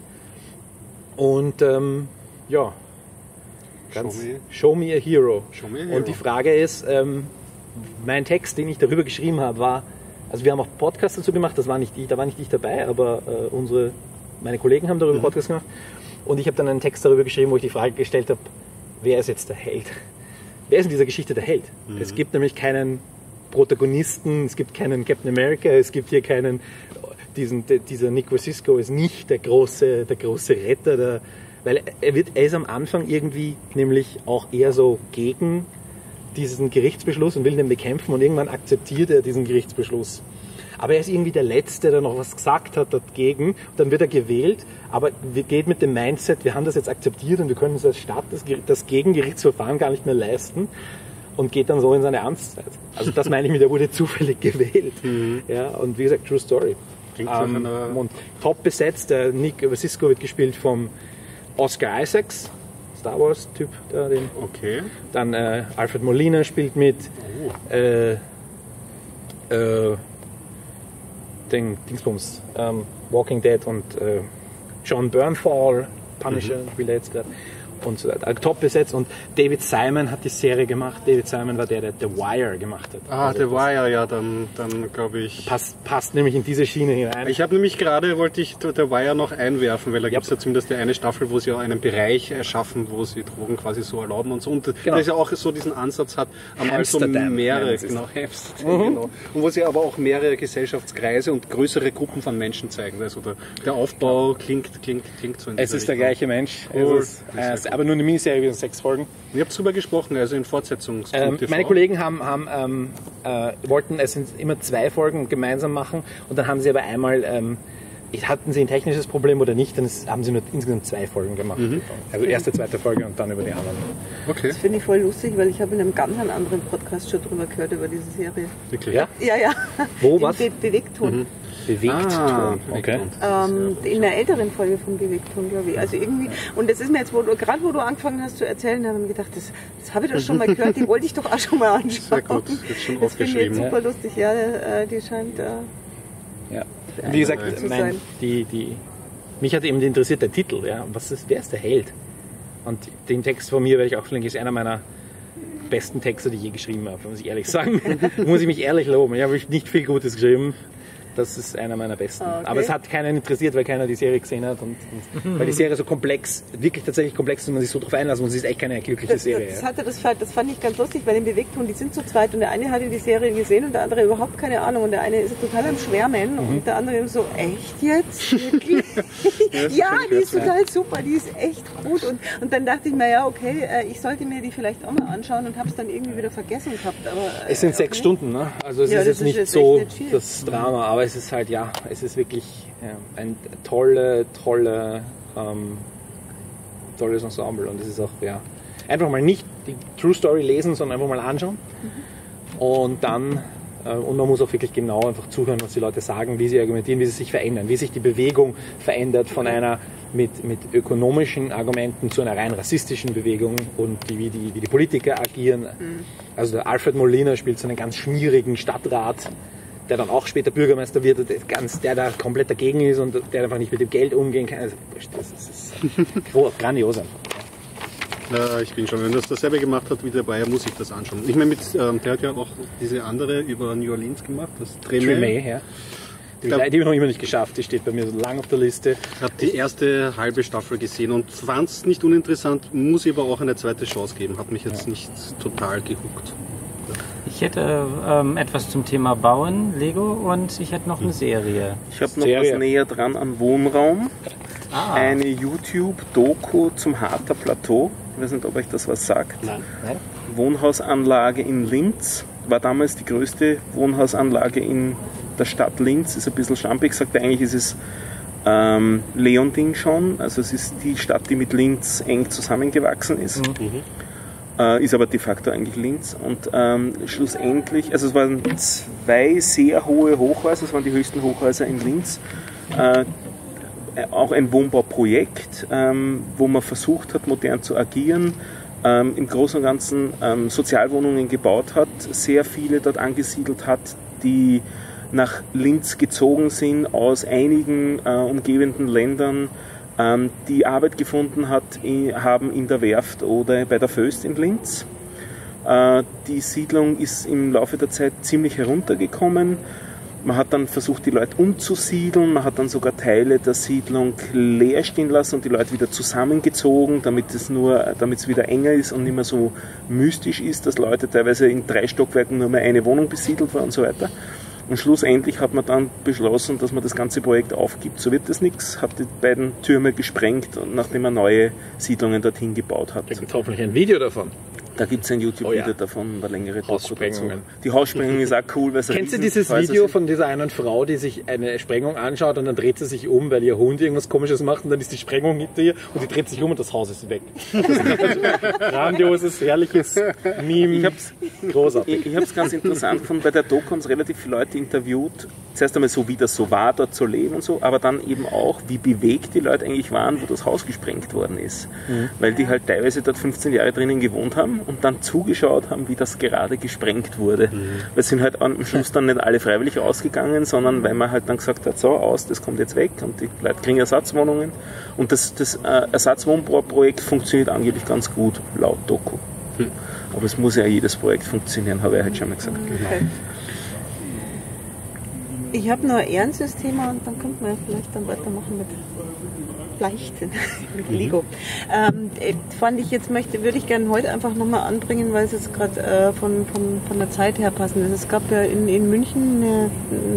und ähm, ja, ganz, show, me. show me a hero. Show me a hero. Und die Frage ist, ähm, mein Text, den ich darüber geschrieben habe, war, also wir haben auch Podcasts dazu gemacht, das war nicht ich, da war nicht ich dabei, aber äh, unsere Meine Kollegen haben darüber mhm. Podcast gemacht, und ich habe dann einen Text darüber geschrieben, wo ich die Frage gestellt habe, wer ist jetzt der Held? Wer ist in dieser Geschichte der Held? Mhm. Es gibt nämlich keinen Protagonisten, es gibt keinen Captain America, es gibt hier keinen, diesen, dieser Nick Wasiko ist nicht der große, der große Retter, der, weil er, wird, er ist am Anfang irgendwie nämlich auch eher so gegen diesen Gerichtsbeschluss und will den bekämpfen, und irgendwann akzeptiert er diesen Gerichtsbeschluss. Aber er ist irgendwie der Letzte, der noch was gesagt hat dagegen. Dann wird er gewählt, aber wir geht mit dem Mindset, wir haben das jetzt akzeptiert und wir können uns als Stadt das, das Gegengerichtsverfahren gar nicht mehr leisten, und geht dann so in seine Amtszeit. Also das meine ich mit, er wurde zufällig gewählt. Mhm. Ja, und wie gesagt, True Story. Ähm, und top besetzt, der Nick Wasiko wird gespielt vom Oscar Isaacs, Star Wars Typ da, den. Okay. Dann äh, Alfred Molina spielt mit. Oh. Äh, äh, den Dingsbums, ähm, Walking Dead, und äh, John Bernthal, Punisher, mhm. spielt er jetzt gerade. und so weiter. Top besetzt und David Simon hat die Serie gemacht. David Simon war der, der The Wire gemacht hat. Ah, also The Wire, ja, dann, dann glaube ich... Passt, passt nämlich in diese Schiene hinein. Ich habe nämlich gerade, wollte ich The Wire noch einwerfen, weil da gibt es ja zumindest eine Staffel, wo sie ja einen Bereich erschaffen, wo sie Drogen quasi so erlauben und so. Und genau. das ja auch so diesen Ansatz hat, einmal so Amsterdam, mehrere, ja, genau, Amsterdam, mhm. genau. Und wo sie aber auch mehrere Gesellschaftskreise und größere Gruppen von Menschen zeigen. Also der, der Aufbau klingt, klingt, klingt so in Es ist Richtung. der gleiche Mensch, Cool. es ist, äh, aber nur eine Miniserie, wie sechs Folgen. Ihr habt drüber gesprochen, also in Fortsetzungs. Ähm, meine Kollegen haben, haben ähm, äh, wollten es sind immer zwei Folgen gemeinsam machen und dann haben sie aber einmal, ähm, hatten sie ein technisches Problem oder nicht, dann haben sie nur insgesamt zwei Folgen gemacht. Mhm. Also erste, zweite Folge und dann über die anderen. Okay. Das finde ich voll lustig, weil ich habe in einem ganz anderen Podcast schon drüber gehört, über diese Serie. Wirklich? Ja? Ja, ja. Wo, was? Be Bewegtton. Mhm. Bewegt Ah, okay. Ähm, in der älteren Folge von Bewegton, glaube ich. Also irgendwie, und das ist mir jetzt, wo du, gerade wo du angefangen hast zu erzählen, habe ich mir gedacht, das, das habe ich doch schon mal gehört, die wollte ich doch auch schon mal anschauen. Sehr gut, jetzt schon das finde ich jetzt aufgeschrieben. super lustig, ja, äh, die scheint äh, Ja. Wie gesagt, zu mein, sein. die, die, mich hat eben interessiert der Titel. Ja. Was ist, wer ist der Held? Und den Text von mir werde ich auch verlinken, ist einer meiner besten Texte, die ich je geschrieben habe, muss ich ehrlich sagen. Muss ich mich ehrlich loben. Ich habe nicht viel Gutes geschrieben. Das ist einer meiner besten. Okay. Aber es hat keinen interessiert, weil keiner die Serie gesehen hat. Und, und weil die Serie so komplex, wirklich tatsächlich komplex ist und man sich so drauf einlassen muss. Es ist echt keine glückliche Das, Serie. das, Ja. hatte, das, fand- das fand ich ganz lustig, weil im Bewegton, die sind zu zweit und der eine hatte die Serie gesehen und der andere überhaupt keine Ahnung und der eine ist total am Schwärmen Mhm. und der andere so, echt jetzt? Wirklich? Ja, die ist total super, die ist echt gut und, und dann dachte ich mir, ja okay, äh, ich sollte mir die vielleicht auch mal anschauen und habe es dann irgendwie wieder vergessen gehabt. Aber, äh, Es sind sechs okay. Stunden, ne? Also es Ja, ist das jetzt ist nicht jetzt so echt nicht viel. das Drama, aber es ist halt, ja, es ist wirklich ja, ein tolle, tolle, ähm, tolles Ensemble und es ist auch, ja, einfach mal nicht die True Story lesen, sondern einfach mal anschauen und dann, äh, und man muss auch wirklich genau einfach zuhören, was die Leute sagen, wie sie argumentieren, wie sie sich verändern, wie sich die Bewegung verändert von einer mit, mit ökonomischen Argumenten zu einer rein rassistischen Bewegung und die, wie, die, wie die Politiker agieren. Also der Alfred Molina spielt so einen ganz schmierigen Stadtrat, der dann auch später Bürgermeister wird, und ganz, der da komplett dagegen ist und der einfach nicht mit dem Geld umgehen kann. Also, das ist, ist grandios einfach. Ja, ich bin schon, wenn das dasselbe gemacht hat wie der Bayer, muss ich das anschauen. Ich meine, mit, ähm, der hat ja auch diese andere über New Orleans gemacht, das Tremé. Tremé, ja. Die, glaub- die habe ich noch immer nicht geschafft, die steht bei mir so lang auf der Liste. Ich habe die erste halbe Staffel gesehen und fand es nicht uninteressant, muss ich aber auch eine zweite Chance geben. Hat mich jetzt nicht total gehuckt. Ich hätte ähm, etwas zum Thema Bauen, Lego, und ich hätte noch eine Serie. Ich habe noch Serie. was näher dran am Wohnraum. Ah, Eine YouTube-Doku zum Harter Plateau. Ich weiß nicht, ob euch das was sagt. Nein. Wohnhausanlage in Linz. War damals die größte Wohnhausanlage in der Stadt Linz. Ist ein bisschen schlampig gesagt. Eigentlich ist es ähm, Leonding schon. Also es ist die Stadt, die mit Linz eng zusammengewachsen ist. Mhm. Äh, ist aber de facto eigentlich Linz. Und ähm, schlussendlich, also es waren zwei sehr hohe Hochhäuser, es waren die höchsten Hochhäuser in Linz. Äh, auch ein Wohnbauprojekt, ähm, wo man versucht hat, modern zu agieren, ähm, im Großen und Ganzen ähm, Sozialwohnungen gebaut hat, sehr viele dort angesiedelt hat, die nach Linz gezogen sind aus einigen äh, umgebenden Ländern, ähm, die Arbeit gefunden hat, i- haben in der Werft oder bei der Föst in Linz. Äh, die Siedlung ist im Laufe der Zeit ziemlich heruntergekommen. Man hat dann versucht, die Leute umzusiedeln, man hat dann sogar Teile der Siedlung leer stehen lassen und die Leute wieder zusammengezogen, damit es nur, damit es wieder enger ist und nicht mehr so mystisch ist, dass Leute teilweise in drei Stockwerken nur mehr eine Wohnung besiedelt war und so weiter. Und schlussendlich hat man dann beschlossen, dass man das ganze Projekt aufgibt. So wird das nichts, hat die beiden Türme gesprengt, nachdem man neue Siedlungen dorthin gebaut hat. Da gibt es hoffentlich ein Video davon. Da gibt es ein YouTube-Video Oh ja. davon, eine längere Doku dazu. Haussprengungen. Die Haussprengung ist auch cool, weil es Kennst du riesen dieses Häuser Video sind. von dieser einen Frau, die sich eine Sprengung anschaut und dann dreht sie sich um, weil ihr Hund irgendwas Komisches macht und dann ist die Sprengung hinter ihr und die dreht sich um und das Haus ist weg. Das ist ein grandioses, herrliches Meme. Ich hab's, Großartig. ich, ich habe es ganz interessant gefunden, bei der Doku haben es relativ viele Leute interviewt zuerst einmal so, wie das so war, dort zu leben und so, aber dann eben auch, wie bewegt die Leute eigentlich waren, wo das Haus gesprengt worden ist. Mhm. Weil die halt teilweise dort fünfzehn Jahre drinnen gewohnt haben und dann zugeschaut haben, wie das gerade gesprengt wurde. Mhm. Weil sind halt am Schluss dann nicht alle freiwillig ausgegangen, sondern weil man halt dann gesagt hat, so aus, das kommt jetzt weg und die Leute kriegen Ersatzwohnungen. Und das, das äh, Ersatzwohnprojekt funktioniert angeblich ganz gut, laut Doku. Mhm. Aber es muss ja jedes Projekt funktionieren, habe ich halt schon mal gesagt. Okay. Ich habe noch ein ernstes Thema und dann könnten wir vielleicht dann weitermachen mit Leichten, mit Lego. Mhm. Ähm, fand ich jetzt möchte, würde ich gerne heute einfach nochmal anbringen, weil es jetzt gerade äh, von, von, von der Zeit her passend ist. Es gab ja in, in München, eine,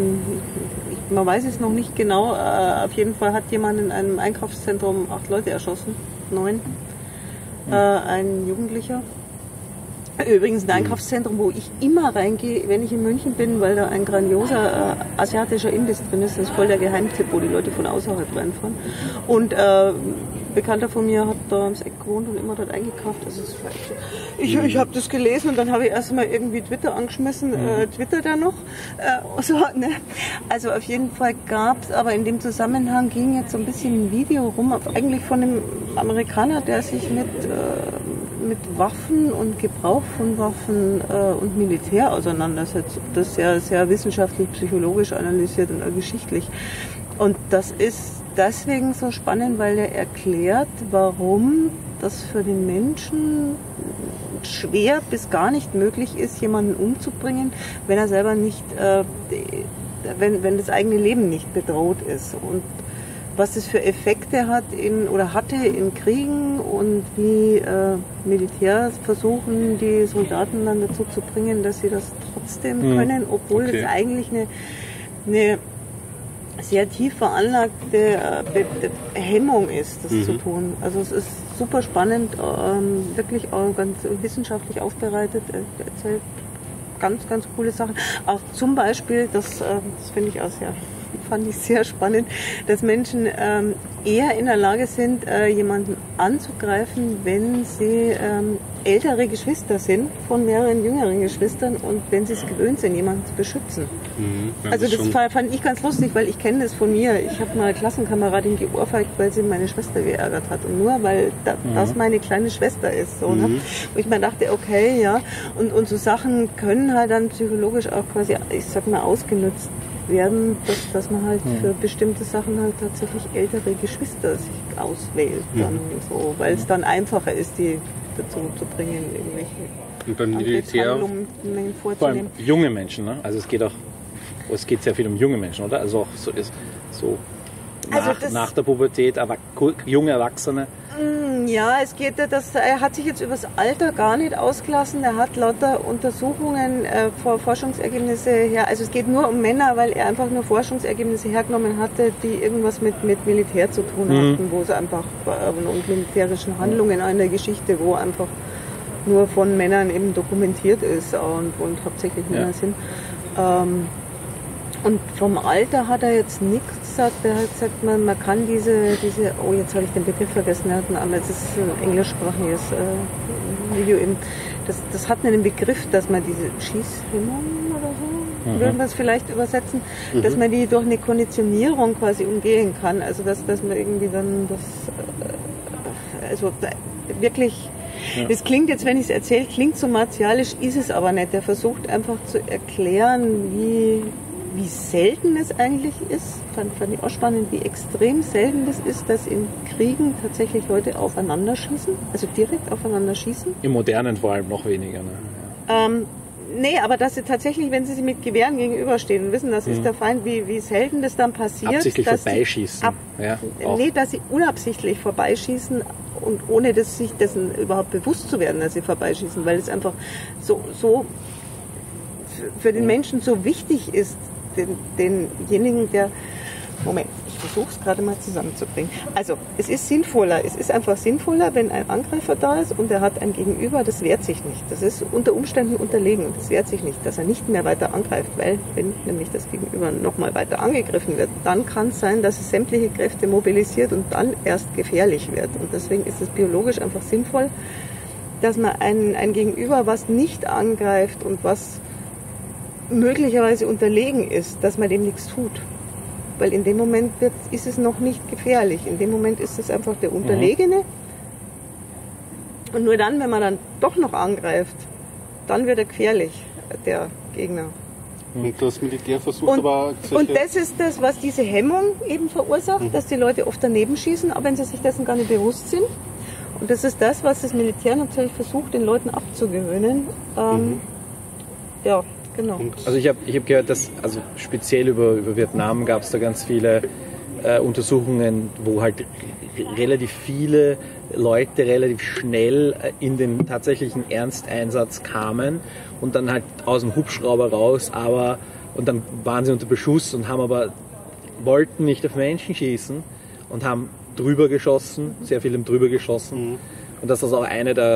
ich, man weiß es noch nicht genau, äh, auf jeden Fall hat jemand in einem Einkaufszentrum acht Leute erschossen, neun, mhm. äh, ein Jugendlicher. Übrigens ein Einkaufszentrum, wo ich immer reingehe, wenn ich in München bin, weil da ein grandioser äh, asiatischer Imbiss drin ist. Das ist voll der Geheimtipp, wo die Leute von außerhalb reinfahren. Und äh, Bekannter von mir hat da ums Eck gewohnt und immer dort eingekauft. Also das war echt so. Ich, ich habe das gelesen und dann habe ich erstmal irgendwie Twitter angeschmissen. Äh, Twitter da noch? Äh, so, ne? Also auf jeden Fall gab es, aber in dem Zusammenhang ging jetzt so ein bisschen ein Video rum, eigentlich von einem Amerikaner, der sich mit... Äh, mit Waffen und Gebrauch von Waffen äh, und Militär auseinandersetzt. Das sehr, sehr wissenschaftlich, psychologisch analysiert und auch geschichtlich. Und das ist deswegen so spannend, weil er erklärt, warum das für den Menschen schwer bis gar nicht möglich ist, jemanden umzubringen, wenn er selber nicht, äh, wenn, wenn das eigene Leben nicht bedroht ist. Und was es für Effekte hat in, oder hatte in Kriegen und wie äh, Militärs versuchen, die Soldaten dann dazu zu bringen, dass sie das trotzdem hm. können, obwohl okay. es eigentlich eine, eine sehr tief veranlagte äh, Hemmung ist, das mhm. zu tun. Also es ist super spannend, ähm, wirklich auch ganz wissenschaftlich aufbereitet, er erzählt ganz, ganz coole Sachen. Auch zum Beispiel, das, äh, das finde ich auch sehr fand ich sehr spannend, dass Menschen ähm, eher in der Lage sind, äh, jemanden anzugreifen, wenn sie ähm, ältere Geschwister sind, von mehreren jüngeren Geschwistern und wenn sie es gewöhnt sind, jemanden zu beschützen. Mhm, ja, also das, das fand ich ganz lustig, weil ich kenne das von mir. Ich habe mal eine Klassenkameradin geohrfeigt, weil sie meine Schwester geärgert hat. Und nur weil da, mhm. das meine kleine Schwester ist. So, ne? Wo ich mir dachte, okay, ja. Und, und so Sachen können halt dann psychologisch auch quasi, ich sag mal, ausgenutzt werden, dass, dass man halt mhm. für bestimmte Sachen halt tatsächlich ältere Geschwister sich auswählt, dann mhm. so, weil es dann einfacher ist, die dazu zu bringen, irgendwelche und beim Militär vor allem junge Menschen, ne? Also es geht auch, es geht sehr viel um junge Menschen, oder? Also auch so, ist, so nach, also nach der Pubertät, aber junge Erwachsene. Ja, es geht, das, er hat sich jetzt über das Alter gar nicht ausgelassen. Er hat lauter Untersuchungen, äh, Forschungsergebnisse her. Also es geht nur um Männer, weil er einfach nur Forschungsergebnisse hergenommen hatte, die irgendwas mit, mit Militär zu tun hatten, mhm. wo es einfach äh, und militärischen Handlungen in der Geschichte, wo einfach nur von Männern eben dokumentiert ist und, und hauptsächlich Männer ja. sind. Ähm, Und vom Alter hat er jetzt nichts gesagt. Er hat gesagt, man, man kann diese, diese, oh jetzt habe ich den Begriff vergessen, er hat einen Namen, es ist ein englischsprachiges äh, Video eben. Das, das hat einen Begriff, dass man diese Schießhemmung oder so, mhm. würde man es vielleicht übersetzen, mhm. dass man die durch eine Konditionierung quasi umgehen kann. Also dass, dass man irgendwie dann das, äh, also wirklich, ja. das klingt jetzt, wenn ich es erzähle, klingt so martialisch, ist es aber nicht. Er versucht einfach zu erklären, wie wie selten es eigentlich ist, fand, fand ich auch spannend, wie extrem selten es ist, dass in Kriegen tatsächlich Leute aufeinander schießen, also direkt aufeinander schießen. Im Modernen vor allem noch weniger. Ne? Ähm, nee, aber dass sie tatsächlich, wenn sie sich mit Gewehren gegenüberstehen und wissen, das mhm. ist der Feind, wie, wie selten das dann passiert. Absichtlich dass vorbeischießen. Ab, ja, nee, dass sie unabsichtlich vorbeischießen und ohne dass sich dessen überhaupt bewusst zu werden, dass sie vorbeischießen, weil es einfach so, so für den Menschen so wichtig ist, Den, denjenigen, der, Moment, ich versuche es gerade mal zusammenzubringen. Also, es ist sinnvoller, es ist einfach sinnvoller, wenn ein Angreifer da ist und er hat ein Gegenüber, das wehrt sich nicht. Das ist unter Umständen unterlegen und das wehrt sich nicht, dass er nicht mehr weiter angreift, weil, wenn nämlich das Gegenüber nochmal weiter angegriffen wird, dann kann es sein, dass es sämtliche Kräfte mobilisiert und dann erst gefährlich wird. Und deswegen ist es biologisch einfach sinnvoll, dass man ein, ein Gegenüber, was nicht angreift und was möglicherweise unterlegen ist, dass man dem nichts tut. Weil in dem Moment wird, ist es noch nicht gefährlich. In dem Moment ist es einfach der Unterlegene. Mhm. Und nur dann, wenn man dann doch noch angreift, dann wird er gefährlich, der Gegner. Und das Militär versucht und, aber... Und das ist das, was diese Hemmung eben verursacht, mhm. dass die Leute oft daneben schießen, auch wenn sie sich dessen gar nicht bewusst sind. Und das ist das, was das Militär natürlich versucht, den Leuten abzugewöhnen. Ähm, mhm. Ja, genau. Also ich habe ich hab gehört, dass also speziell über, über Vietnam gab es da ganz viele äh, Untersuchungen, wo halt relativ viele Leute relativ schnell in den tatsächlichen Ernsteinsatz kamen und dann halt aus dem Hubschrauber raus, aber und dann waren sie unter Beschuss und haben aber wollten nicht auf Menschen schießen und haben drüber geschossen, sehr viel haben drüber geschossen. Mhm. Und das ist auch eine der,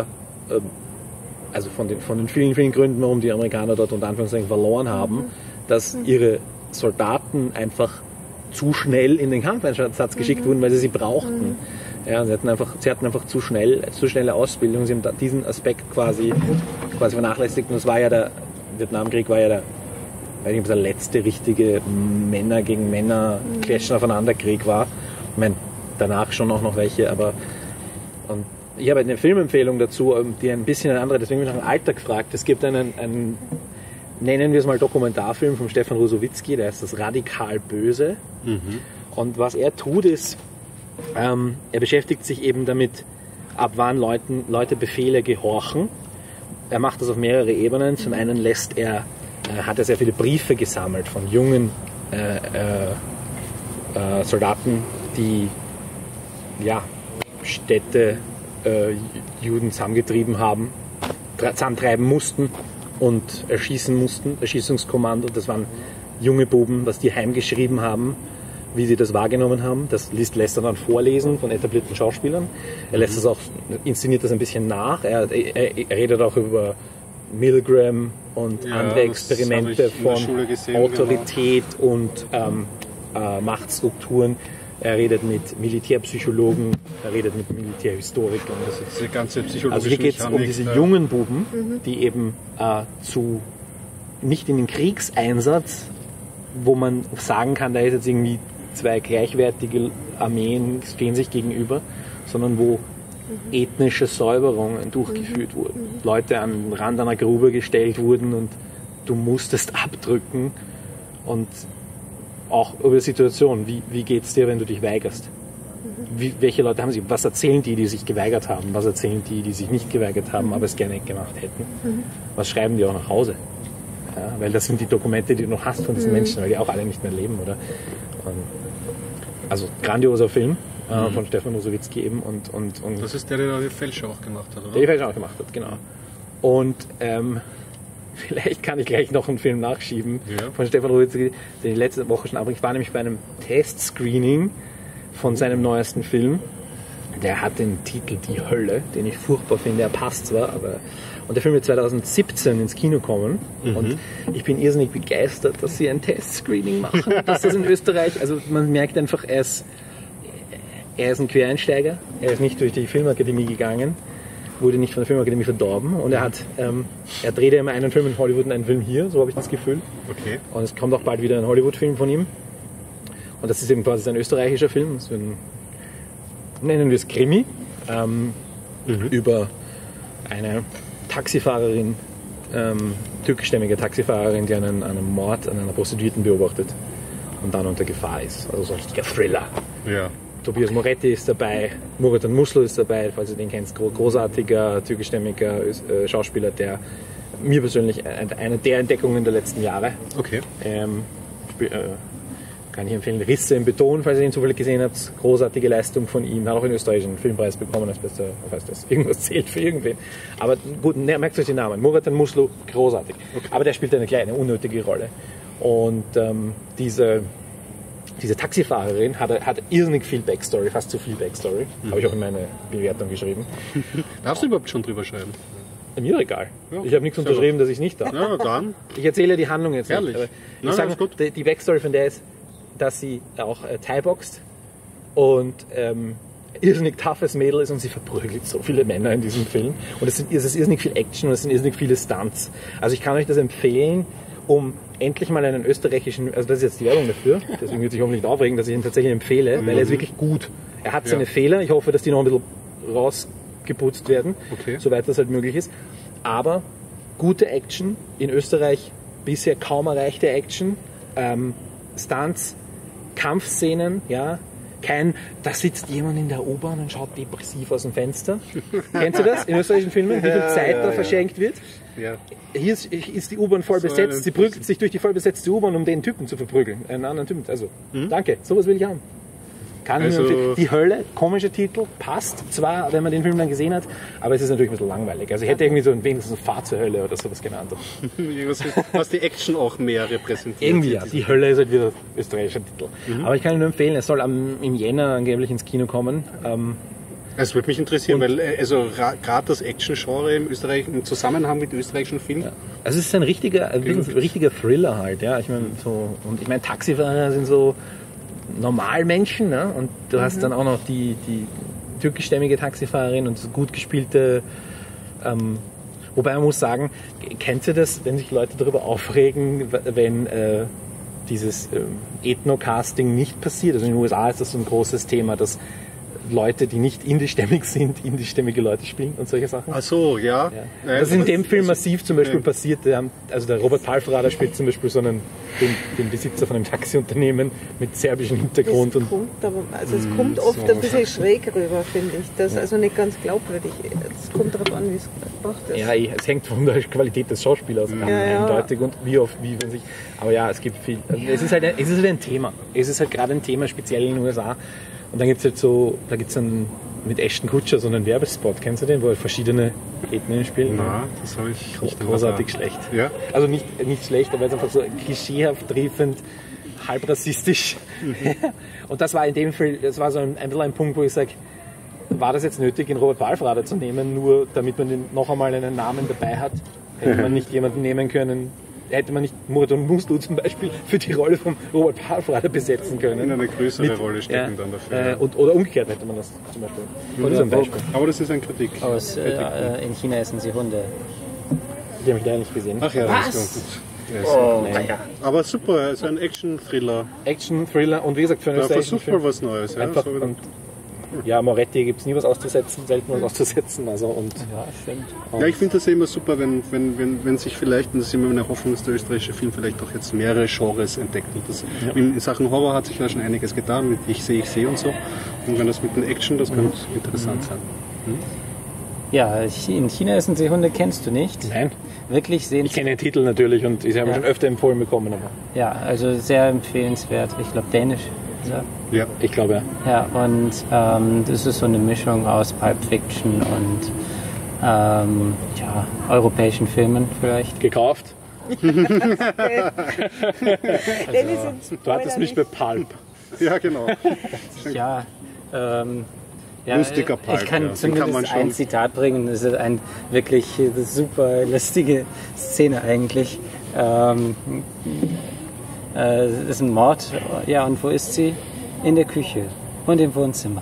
also von den, von den vielen, vielen Gründen, warum die Amerikaner dort unter Anführungszeichen verloren haben, mhm. dass mhm. ihre Soldaten einfach zu schnell in den Kampfeinsatz geschickt mhm. wurden, weil sie sie brauchten. Mhm. Ja, sie hatten einfach, sie hatten einfach zu schnell, zu schnelle Ausbildung. Sie haben da diesen Aspekt quasi, quasi vernachlässigt. Und das war ja der Vietnamkrieg war ja der, weiß nicht, ob es der letzte richtige Männer gegen Männer Clashen aufeinander Krieg war. Ich meine, danach schon auch noch welche, aber und ich habe eine Filmempfehlung dazu, die ein bisschen eine andere, deswegen bin ich nach dem Alter gefragt. Es gibt einen, einen nennen wir es mal Dokumentarfilm von Stefan Rusowitzki, der heißt das Radikal Böse. Mhm. Und was er tut ist, ähm, er beschäftigt sich eben damit, ab wann Leuten, Leute Befehle gehorchen. Er macht das auf mehrere Ebenen. Zum einen lässt er, äh, hat er sehr viele Briefe gesammelt von jungen äh, äh, äh, Soldaten, die ja, Städte, äh, Juden zusammengetrieben haben, zusammentreiben mussten und erschießen mussten, Erschießungskommando. Das waren junge Buben, was die heimgeschrieben haben, wie sie das wahrgenommen haben. Das lässt, lässt er dann vorlesen von etablierten Schauspielern. Er lässt das auch, inszeniert das ein bisschen nach. Er, er, er redet auch über Milgram und ja, andere Experimente von gesehen, Autorität genau. und ähm, äh, Machtstrukturen. Er redet mit Militärpsychologen, er redet mit Militärhistorikern. Das ist diese ganze psychologische Also hier geht es um diese jungen Buben, mhm. die eben äh, zu nicht in den Kriegseinsatz, wo man sagen kann, da ist jetzt irgendwie zwei gleichwertige Armeen stehen sich gegenüber, sondern wo mhm. ethnische Säuberungen durchgeführt mhm. wurden. Mhm. Leute an den Rand einer Grube gestellt wurden und du musstest abdrücken und auch über die Situation, wie, wie geht es dir, wenn du dich weigerst? Wie, welche Leute haben sie? Was erzählen die, die sich geweigert haben? Was erzählen die, die sich nicht geweigert haben, aber es gerne gemacht hätten? Was schreiben die auch nach Hause? Ja, weil das sind die Dokumente, die du noch hast von diesen Menschen, weil die auch alle nicht mehr leben, oder? Und also grandioser Film äh, von Stefan Rusowitzki eben. Und, und, und das ist der, der die Fälscher auch gemacht hat, oder? Der die Fälscher auch gemacht hat, genau. Und ähm, vielleicht kann ich gleich noch einen Film nachschieben ja. von Stefan Rusowitzki, den ich letzte Woche schon abging. Ich war nämlich bei einem Test-Screening von seinem neuesten Film. Der hat den Titel Die Hölle, den ich furchtbar finde. Er passt zwar, aber... Und der Film wird zwanzig siebzehn ins Kino kommen. Mhm. Und ich bin irrsinnig begeistert, dass sie ein Test-Screening machen. Dass das in Österreich... Also man merkt einfach, er ist, er ist ein Quereinsteiger. Er ist nicht durch die Filmakademie gegangen. Wurde nicht von der Filmakademie verdorben. Und er hat... Ähm, er dreht ja immer einen Film in Hollywood und einen Film hier. So habe ich das Gefühl. Okay. Und es kommt auch bald wieder ein Hollywood-Film von ihm. Und das ist eben quasi ein österreichischer Film. Das ist ein, nennen wir es Krimi. Ähm, mhm. Über eine Taxifahrerin, ähm, türkischstämmige Taxifahrerin, die einen, einen Mord an einer Prostituierten beobachtet und dann unter Gefahr ist. Also so ein richtiger Thriller. Ja. Tobias Moretti ist dabei, Murat Muslu ist dabei, falls du den kennst, großartiger türkischstämmiger äh, Schauspieler, der mir persönlich eine der Entdeckungen der letzten Jahre. Okay. Ähm, spiel, äh, kann ich empfehlen. Risse im Beton, falls ihr ihn zufällig gesehen habt. Großartige Leistung von ihm. Hat auch einen österreichischen Filmpreis bekommen als bester, was heißt das? Irgendwas zählt für irgendwen. Aber gut, ne, merkt euch den Namen. Murat Muslu, großartig. Okay. Aber der spielt eine kleine, unnötige Rolle. Und ähm, diese, diese Taxifahrerin hat, hat irrsinnig viel Backstory, fast zu viel Backstory. Mhm. Habe ich auch in meine Bewertung geschrieben. Darfst du überhaupt schon drüber schreiben? Mir egal. Ja, ich habe nichts unterschrieben, dass ich nicht darf. Ja, dann. Ich erzähle die Handlung jetzt Herrlich. nicht. Ich sage, die, die Backstory von der ist, dass sie auch äh, Thai-boxt und ähm, irrsinnig toughes Mädel ist und sie verprügelt so viele Männer in diesem Film. Und es, sind, es ist irrsinnig viel Action und es sind irrsinnig viele Stunts. Also ich kann euch das empfehlen, um endlich mal einen österreichischen, also das ist jetzt die Werbung dafür, deswegen wird sich hoffentlich nicht aufregen, dass ich ihn tatsächlich empfehle, weil er ist wirklich gut. Er hat seine Ja. Fehler, ich hoffe, dass die noch ein bisschen rausgeputzt werden, Okay. soweit das halt möglich ist. Aber gute Action, in Österreich bisher kaum erreichte Action, ähm, Stunts, Kampfszenen, ja, kein, da sitzt jemand in der U-Bahn und schaut depressiv aus dem Fenster. Kennst du das in österreichischen Filmen, wie viel Ja, Zeit ja, da ja. verschenkt wird? Ja. Hier ist, ist die U-Bahn voll So besetzt, einen sie prügelt sich durch die voll besetzte U-Bahn, um den Typen zu verprügeln, einen anderen Typen. Also, danke, sowas will ich haben. Kann ich Also- nur empfehlen. Die Hölle, komischer Titel, passt zwar, wenn man den Film dann gesehen hat, aber es ist natürlich ein bisschen langweilig. Also ich hätte irgendwie so wenigstens so Fahrt zur Hölle oder sowas genannt. Irgendwas, was die Action auch mehr repräsentiert. Irgendwie ja, die Hölle ist halt wieder österreichischer Titel. Aber ich kann ihn nur empfehlen, es soll am, im Jänner angeblich ins Kino kommen. Ähm, Es würde mich interessieren, weil äh, also gerade das Action-Genre im Österreich im Zusammenhang mit österreichischen Filmen. Also es ist ein richtiger, ein richtiger Thriller halt, ja. Ich meine, so, und ich meine, Taxifahrer sind so Normalmenschen, ne? Und du hast dann auch noch die, die türkischstämmige Taxifahrerin und so gut gespielte, ähm, wobei man muss sagen, kennt ihr das, wenn sich Leute darüber aufregen, wenn äh, dieses ähm, Ethno-Casting nicht passiert? Also in den U S A ist das so ein großes Thema, dass Leute, die nicht indischstämmig sind, indischstämmige Leute spielen und solche Sachen. Ach so, ja. Ja. Das ist in dem Film massiv zum Beispiel passiert. Der, also der Robert Palfrader spielt zum Beispiel so einen, den, den Besitzer von einem Taxiunternehmen mit serbischem Hintergrund. Das Und kommt, aber, also es kommt oft ein bisschen schräg rüber, finde ich. Das ist also nicht ganz glaubwürdig. Es kommt darauf an, wie es gemacht ist. ja, es hängt von der Qualität des Schauspielers ab, Ja, ja. eindeutig und wie oft, wie man sich. Aber ja, es gibt viel. Also es ist halt ein, es ist halt ein Thema. Es ist halt gerade ein Thema, speziell in den U S A. Und dann gibt es halt so, da gibt es dann mit Ashton Kutcher so einen Werbespot, kennst du den, wo er verschiedene Ethnien spielt? Na, das habe ich nicht Großartig schlecht. Ja. Also nicht, nicht schlecht, aber es ist einfach so klischeehaft, triefend, halb rassistisch. Und das war in dem Fall, das war so ein, ein bisschen ein Punkt, wo ich sage, war das jetzt nötig, den Robert Palfrader zu nehmen, nur damit man den noch einmal einen Namen dabei hat? Hätte man nicht jemanden nehmen können, hätte man nicht Murat Muslu zum Beispiel für die Rolle von Robert Palfrader besetzen können? In eine größere Mit- Rolle stecken dann dafür. Äh, und, oder umgekehrt hätte man das zum Beispiel. Das ist ein Beispiel. Aber das ist ein Kritik. Aus, äh, äh, in China essen sie Hunde. Die habe ich leider nicht gesehen. Ach ja, das ist gut. Ja, ist Oh, Nee. Aber super, also ein Action-Thriller. Action, Thriller und wie gesagt, für einen Da österreichischen versucht mal Film. was Neues. Ja, Einfach, so wieder- und, ja, Moretti gibt es nie was auszusetzen, selten was auszusetzen. Also, und, Ja, stimmt. Ja, ich finde das ja immer super, wenn, wenn, wenn, wenn sich vielleicht, und das ist immer meine Hoffnung, dass der österreichische Film vielleicht auch jetzt mehrere Genres entdeckt. Und das, in, in Sachen Horror hat sich da schon einiges getan, mit Ich sehe, ich sehe und so. Und wenn das mit den Action, das könnte interessant sein. Ja, in China essen sie Hunde, kennst du nicht? nein, Wirklich sehen ich kenne den Titel natürlich und ich habe ihn Ja. schon öfter empfohlen bekommen, aber Ja, also sehr empfehlenswert. Ich glaube, dänisch. Ja. Ja. ich glaube, Ja, und ähm, das ist so eine Mischung aus Pulp Fiction und ähm, ja, europäischen Filmen vielleicht. gekauft. Dennis sind Du hattest mich bei Pulp. Ja, genau. Ja, ähm, ja, Lustiger Pulp, ich kann ja. Den zumindest kann man schon- ein Zitat bringen. Das ist eine wirklich super lustige Szene eigentlich. Ähm, äh, es ist ein Mord. Ja, und wo ist sie? In der Küche und im Wohnzimmer.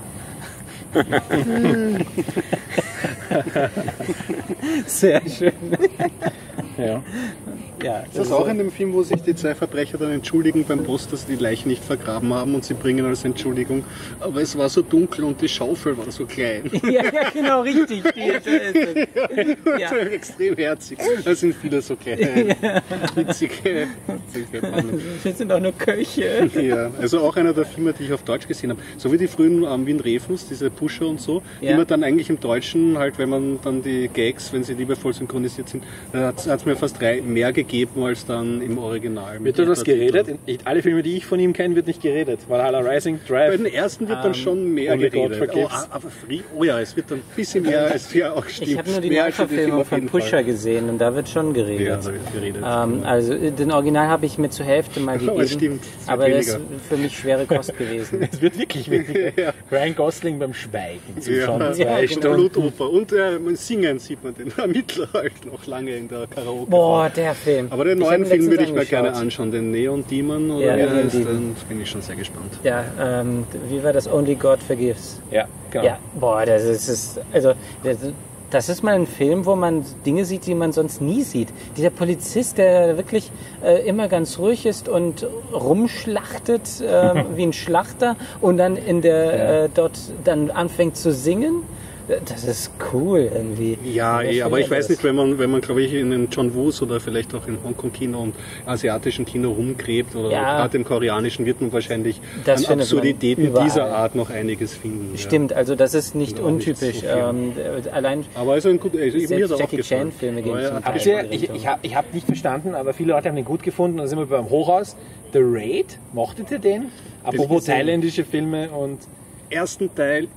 Sehr schön. Ja. Ja, Ist das auch in dem Film, wo sich die zwei Verbrecher dann entschuldigen beim Post, dass sie die Leichen nicht vergraben haben und sie bringen als Entschuldigung, aber es war so dunkel und die Schaufel war so klein. ja, ja, genau, richtig. Die, ja. So extrem herzig. Da sind viele so kleine, witzige, witzige Pannen. Wir sind auch nur Köche. Ja, also auch einer der Filme, die ich auf Deutsch gesehen habe. So wie die frühen ähm, Wien Refus, diese Pusher und so, Ja. die man dann eigentlich im Deutschen, halt, wenn man dann die Gags, wenn sie liebevoll synchronisiert sind, hat es mir fast drei mehr gegeben als dann im Original. Wird da was geredet? In alle Filme, die ich von ihm kenne, wird nicht geredet. Valhalla Rising, Bei Drive. den ersten wird dann schon mehr Only God geredet. Oh, Forgives. aber Free, oh ja, es wird dann ein bisschen mehr, als ja auch stimmt. Ich habe nur die Mehr als in den Film Neuverfilmung auf von jeden Pusher Fall. gesehen und da wird schon geredet. Ja, da wird geredet. Ähm, also äh, den Original habe ich mir zur Hälfte mal Aber gegeben, stimmt, es wird aber das ist weniger. für mich schwere Kost gewesen. Es wird wirklich weniger. Ja. Ryan Gosling beim Schweigen zuschauen. Ja, zwei ja, genau. Stunden. Blutoper. Und äh, man singen sieht man den Ermittler halt noch lange in der Karaoke. Boah, der Film. Aber den Ich hab neuen ihn Film würde ich letztens mir gerne angeschaut. anschauen, den Neon Demon oder Ja, wie Neon heißt, Demon. dann bin ich schon sehr gespannt. Ja, ähm, wie war das? Only God Forgives. Ja, genau. Ja, boah, das ist, ist also das, Das ist mal ein Film, wo man Dinge sieht, die man sonst nie sieht. Dieser Polizist, der wirklich äh, immer ganz ruhig ist und rumschlachtet äh, wie ein Schlachter und dann in der äh, dort dann anfängt zu singen. Das ist cool irgendwie. Ja, eh, aber ich weiß nicht, wenn man, wenn man glaube ich, in den John Woos oder vielleicht auch in Hongkong-Kino und asiatischen Kino rumgräbt oder ja. gerade im koreanischen, wird man wahrscheinlich das an Absurditäten dieser Art noch einiges finden. Stimmt, ja. also das ist nicht ja, untypisch. Nicht so ähm, allein aber also ein gut, also mir hat Jackie Chan-Filme gehen ja, zum Habt Teil. ihr, ich ich habe ich hab nicht verstanden, aber viele Leute haben den gut gefunden. Und dann sind wir beim Hochhaus. The Raid, mochtet ihr den? Apropos gesehen. thailändische Filme und... Ersten Teil,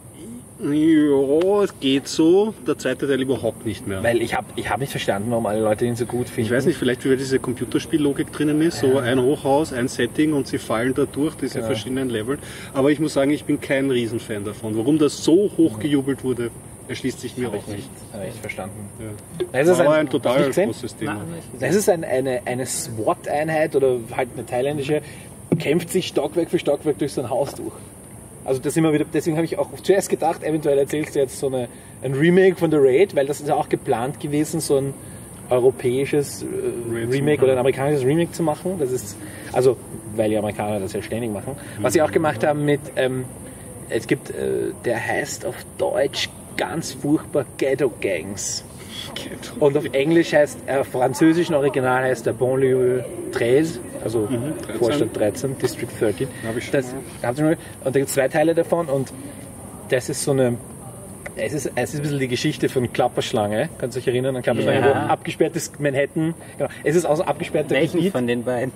ja, es geht so. Der zweite Teil überhaupt nicht mehr. Weil ich habe ich hab nicht verstanden, warum alle Leute ihn so gut finden. Ich weiß nicht, vielleicht weil diese Computerspiellogik drinnen ist, so ein Hochhaus, ein Setting und sie fallen da durch, diese Ja. verschiedenen Level. Aber ich muss sagen, ich bin kein Riesenfan davon. Warum das so hoch gejubelt wurde, erschließt sich mir Hab auch ich nicht. nicht, hab ich verstanden. Ja. Es ist Aber ein, ein total hast du nicht großes Thema. Das ist ein, eine, eine SWAT-Einheit oder halt eine thailändische, kämpft sich Stockwerk für Stockwerk durch so ein Haus durch. Also das immer wieder, deswegen habe ich auch zuerst gedacht, eventuell erzählst du jetzt so eine, ein Remake von The Raid, weil das ist ja auch geplant gewesen, so ein europäisches äh, Remake oder ein amerikanisches Remake zu machen. Das ist, also, weil die Amerikaner das ja ständig machen. Was sie auch gemacht haben mit, ähm, es gibt, äh, der heißt auf Deutsch ganz furchtbar Ghetto Gangs. Und auf Englisch heißt, äh, französischen Original heißt der Banlieue dreizehn, also Mhm, dreizehn. Vorstadt dreizehn, District dreizehn. Hab ich schon Das, habt ihr schon mal? Und da gibt es zwei Teile davon und das ist so eine, es ist, es ist ein bisschen die Geschichte von Klapperschlange, kannst du dich erinnern an Klapperschlange, Ja. wo abgesperrtes Manhattan, genau, es ist auch so ein abgesperrter Welchen Gebiet. von den beiden?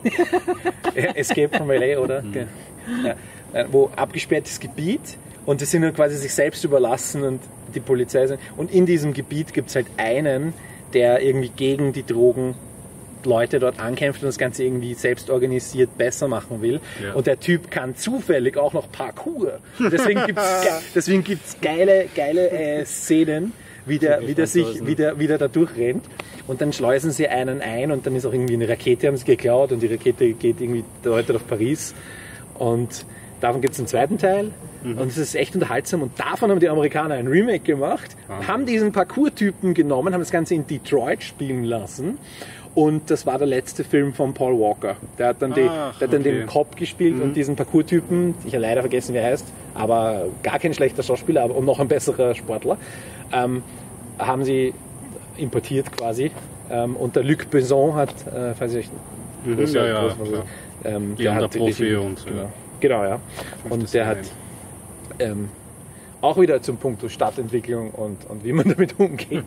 Escape from L A, oder? Mhm. Ja. Ja, wo abgesperrtes Gebiet und die sind dann quasi sich selbst überlassen und die Polizei sind. Und in diesem Gebiet gibt es halt einen, der irgendwie gegen die Drogen Leute dort ankämpft und das Ganze irgendwie selbst organisiert besser machen will. Ja. Und der Typ kann zufällig auch noch Parkour. Und deswegen gibt es deswegen gibt's geile, geile äh, Szenen, wie der, wie, der sich, wie, der, wie der da durchrennt. Und dann schleusen sie einen ein und dann ist auch irgendwie eine Rakete, haben sie geklaut und die Rakete geht irgendwie heute auf Paris. Und davon gibt es einen zweiten Teil. Mhm. Und es ist echt unterhaltsam. Und davon haben die Amerikaner ein Remake gemacht, ah. haben diesen Parkour-Typen genommen, haben das Ganze in Detroit spielen lassen. Und das war der letzte Film von Paul Walker. Der hat dann, die, Ach, der hat dann okay. den Cop gespielt Mhm. und diesen Parkour-Typen, ich habe leider vergessen, wie er heißt, aber gar kein schlechter Schauspieler aber, und noch ein besserer Sportler, ähm, haben sie importiert quasi. Ähm, und der Luc Besson hat, äh, falls ich Mhm, großer, ja, ja, großer, klar. ähm, Ja, der die- Profi die- und so. genau, genau, ja. Und der hat ähm, auch wieder zum Punkt Stadtentwicklung und, und wie man damit umgeht.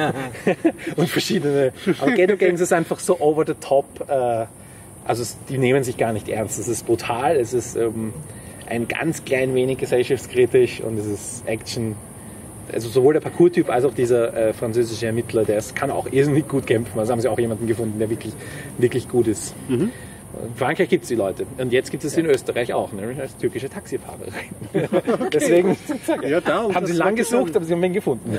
Und verschiedene. Aber Ghetto Gangs ist einfach so over the top. Äh, also es, die nehmen sich gar nicht ernst. Es ist brutal, es ist ähm, ein ganz klein wenig gesellschaftskritisch und es ist Action. Also sowohl der Parkour-Typ als auch dieser äh, französische Ermittler, der ist, kann auch irrsinnig gut kämpfen. Also haben sie auch jemanden gefunden, der wirklich, wirklich gut ist. Mhm. In Frankreich gibt es die Leute. Und jetzt gibt es sie in Österreich auch, nämlich als türkische Taxifahrerin. Deswegen Ja, da, und haben sie das lang wollte ich gesucht, sagen. aber sie haben ihn gefunden.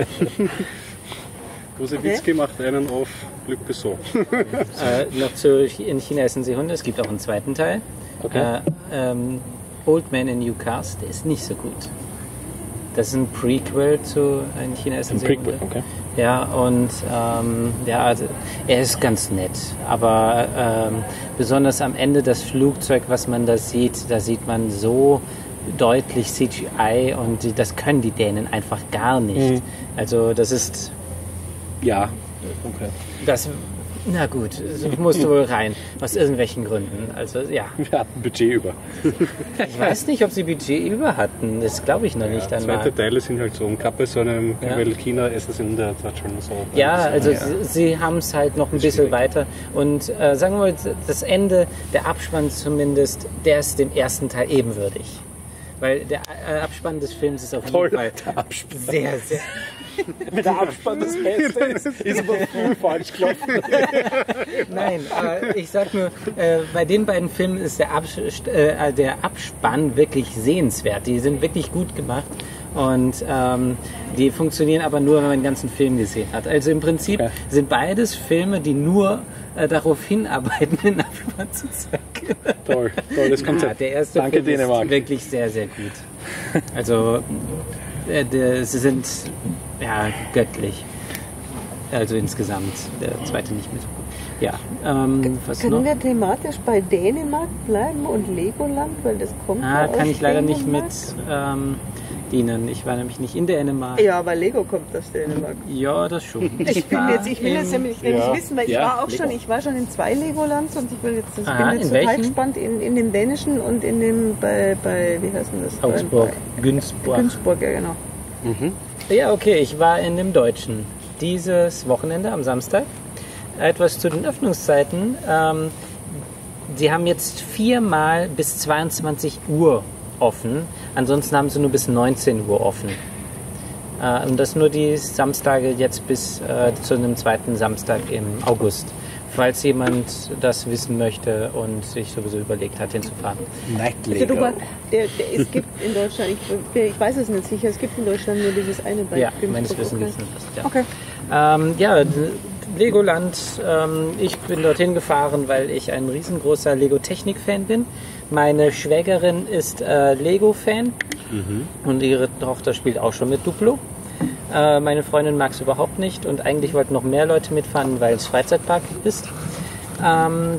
Kosewitzki macht einen auf Luc Besson. äh, noch zu In China essen sie Hunde. Es gibt auch einen zweiten Teil. Okay. Äh, ähm, Old Man in New Cars, der ist nicht so gut. Das ist ein Prequel zu In China essen Ein sie Prequel, Hunde. okay. Ja, und ähm, ja, also, er ist ganz nett. Aber ähm, besonders am Ende das Flugzeug, was man da sieht, da sieht man so deutlich C G I und die, das können die Dänen einfach gar nicht. Mhm. Also das ist Ja, okay. das. Na gut, es musste wohl rein, aus irgendwelchen Gründen. Also ja, Wir hatten Budget über. ich weiß nicht, ob sie Budget über hatten. Das glaube ich noch nicht Ja, einmal. zweite Teile sind halt so. Und gerade bei so einem, Ja. weil China essen sie Hunde, hat schon so. Ja, also Ja. sie, sie haben es halt noch ein bisschen weiter. Und äh, sagen wir mal, das Ende, der Abspann zumindest, der ist dem ersten Teil ebenwürdig. Weil der äh, Abspann des Films ist auf Toll, jeden Fall der Abspann. sehr, sehr... Mit der Abspann das Beste ist, ist aber früh falsch gelaufen. Nein, aber ich sag nur, äh, bei den beiden Filmen ist der, Abs äh, der Abspann wirklich sehenswert. Die sind wirklich gut gemacht und ähm, die funktionieren aber nur, wenn man den ganzen Film gesehen hat. Also im Prinzip Okay. sind beides Filme, die nur äh, darauf hinarbeiten, den Abspann zu zeigen. Toll, tolles Ja, Konzept. der erste Danke, Film Dänemark. ist wirklich sehr, sehr gut. Also äh, der, sie sind ja göttlich. Also insgesamt, der zweite nicht mehr so gut. Ja, ähm, was Können noch? wir thematisch bei Dänemark bleiben und Legoland, weil das kommt Ah, ja aus kann ich leider nicht Dänemark. mit ähm, dienen. Ich war nämlich nicht in Dänemark. Ja, aber Lego kommt aus Dänemark. Ja, das schon. Ich, bin war jetzt, ich will in- jetzt nämlich, nämlich ja, wissen, weil ja, ich war auch Lego. schon, ich war schon in zwei Legolands und ich will jetzt, ich Aha, bin jetzt in total welchen? gespannt in, in dem dänischen und in dem bei, bei wie heißt denn das? Augsburg, Bei, Günzburg. bei Günzburg, ja genau. Ja, okay, ich war in dem Deutschen dieses Wochenende am Samstag. Etwas zu den Öffnungszeiten. Ähm, sie haben jetzt viermal bis zweiundzwanzig Uhr offen. Ansonsten haben sie nur bis neunzehn Uhr offen. Äh, und das nur die Samstage jetzt bis äh, zu einem zweiten Samstag im August. Falls jemand das wissen möchte und sich sowieso überlegt hat, hinzufahren. Night Der, Lego. der, der, es gibt in Deutschland, ich, ich weiß es nicht sicher, es gibt in Deutschland nur dieses eine bei Ja, Günzburg, meines Wissens okay. gibt es nicht. Ja. Okay. Ähm, ja, Legoland. Ähm, ich bin dorthin gefahren, weil ich ein riesengroßer Lego-Technik-Fan bin. Meine Schwägerin ist äh, Lego-Fan und ihre Tochter spielt auch schon mit Duplo. Äh, meine Freundin mag es überhaupt nicht und eigentlich wollten noch mehr Leute mitfahren, weil es Freizeitpark ist. Ähm,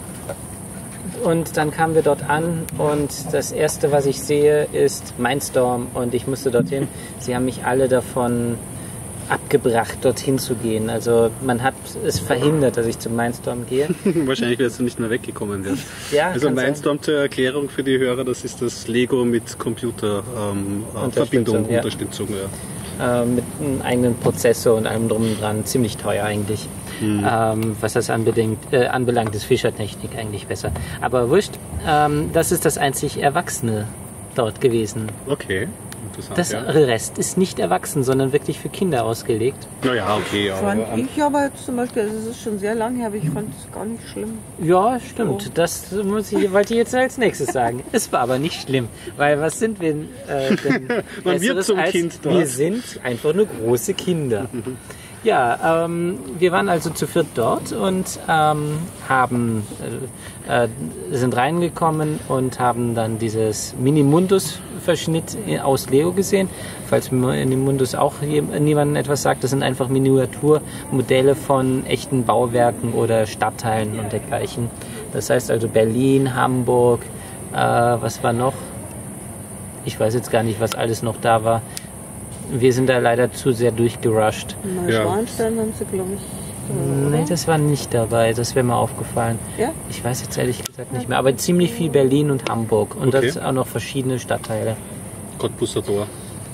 und dann kamen wir dort an und das erste, was ich sehe, ist Mindstorm und ich musste dorthin. Sie haben mich alle davon abgebracht, dorthin zu gehen. Also man hat es verhindert, dass ich zum Mindstorm gehe. Wahrscheinlich wärst du nicht mehr weggekommen. Werden. Ja, Also kann sein. Mindstorm zur Erklärung für die Hörer, das ist das Lego mit Computerverbindung, ähm, Unterstützung, Verbindung, ja. Unterstützung. Ja. Äh, mit einem eigenen Prozessor und allem drum und dran. Ziemlich teuer eigentlich. Ähm, was das anbelangt, äh, anbelangt, ist Fischertechnik eigentlich besser. Aber wurscht, ähm, das ist das einzig Erwachsene dort gewesen. Okay, interessant. Das ja. Rest ist nicht erwachsen, sondern wirklich für Kinder ausgelegt. Naja, okay. Fand Aber, ähm, ich aber jetzt zum Beispiel, also es ist schon sehr lange her, aber ich fand es gar nicht schlimm. Ja, stimmt. Das muss ich, wollte ich jetzt als nächstes sagen. Es war aber nicht schlimm, weil was sind wir äh, denn Man wird Besseres zum als Kind dort. wir sind einfach nur große Kinder. Ja, ähm, wir waren also zu viert dort und ähm, haben, äh, äh, sind reingekommen und haben dann dieses Mini-Mundus-Verschnitt aus Lego gesehen. Falls mir in dem Mundus auch niemandem etwas sagt, das sind einfach Miniaturmodelle von echten Bauwerken oder Stadtteilen und dergleichen. Das heißt also Berlin, Hamburg, äh, was war noch? Ich weiß jetzt gar nicht, was alles noch da war. Wir sind da leider zu sehr durchgerusht. Neuschwanstein haben sie, glaube ich. äh, Nee, oder? das war nicht dabei. Das wäre mir aufgefallen. Ja? Ich weiß jetzt ehrlich gesagt nicht mehr. Aber ziemlich viel Berlin und Hamburg. Und Okay. das auch noch verschiedene Stadtteile. Cottbusser Tor.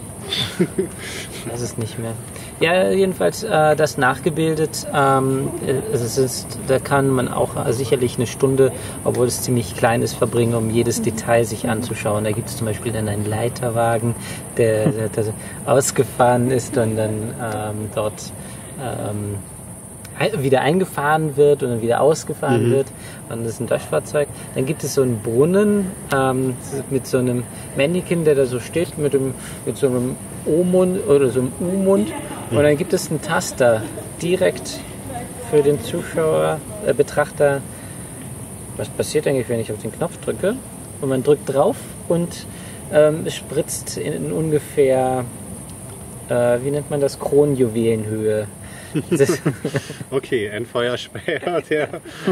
Ich weiß es nicht mehr. Ja, jedenfalls äh, das nachgebildet. Ähm, äh, es ist, da kann man auch äh, sicherlich eine Stunde, obwohl es ziemlich klein ist, verbringen, um jedes Detail sich anzuschauen. Da gibt es zum Beispiel dann einen Leiterwagen, der, der, der ausgefahren ist und dann ähm, dort ähm, ein- wieder eingefahren wird und dann wieder ausgefahren wird. Und das ist ein Löschfahrzeug. Dann gibt es so einen Brunnen ähm, mit so einem Mannequin, der da so steht, mit, dem, mit so einem O-Mund oder so einem U-Mund. Und dann gibt es einen Taster direkt für den Zuschauer, äh, Betrachter. Was passiert eigentlich, wenn ich auf den Knopf drücke? Und man drückt drauf und ähm, es spritzt in ungefähr, äh, wie nennt man das, Kronjuwelenhöhe. Das, Okay, ein Feuerspeier, der.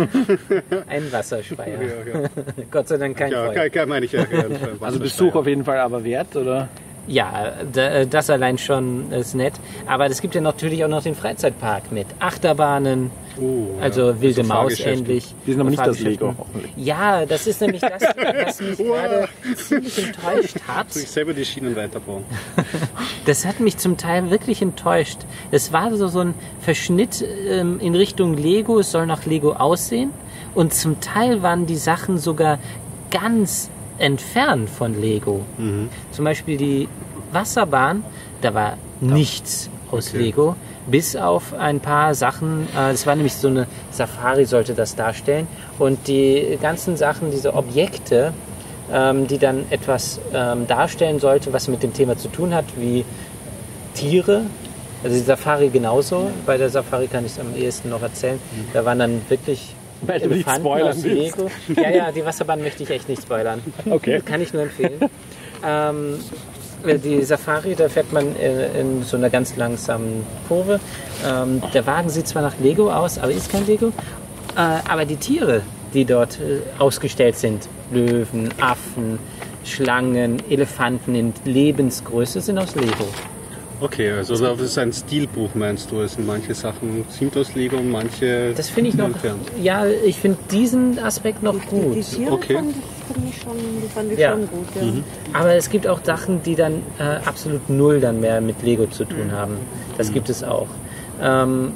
ein Wasserspeier. Ja, ja. Gott sei Dank kein ja Feuer. kein, kein, meine ich ja. Kein Also Besuch auf jeden Fall aber wert, oder? Ja, da- das allein schon ist nett. Aber es gibt ja natürlich auch noch den Freizeitpark mit Achterbahnen, Oh, also ja. wilde Also Maus Fahrgeschäfte. ähnlich. Die sind aber nicht das Fahrgeschäften. Lego, hoffentlich. Ja, das ist nämlich das, was mich gerade ziemlich enttäuscht hat. Sich selber die Schienen weiterbauen. Das hat mich zum Teil wirklich enttäuscht. Es war so, so ein Verschnitt ähm, in Richtung Lego, es soll nach Lego aussehen. Und zum Teil waren die Sachen sogar ganz entfernt von Lego. Zum Beispiel die Wasserbahn, da war nichts aus Okay. Lego, bis auf ein paar Sachen. Äh, das war nämlich so eine Safari, sollte das darstellen. Und die ganzen Sachen, diese Objekte, ähm, die dann etwas ähm, darstellen sollte, was mit dem Thema zu tun hat, wie Tiere. Also die Safari genauso. Bei der Safari kann ich es am ehesten noch erzählen. Da waren dann wirklich Weil du nicht Elefanten spoilern aus willst. Lego. Ja, ja, die Wasserbahn möchte ich echt nicht spoilern. Okay. Kann ich nur empfehlen. Ähm, Die Safari, da fährt man in, in so einer ganz langsamen Kurve. Ähm, der Wagen sieht zwar nach Lego aus, aber ist kein Lego. Äh, aber die Tiere, die dort äh, ausgestellt sind, Löwen, Affen, Schlangen, Elefanten in Lebensgröße, sind aus Lego. Okay, also das ist ein Stilbruch, meinst du? Also manche Sachen sind aus Lego und manche Das finde ich noch, entfernt. ja, ich finde diesen Aspekt noch gut. Die Tiere Okay. fand ich, fand ich schon, die fand ich Ja. schon gut. Ja. Mhm. Aber es gibt auch Sachen, die dann äh, absolut null dann mehr mit Lego zu tun haben. Das gibt es auch. Ähm,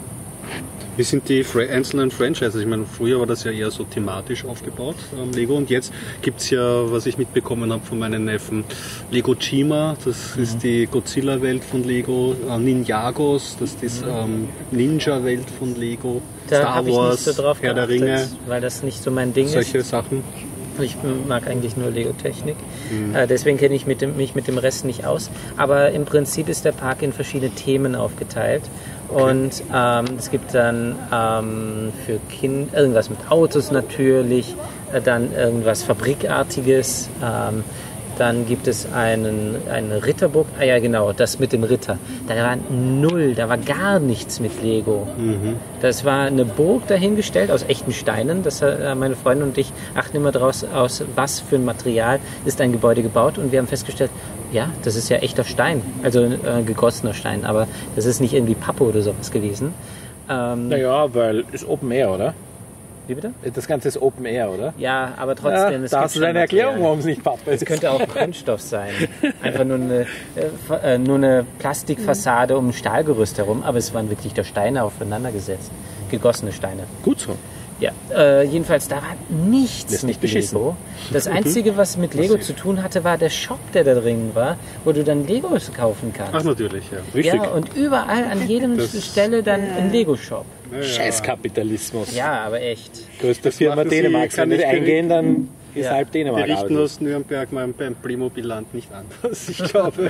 Wie sind die Fra einzelnen Franchises? Ich meine, früher war das ja eher so thematisch aufgebaut, ähm, Lego. Und jetzt gibt es ja, was ich mitbekommen habe von meinen Neffen, Lego Chima, das Mhm. ist die Godzilla-Welt von Lego, äh, Ninjagos, das ist ähm, Ninja-Welt von Lego, da Star habe ich nicht Wars, so drauf Herr der geachtet, Ringe, weil das nicht so mein Ding solche ist. Sachen. Ich mag eigentlich nur Lego-Technik. Äh, deswegen kenne ich mit dem, mich mit dem Rest nicht aus. Aber im Prinzip ist der Park in verschiedene Themen aufgeteilt. Und ähm, es gibt dann ähm, für Kinder irgendwas mit Autos natürlich, äh, dann irgendwas Fabrikartiges. Ähm, dann gibt es einen, eine Ritterburg. Ah ja, genau, das mit dem Ritter. Da war null, da war gar nichts mit Lego. Das war eine Burg dahingestellt aus echten Steinen. Das, äh, meine Freundin und ich achten immer draus, aus was für ein Material ist ein Gebäude gebaut. Und wir haben festgestellt, ja, das ist ja echter Stein, also äh, gegossener Stein. Aber das ist nicht irgendwie Pappe oder sowas gewesen. Ähm, Naja, weil ist Open Air, oder? Wie bitte? Das Ganze ist Open Air, oder? Ja, aber trotzdem. Ja, es da gibt hast du schon deine Erklärung, Material. warum es nicht Pappe ist. Es könnte auch Kunststoff sein. Einfach nur eine, äh, nur eine Plastikfassade um ein Stahlgerüst herum, aber es waren wirklich da Steine aufeinander gesetzt. Gegossene Steine. Gut so. Ja, äh, jedenfalls, da war nichts Das ist nicht mit beschissen. Lego. Das Einzige, was mit Lego zu tun hatte, war der Shop, der da drin war, wo du dann Legos kaufen Ach, kannst. natürlich, ja. Richtig. Ja, und überall an jedem Stelle dann ein Lego-Shop. Scheißkapitalismus. Ja, aber echt. Größte Firma machen sie, Dänemarks. kann Wenn wir ich eingehen, dann ist Ja. halb Dänemark. Berichten arbeitet. aus Nürnberg mal beim Playmobil-Land nicht anders. Ich glaube.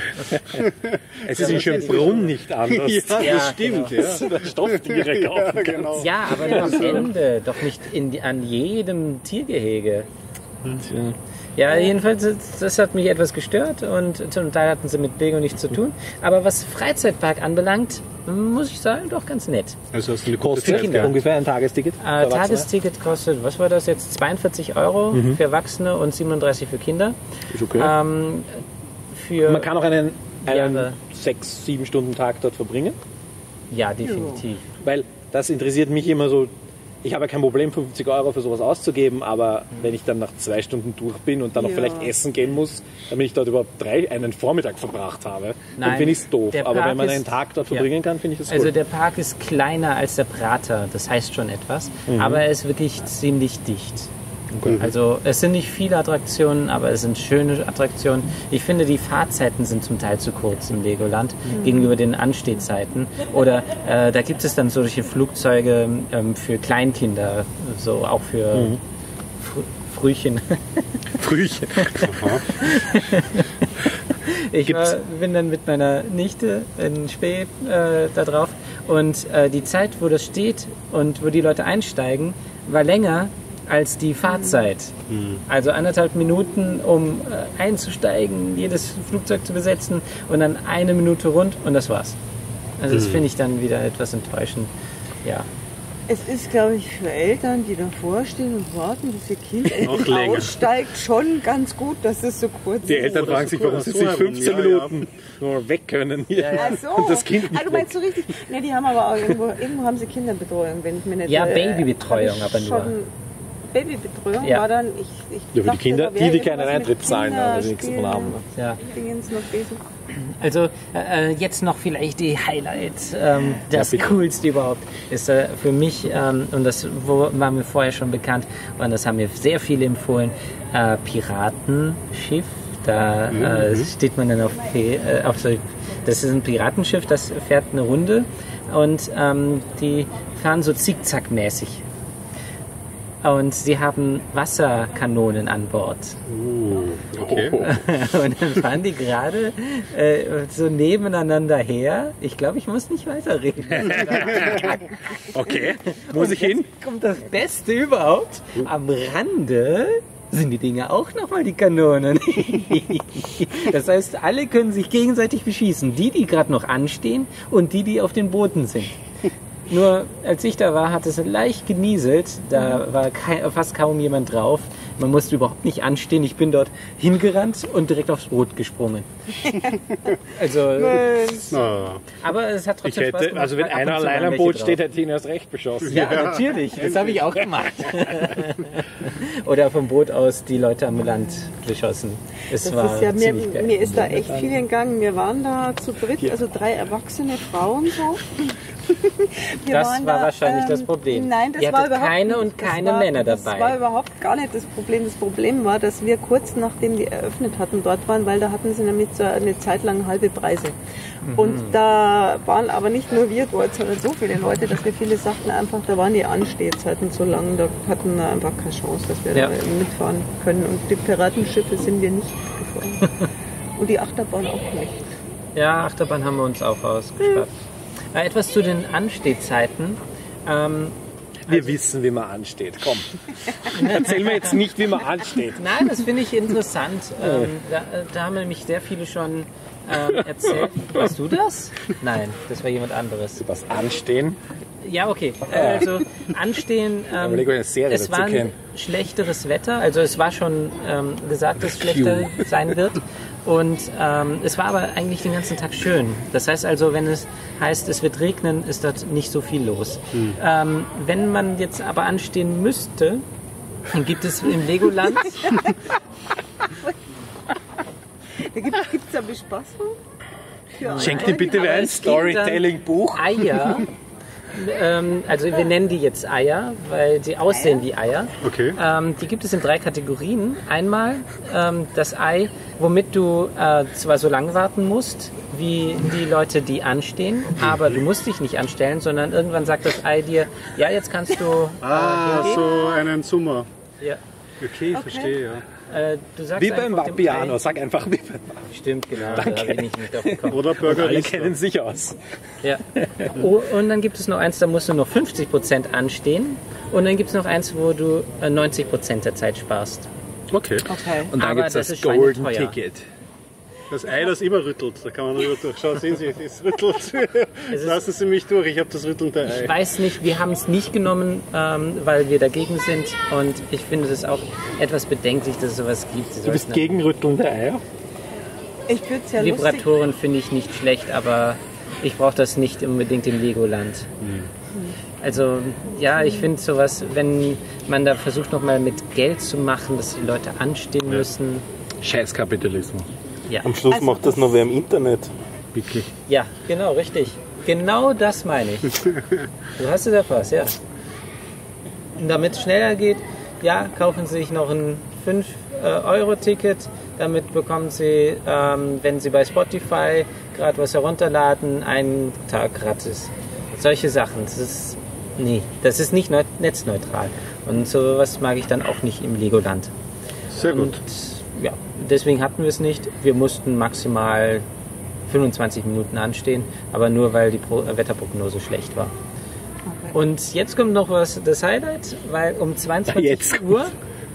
Es ist in Schönbrunn nicht anders. Ja, Ja, das stimmt. genau. Ja. Der Stofftiere kaufen Ja, kann. genau. Ja, aber nur am Ende, doch nicht in, die- an jedem Tiergehege. Ja, jedenfalls, das- das hat mich etwas gestört und zum Teil hatten sie mit Lego nichts zu tun. Aber was Freizeitpark anbelangt, muss ich sagen, doch ganz nett. Also hast du eine gute Kostet Zeit gehabt. ungefähr ein Tagesticket. für Äh, Erwachsene? Tagesticket kostet, was war das jetzt? zweiundvierzig Euro für Erwachsene und siebenunddreißig für Kinder. Ist okay. Ähm, für, Man kann auch einen, einen Ja, sechs, sieben Stunden Tag dort verbringen. ja, definitiv. Weil das interessiert mich immer so. Ich habe ja kein Problem, fünfzig Euro für sowas auszugeben, aber wenn ich dann nach zwei Stunden durch bin und dann noch Ja. vielleicht essen gehen muss, damit ich dort überhaupt drei, einen Vormittag verbracht habe, Nein, dann finde ich es doof. der Aber Park wenn man ist- einen Tag dort ja. verbringen kann, finde ich das Also cool. der Park ist kleiner als der Prater, das heißt schon etwas, aber er ist wirklich ziemlich dicht. Also es sind nicht viele Attraktionen, aber es sind schöne Attraktionen. Ich finde, die Fahrzeiten sind zum Teil zu kurz im Legoland gegenüber den Anstehzeiten. Oder äh, da gibt es dann solche Flugzeuge ähm, für Kleinkinder, so auch für Fr Frühchen. Frühchen. Ich war, bin dann mit meiner Nichte in Spee äh, da drauf und äh, die Zeit, wo das steht und wo die Leute einsteigen, war länger als die Fahrzeit. Also anderthalb Minuten, um äh, einzusteigen, jedes Flugzeug zu besetzen und dann eine Minute rund und das war's. Also das finde ich dann wieder etwas enttäuschend. Ja. Es ist, glaube ich, für Eltern, die davor stehen und warten, bis ihr Kind Noch endlich länger. aussteigt, schon ganz gut, dass es so kurz Die ist. Eltern Oder fragen so sich, warum cool, sie so sich herum, fünfzehn ja, ja. Minuten nur weg können. Hier. Ach so. Und das Kind Ah, nicht du weg. meinst so richtig. Ne, die haben aber auch irgendwo, irgendwo haben sie Kinderbetreuung, wenn ich mir nicht Ja, äh, Babybetreuung hab ich aber nur. schon- Babybetreuung Ja. war dann, ich, ich Ja, für die dachte, Kinder, da wäre die, die keinen irgendwas mit Eintritt zahlen, weil sie nichts davon haben. Kinderspielen Ja. und Dingens noch gewesen. Also äh, jetzt noch vielleicht die Highlights. Ähm, das bitte. Coolste überhaupt ist äh, für mich, ähm, und das wo, war mir vorher schon bekannt, und das haben mir sehr viele empfohlen, äh, Piratenschiff. Da äh, steht man dann auf, P, äh, auf so, das ist ein Piratenschiff, das fährt eine Runde und ähm, die fahren so zickzackmäßig. Und sie haben Wasserkanonen an Bord. Okay. Und dann fahren die gerade äh, so nebeneinander her. Ich glaube, ich muss nicht weiterreden. Okay, muss ich hin? Kommt das Beste überhaupt. Am Rande sind die Dinger auch nochmal die Kanonen. Das heißt, alle können sich gegenseitig beschießen. Die, die gerade noch anstehen und die, die auf den Booten sind. Nur als ich da war, hat es leicht genieselt. Da war kein, fast kaum jemand drauf. Man musste überhaupt nicht anstehen. Ich bin dort hingerannt und direkt aufs Boot gesprungen. Also, Ah. aber es hat Ich trotzdem Spaß hätte, gemacht. also wenn weil ab und einer zu allein waren am welche Boot drauf. steht, hätte ich ihn erst recht beschossen. Ja, natürlich. Das habe ich auch gemacht. Oder vom Boot aus die Leute am Land beschossen. Es Das war ist ja, mir, ziemlich geil. mir ist da echt viel entgangen. Wir waren da zu dritt, also drei erwachsene Frauen so. Wir Das waren war da, wahrscheinlich ähm, das Problem. Nein, das Ihr war hattet überhaupt keine nicht. und Das keine war, Männer Das dabei. war überhaupt gar nicht das Problem. Das Problem war, dass wir kurz nachdem die eröffnet hatten dort waren, weil da hatten sie nämlich so eine Zeit lang halbe Preise. Mhm. Und da waren aber nicht nur wir dort, sondern so viele Leute, dass wir viele sagten einfach, da waren die Anstehzeiten so lang, da hatten wir einfach keine Chance, dass wir Ja. da mitfahren können. Und die Piratenschiffe sind wir nicht gefahren. Und die Achterbahn auch nicht. Ja, Achterbahn haben wir uns auch ausgespart. Äh, etwas zu den Anstehzeiten. Ähm, Wir wissen, wie man ansteht. Komm. Erzähl mir jetzt nicht, wie man ansteht. Nein, das finde ich interessant. Ähm, da, äh, da haben nämlich sehr viele schon ähm, erzählt. Warst du das? Nein, das war jemand anderes. Was anstehen? Ja, okay. Äh, Also anstehen. Ähm, Überleg mal, eine Serie es dazu war ein kennen. schlechteres Wetter. Also es war schon ähm, gesagt, dass es schlechter sein wird. Und ähm, es war aber eigentlich den ganzen Tag schön. Das heißt also, wenn es heißt, es wird regnen, ist dort nicht so viel los. Hm. Ähm, wenn man jetzt aber anstehen müsste, dann gibt es im Legoland Da gibt es eine Bespaßung? Für Schenk dir bitte Aber ein es gibt dann Storytelling-Buch. Eier. ähm, also wir nennen die jetzt Eier, weil sie aussehen wie Eier. Okay. Ähm, die gibt es in drei Kategorien. Einmal ähm, das Ei, womit du äh, zwar so lange warten musst, wie die Leute, die anstehen, aber du musst dich nicht anstellen, sondern irgendwann sagt das Ei dir, ja, jetzt kannst du äh, Ah, hingehen. so einen Summer. Ja. Okay, verstehe, ja. Äh, du sagst Wie beim einfach dem Vapiano. Ei- Sag einfach wie beim Stimmt, genau. Da habe ich nicht, nicht drauf gekommen. Oder Burger Alle Riester. kennen sich aus. Ja. Oh, und dann gibt es noch eins, da musst du noch fünfzig Prozent anstehen. Und dann gibt es noch eins, wo du äh, neunzig Prozent der Zeit sparst. Okay. Okay. Und dann Aber gibt es das das ist Golden schweineteuer. Ticket. Das Ei, das immer rüttelt. Da kann man rüber durch. Schau, sehen Sie, es rüttelt. ist- Lassen Sie mich durch, ich habe das rüttelnde Ich Ei. weiß nicht, wir haben es nicht genommen, ähm, weil wir dagegen sind. Und ich finde es auch etwas bedenklich, dass es sowas gibt. Sie Du bist sollten- gegen rüttelnde Eier? Ich würde es ja lustig. Vibratoren finde ich nicht schlecht, aber ich brauche das nicht unbedingt im Legoland. Also ja, ich finde sowas, wenn man da versucht nochmal mit Geld zu machen, dass die Leute anstehen müssen. Scheiß Kapitalismus. Ja. Am Schluss Also macht das noch wer im Internet. Wirklich. Ja, genau, richtig. Genau das meine ich. Du hast es erfasst, ja. Und damit es schneller geht, ja, kaufen Sie sich noch ein fünf Euro Ticket. Damit bekommen Sie, ähm, wenn Sie bei Spotify gerade was herunterladen, einen Tag gratis. Solche Sachen. Das ist, nee, das ist nicht neu- netzneutral. Und sowas mag ich dann auch nicht im Legoland. Sehr gut. Und ja, deswegen hatten wir es nicht. Wir mussten maximal fünfundzwanzig Minuten anstehen, aber nur weil die Pro Wetterprognose schlecht war. Und jetzt kommt noch was, das Highlight, weil um zweiundzwanzig Jetzt Uhr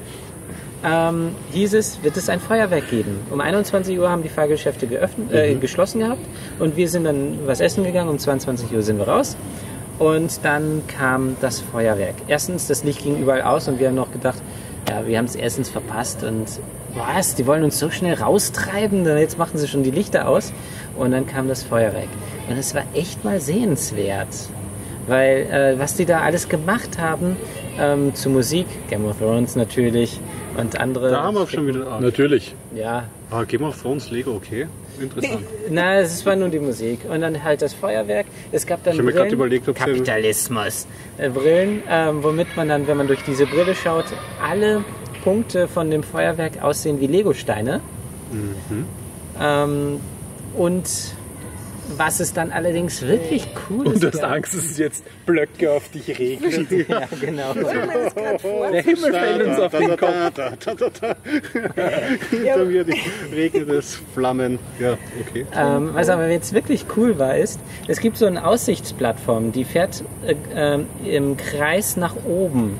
ähm, hieß es, wird es ein Feuerwerk geben. Um einundzwanzig Uhr haben die Fahrgeschäfte geöffnet, äh, geschlossen gehabt und wir sind dann was essen gegangen. Um zweiundzwanzig Uhr sind wir raus. Und dann kam das Feuerwerk. Erstens, das Licht ging überall aus und wir haben noch gedacht, ja, wir haben es erstens verpasst und was, die wollen uns so schnell raustreiben, jetzt machen sie schon die Lichter aus. Und dann kam das Feuerwerk. Und es war echt mal sehenswert. Weil äh, was die da alles gemacht haben, ähm, zu Musik, Game of Thrones natürlich und andere. Da haben wir auch schon wieder. Ah, Natürlich. Ja, ah, Game of Thrones, Lego, okay. Interessant. na, es war nur die Musik. Und dann halt das Feuerwerk. Es gab dann Ich habe mir gerade Brillen. überlegt, ob sie. Kapitalismus. Äh, Brillen, ähm, womit man dann, wenn man durch diese Brille schaut, alle Punkte von dem Feuerwerk aussehen wie Legosteine. Mhm. Ähm, und was es dann allerdings wirklich cool Und ist. du hast Angst, dass es jetzt Blöcke auf dich regnet. Ja, genau. Der Himmel fällt uns auf den Kopf. Da, da, da, da. Hinter mir die regnet es Flammen. Ja, okay. Ähm, was aber jetzt wirklich cool war, ist, es gibt so eine Aussichtsplattform, die fährt äh, ähm, im Kreis nach oben.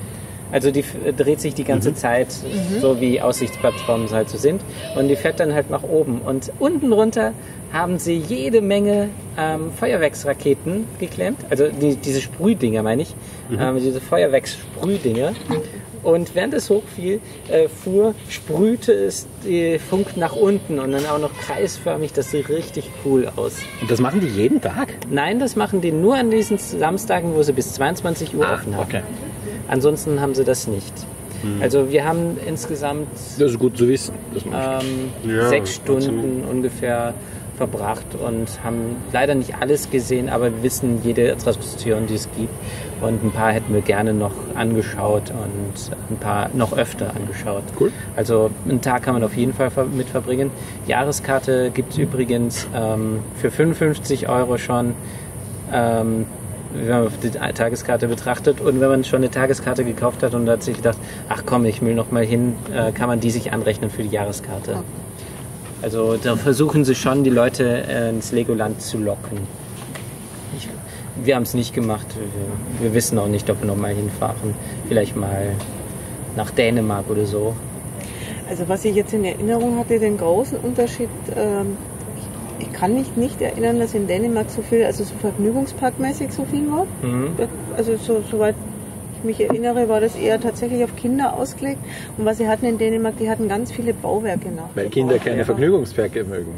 Also die f- dreht sich die ganze Zeit, so wie Aussichtsplattformen halt so sind. Und die fährt dann halt nach oben. Und unten runter haben sie jede Menge ähm, Feuerwerksraketen geklemmt. Also die, diese Sprühdinger meine ich. Ähm, diese Feuerwerkssprühdinger. Und während es hochfiel, äh, fuhr, sprühte es die Funken nach unten und dann auch noch kreisförmig. Das sieht richtig cool aus. Und das machen die jeden Tag? Nein, das machen die nur an diesen Samstagen, wo sie bis zweiundzwanzig Uhr offen haben. okay. Ansonsten haben sie das nicht. Also wir haben insgesamt Das ist gut zu wissen. Das mache ähm, Ja, sechs Stunden ungefähr verbracht und haben leider nicht alles gesehen, aber wir wissen jede Attraktion, die es gibt. Und ein paar hätten wir gerne noch angeschaut und ein paar noch öfter angeschaut. Cool. Also einen Tag kann man auf jeden Fall ver- mit verbringen. Jahreskarte gibt es übrigens ähm, für fünfundfünfzig Euro schon, ähm, wenn man die Tageskarte betrachtet. Und wenn man schon eine Tageskarte gekauft hat und hat sich gedacht, ach komm, ich will noch mal hin, äh, kann man die sich anrechnen für die Jahreskarte. Also da versuchen sie schon, die Leute äh, ins Legoland zu locken. Ich, wir haben es nicht gemacht. Wir, wir wissen auch nicht, ob wir noch mal hinfahren. Vielleicht mal nach Dänemark oder so. Also was ich jetzt in Erinnerung hatte, den großen Unterschied, ähm, ich, ich kann mich nicht erinnern, dass in Dänemark so viel, also so vergnügungsparkmäßig so viel war. Mhm. Also so, soweit ich mich erinnere, war das eher tatsächlich auf Kinder ausgelegt. Und was sie hatten in Dänemark, die hatten ganz viele Bauwerke nach. Weil Kinder keine Vergnügungsparks mögen.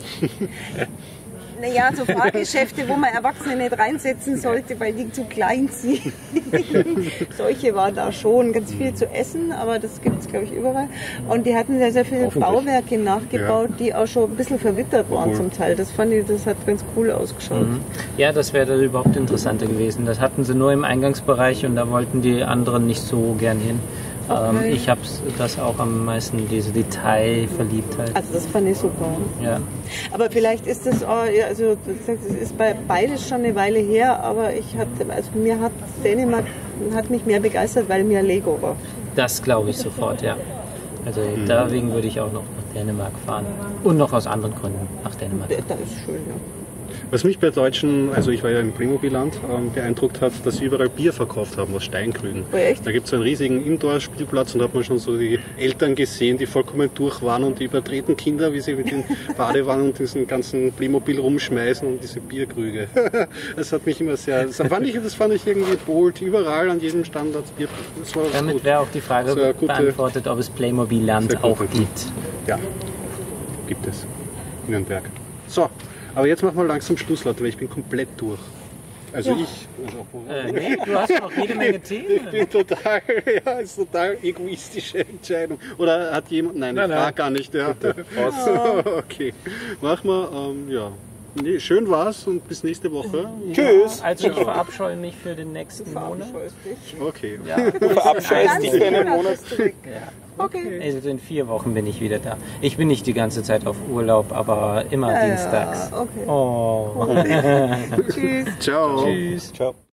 Naja, so Fahrgeschäfte, wo man Erwachsene nicht reinsetzen sollte, weil die zu klein sind. Solche waren da schon. Ganz viel zu essen, aber das gibt es, glaube ich, überall. Und die hatten sehr, sehr viele Bauwerke nachgebaut, die auch schon ein bisschen verwittert waren zum Teil. Das fand ich, das hat ganz cool ausgeschaut. Mhm. Ja, das wäre dann überhaupt interessanter gewesen. Das hatten sie nur im Eingangsbereich und da wollten die anderen nicht so gern hin. Ähm, Okay. ich habe das auch am meisten, diese Detailverliebtheit. Also das fand ich super. Ja. Aber vielleicht ist das auch, ja, also es ist bei beides schon eine Weile her, aber ich hatte, also mir hat Dänemark hat mich mehr begeistert, weil mir Lego war. Das glaube ich sofort, ja. Also deswegen würde ich auch noch nach Dänemark fahren. Und noch aus anderen Gründen nach Dänemark. Das ist schön, ja. Was mich bei Deutschen, also ich war ja im Playmobil-Land, ähm, beeindruckt hat, dass sie überall Bier verkauft haben aus Steinkrügen. Oh, echt? Da gibt es einen riesigen Indoor-Spielplatz und da hat man schon so die Eltern gesehen, die vollkommen durch waren und die übertreten Kinder, wie sie mit den Badewannen und diesen ganzen Playmobil rumschmeißen und diese Bierkrüge. Das hat mich immer sehr, das fand ich, das fand ich irgendwie bold. Überall an jedem Stand hat es Bier. Das war Damit gut. wäre auch die Frage So eine gute- beantwortet, ob es Playmobil-Land Sehr auch gute- gibt. Ja, gibt es. In Nürnberg. So, aber jetzt machen wir langsam Schluss, Leute, weil ich bin komplett durch. Also ich. Also, Äh, nee, du hast noch jede Menge Themen. ich bin total, ja, ist total egoistische Entscheidung. Oder hat jemand, nein, Nein, ich frage nein. gar nicht. Ja. Okay, machen wir, ähm, ja. Nee, schön war's und bis nächste Woche. Tschüss. Also ich verabscheue mich für den nächsten Monat. Okay. Ja. Du verabscheust dich für einen Monat. Ja. Okay. Also in vier Wochen bin ich wieder da. Ich bin nicht die ganze Zeit auf Urlaub, aber immer dienstags. Ja, okay. Oh. Tschüss. Ciao. Tschüss. Ciao.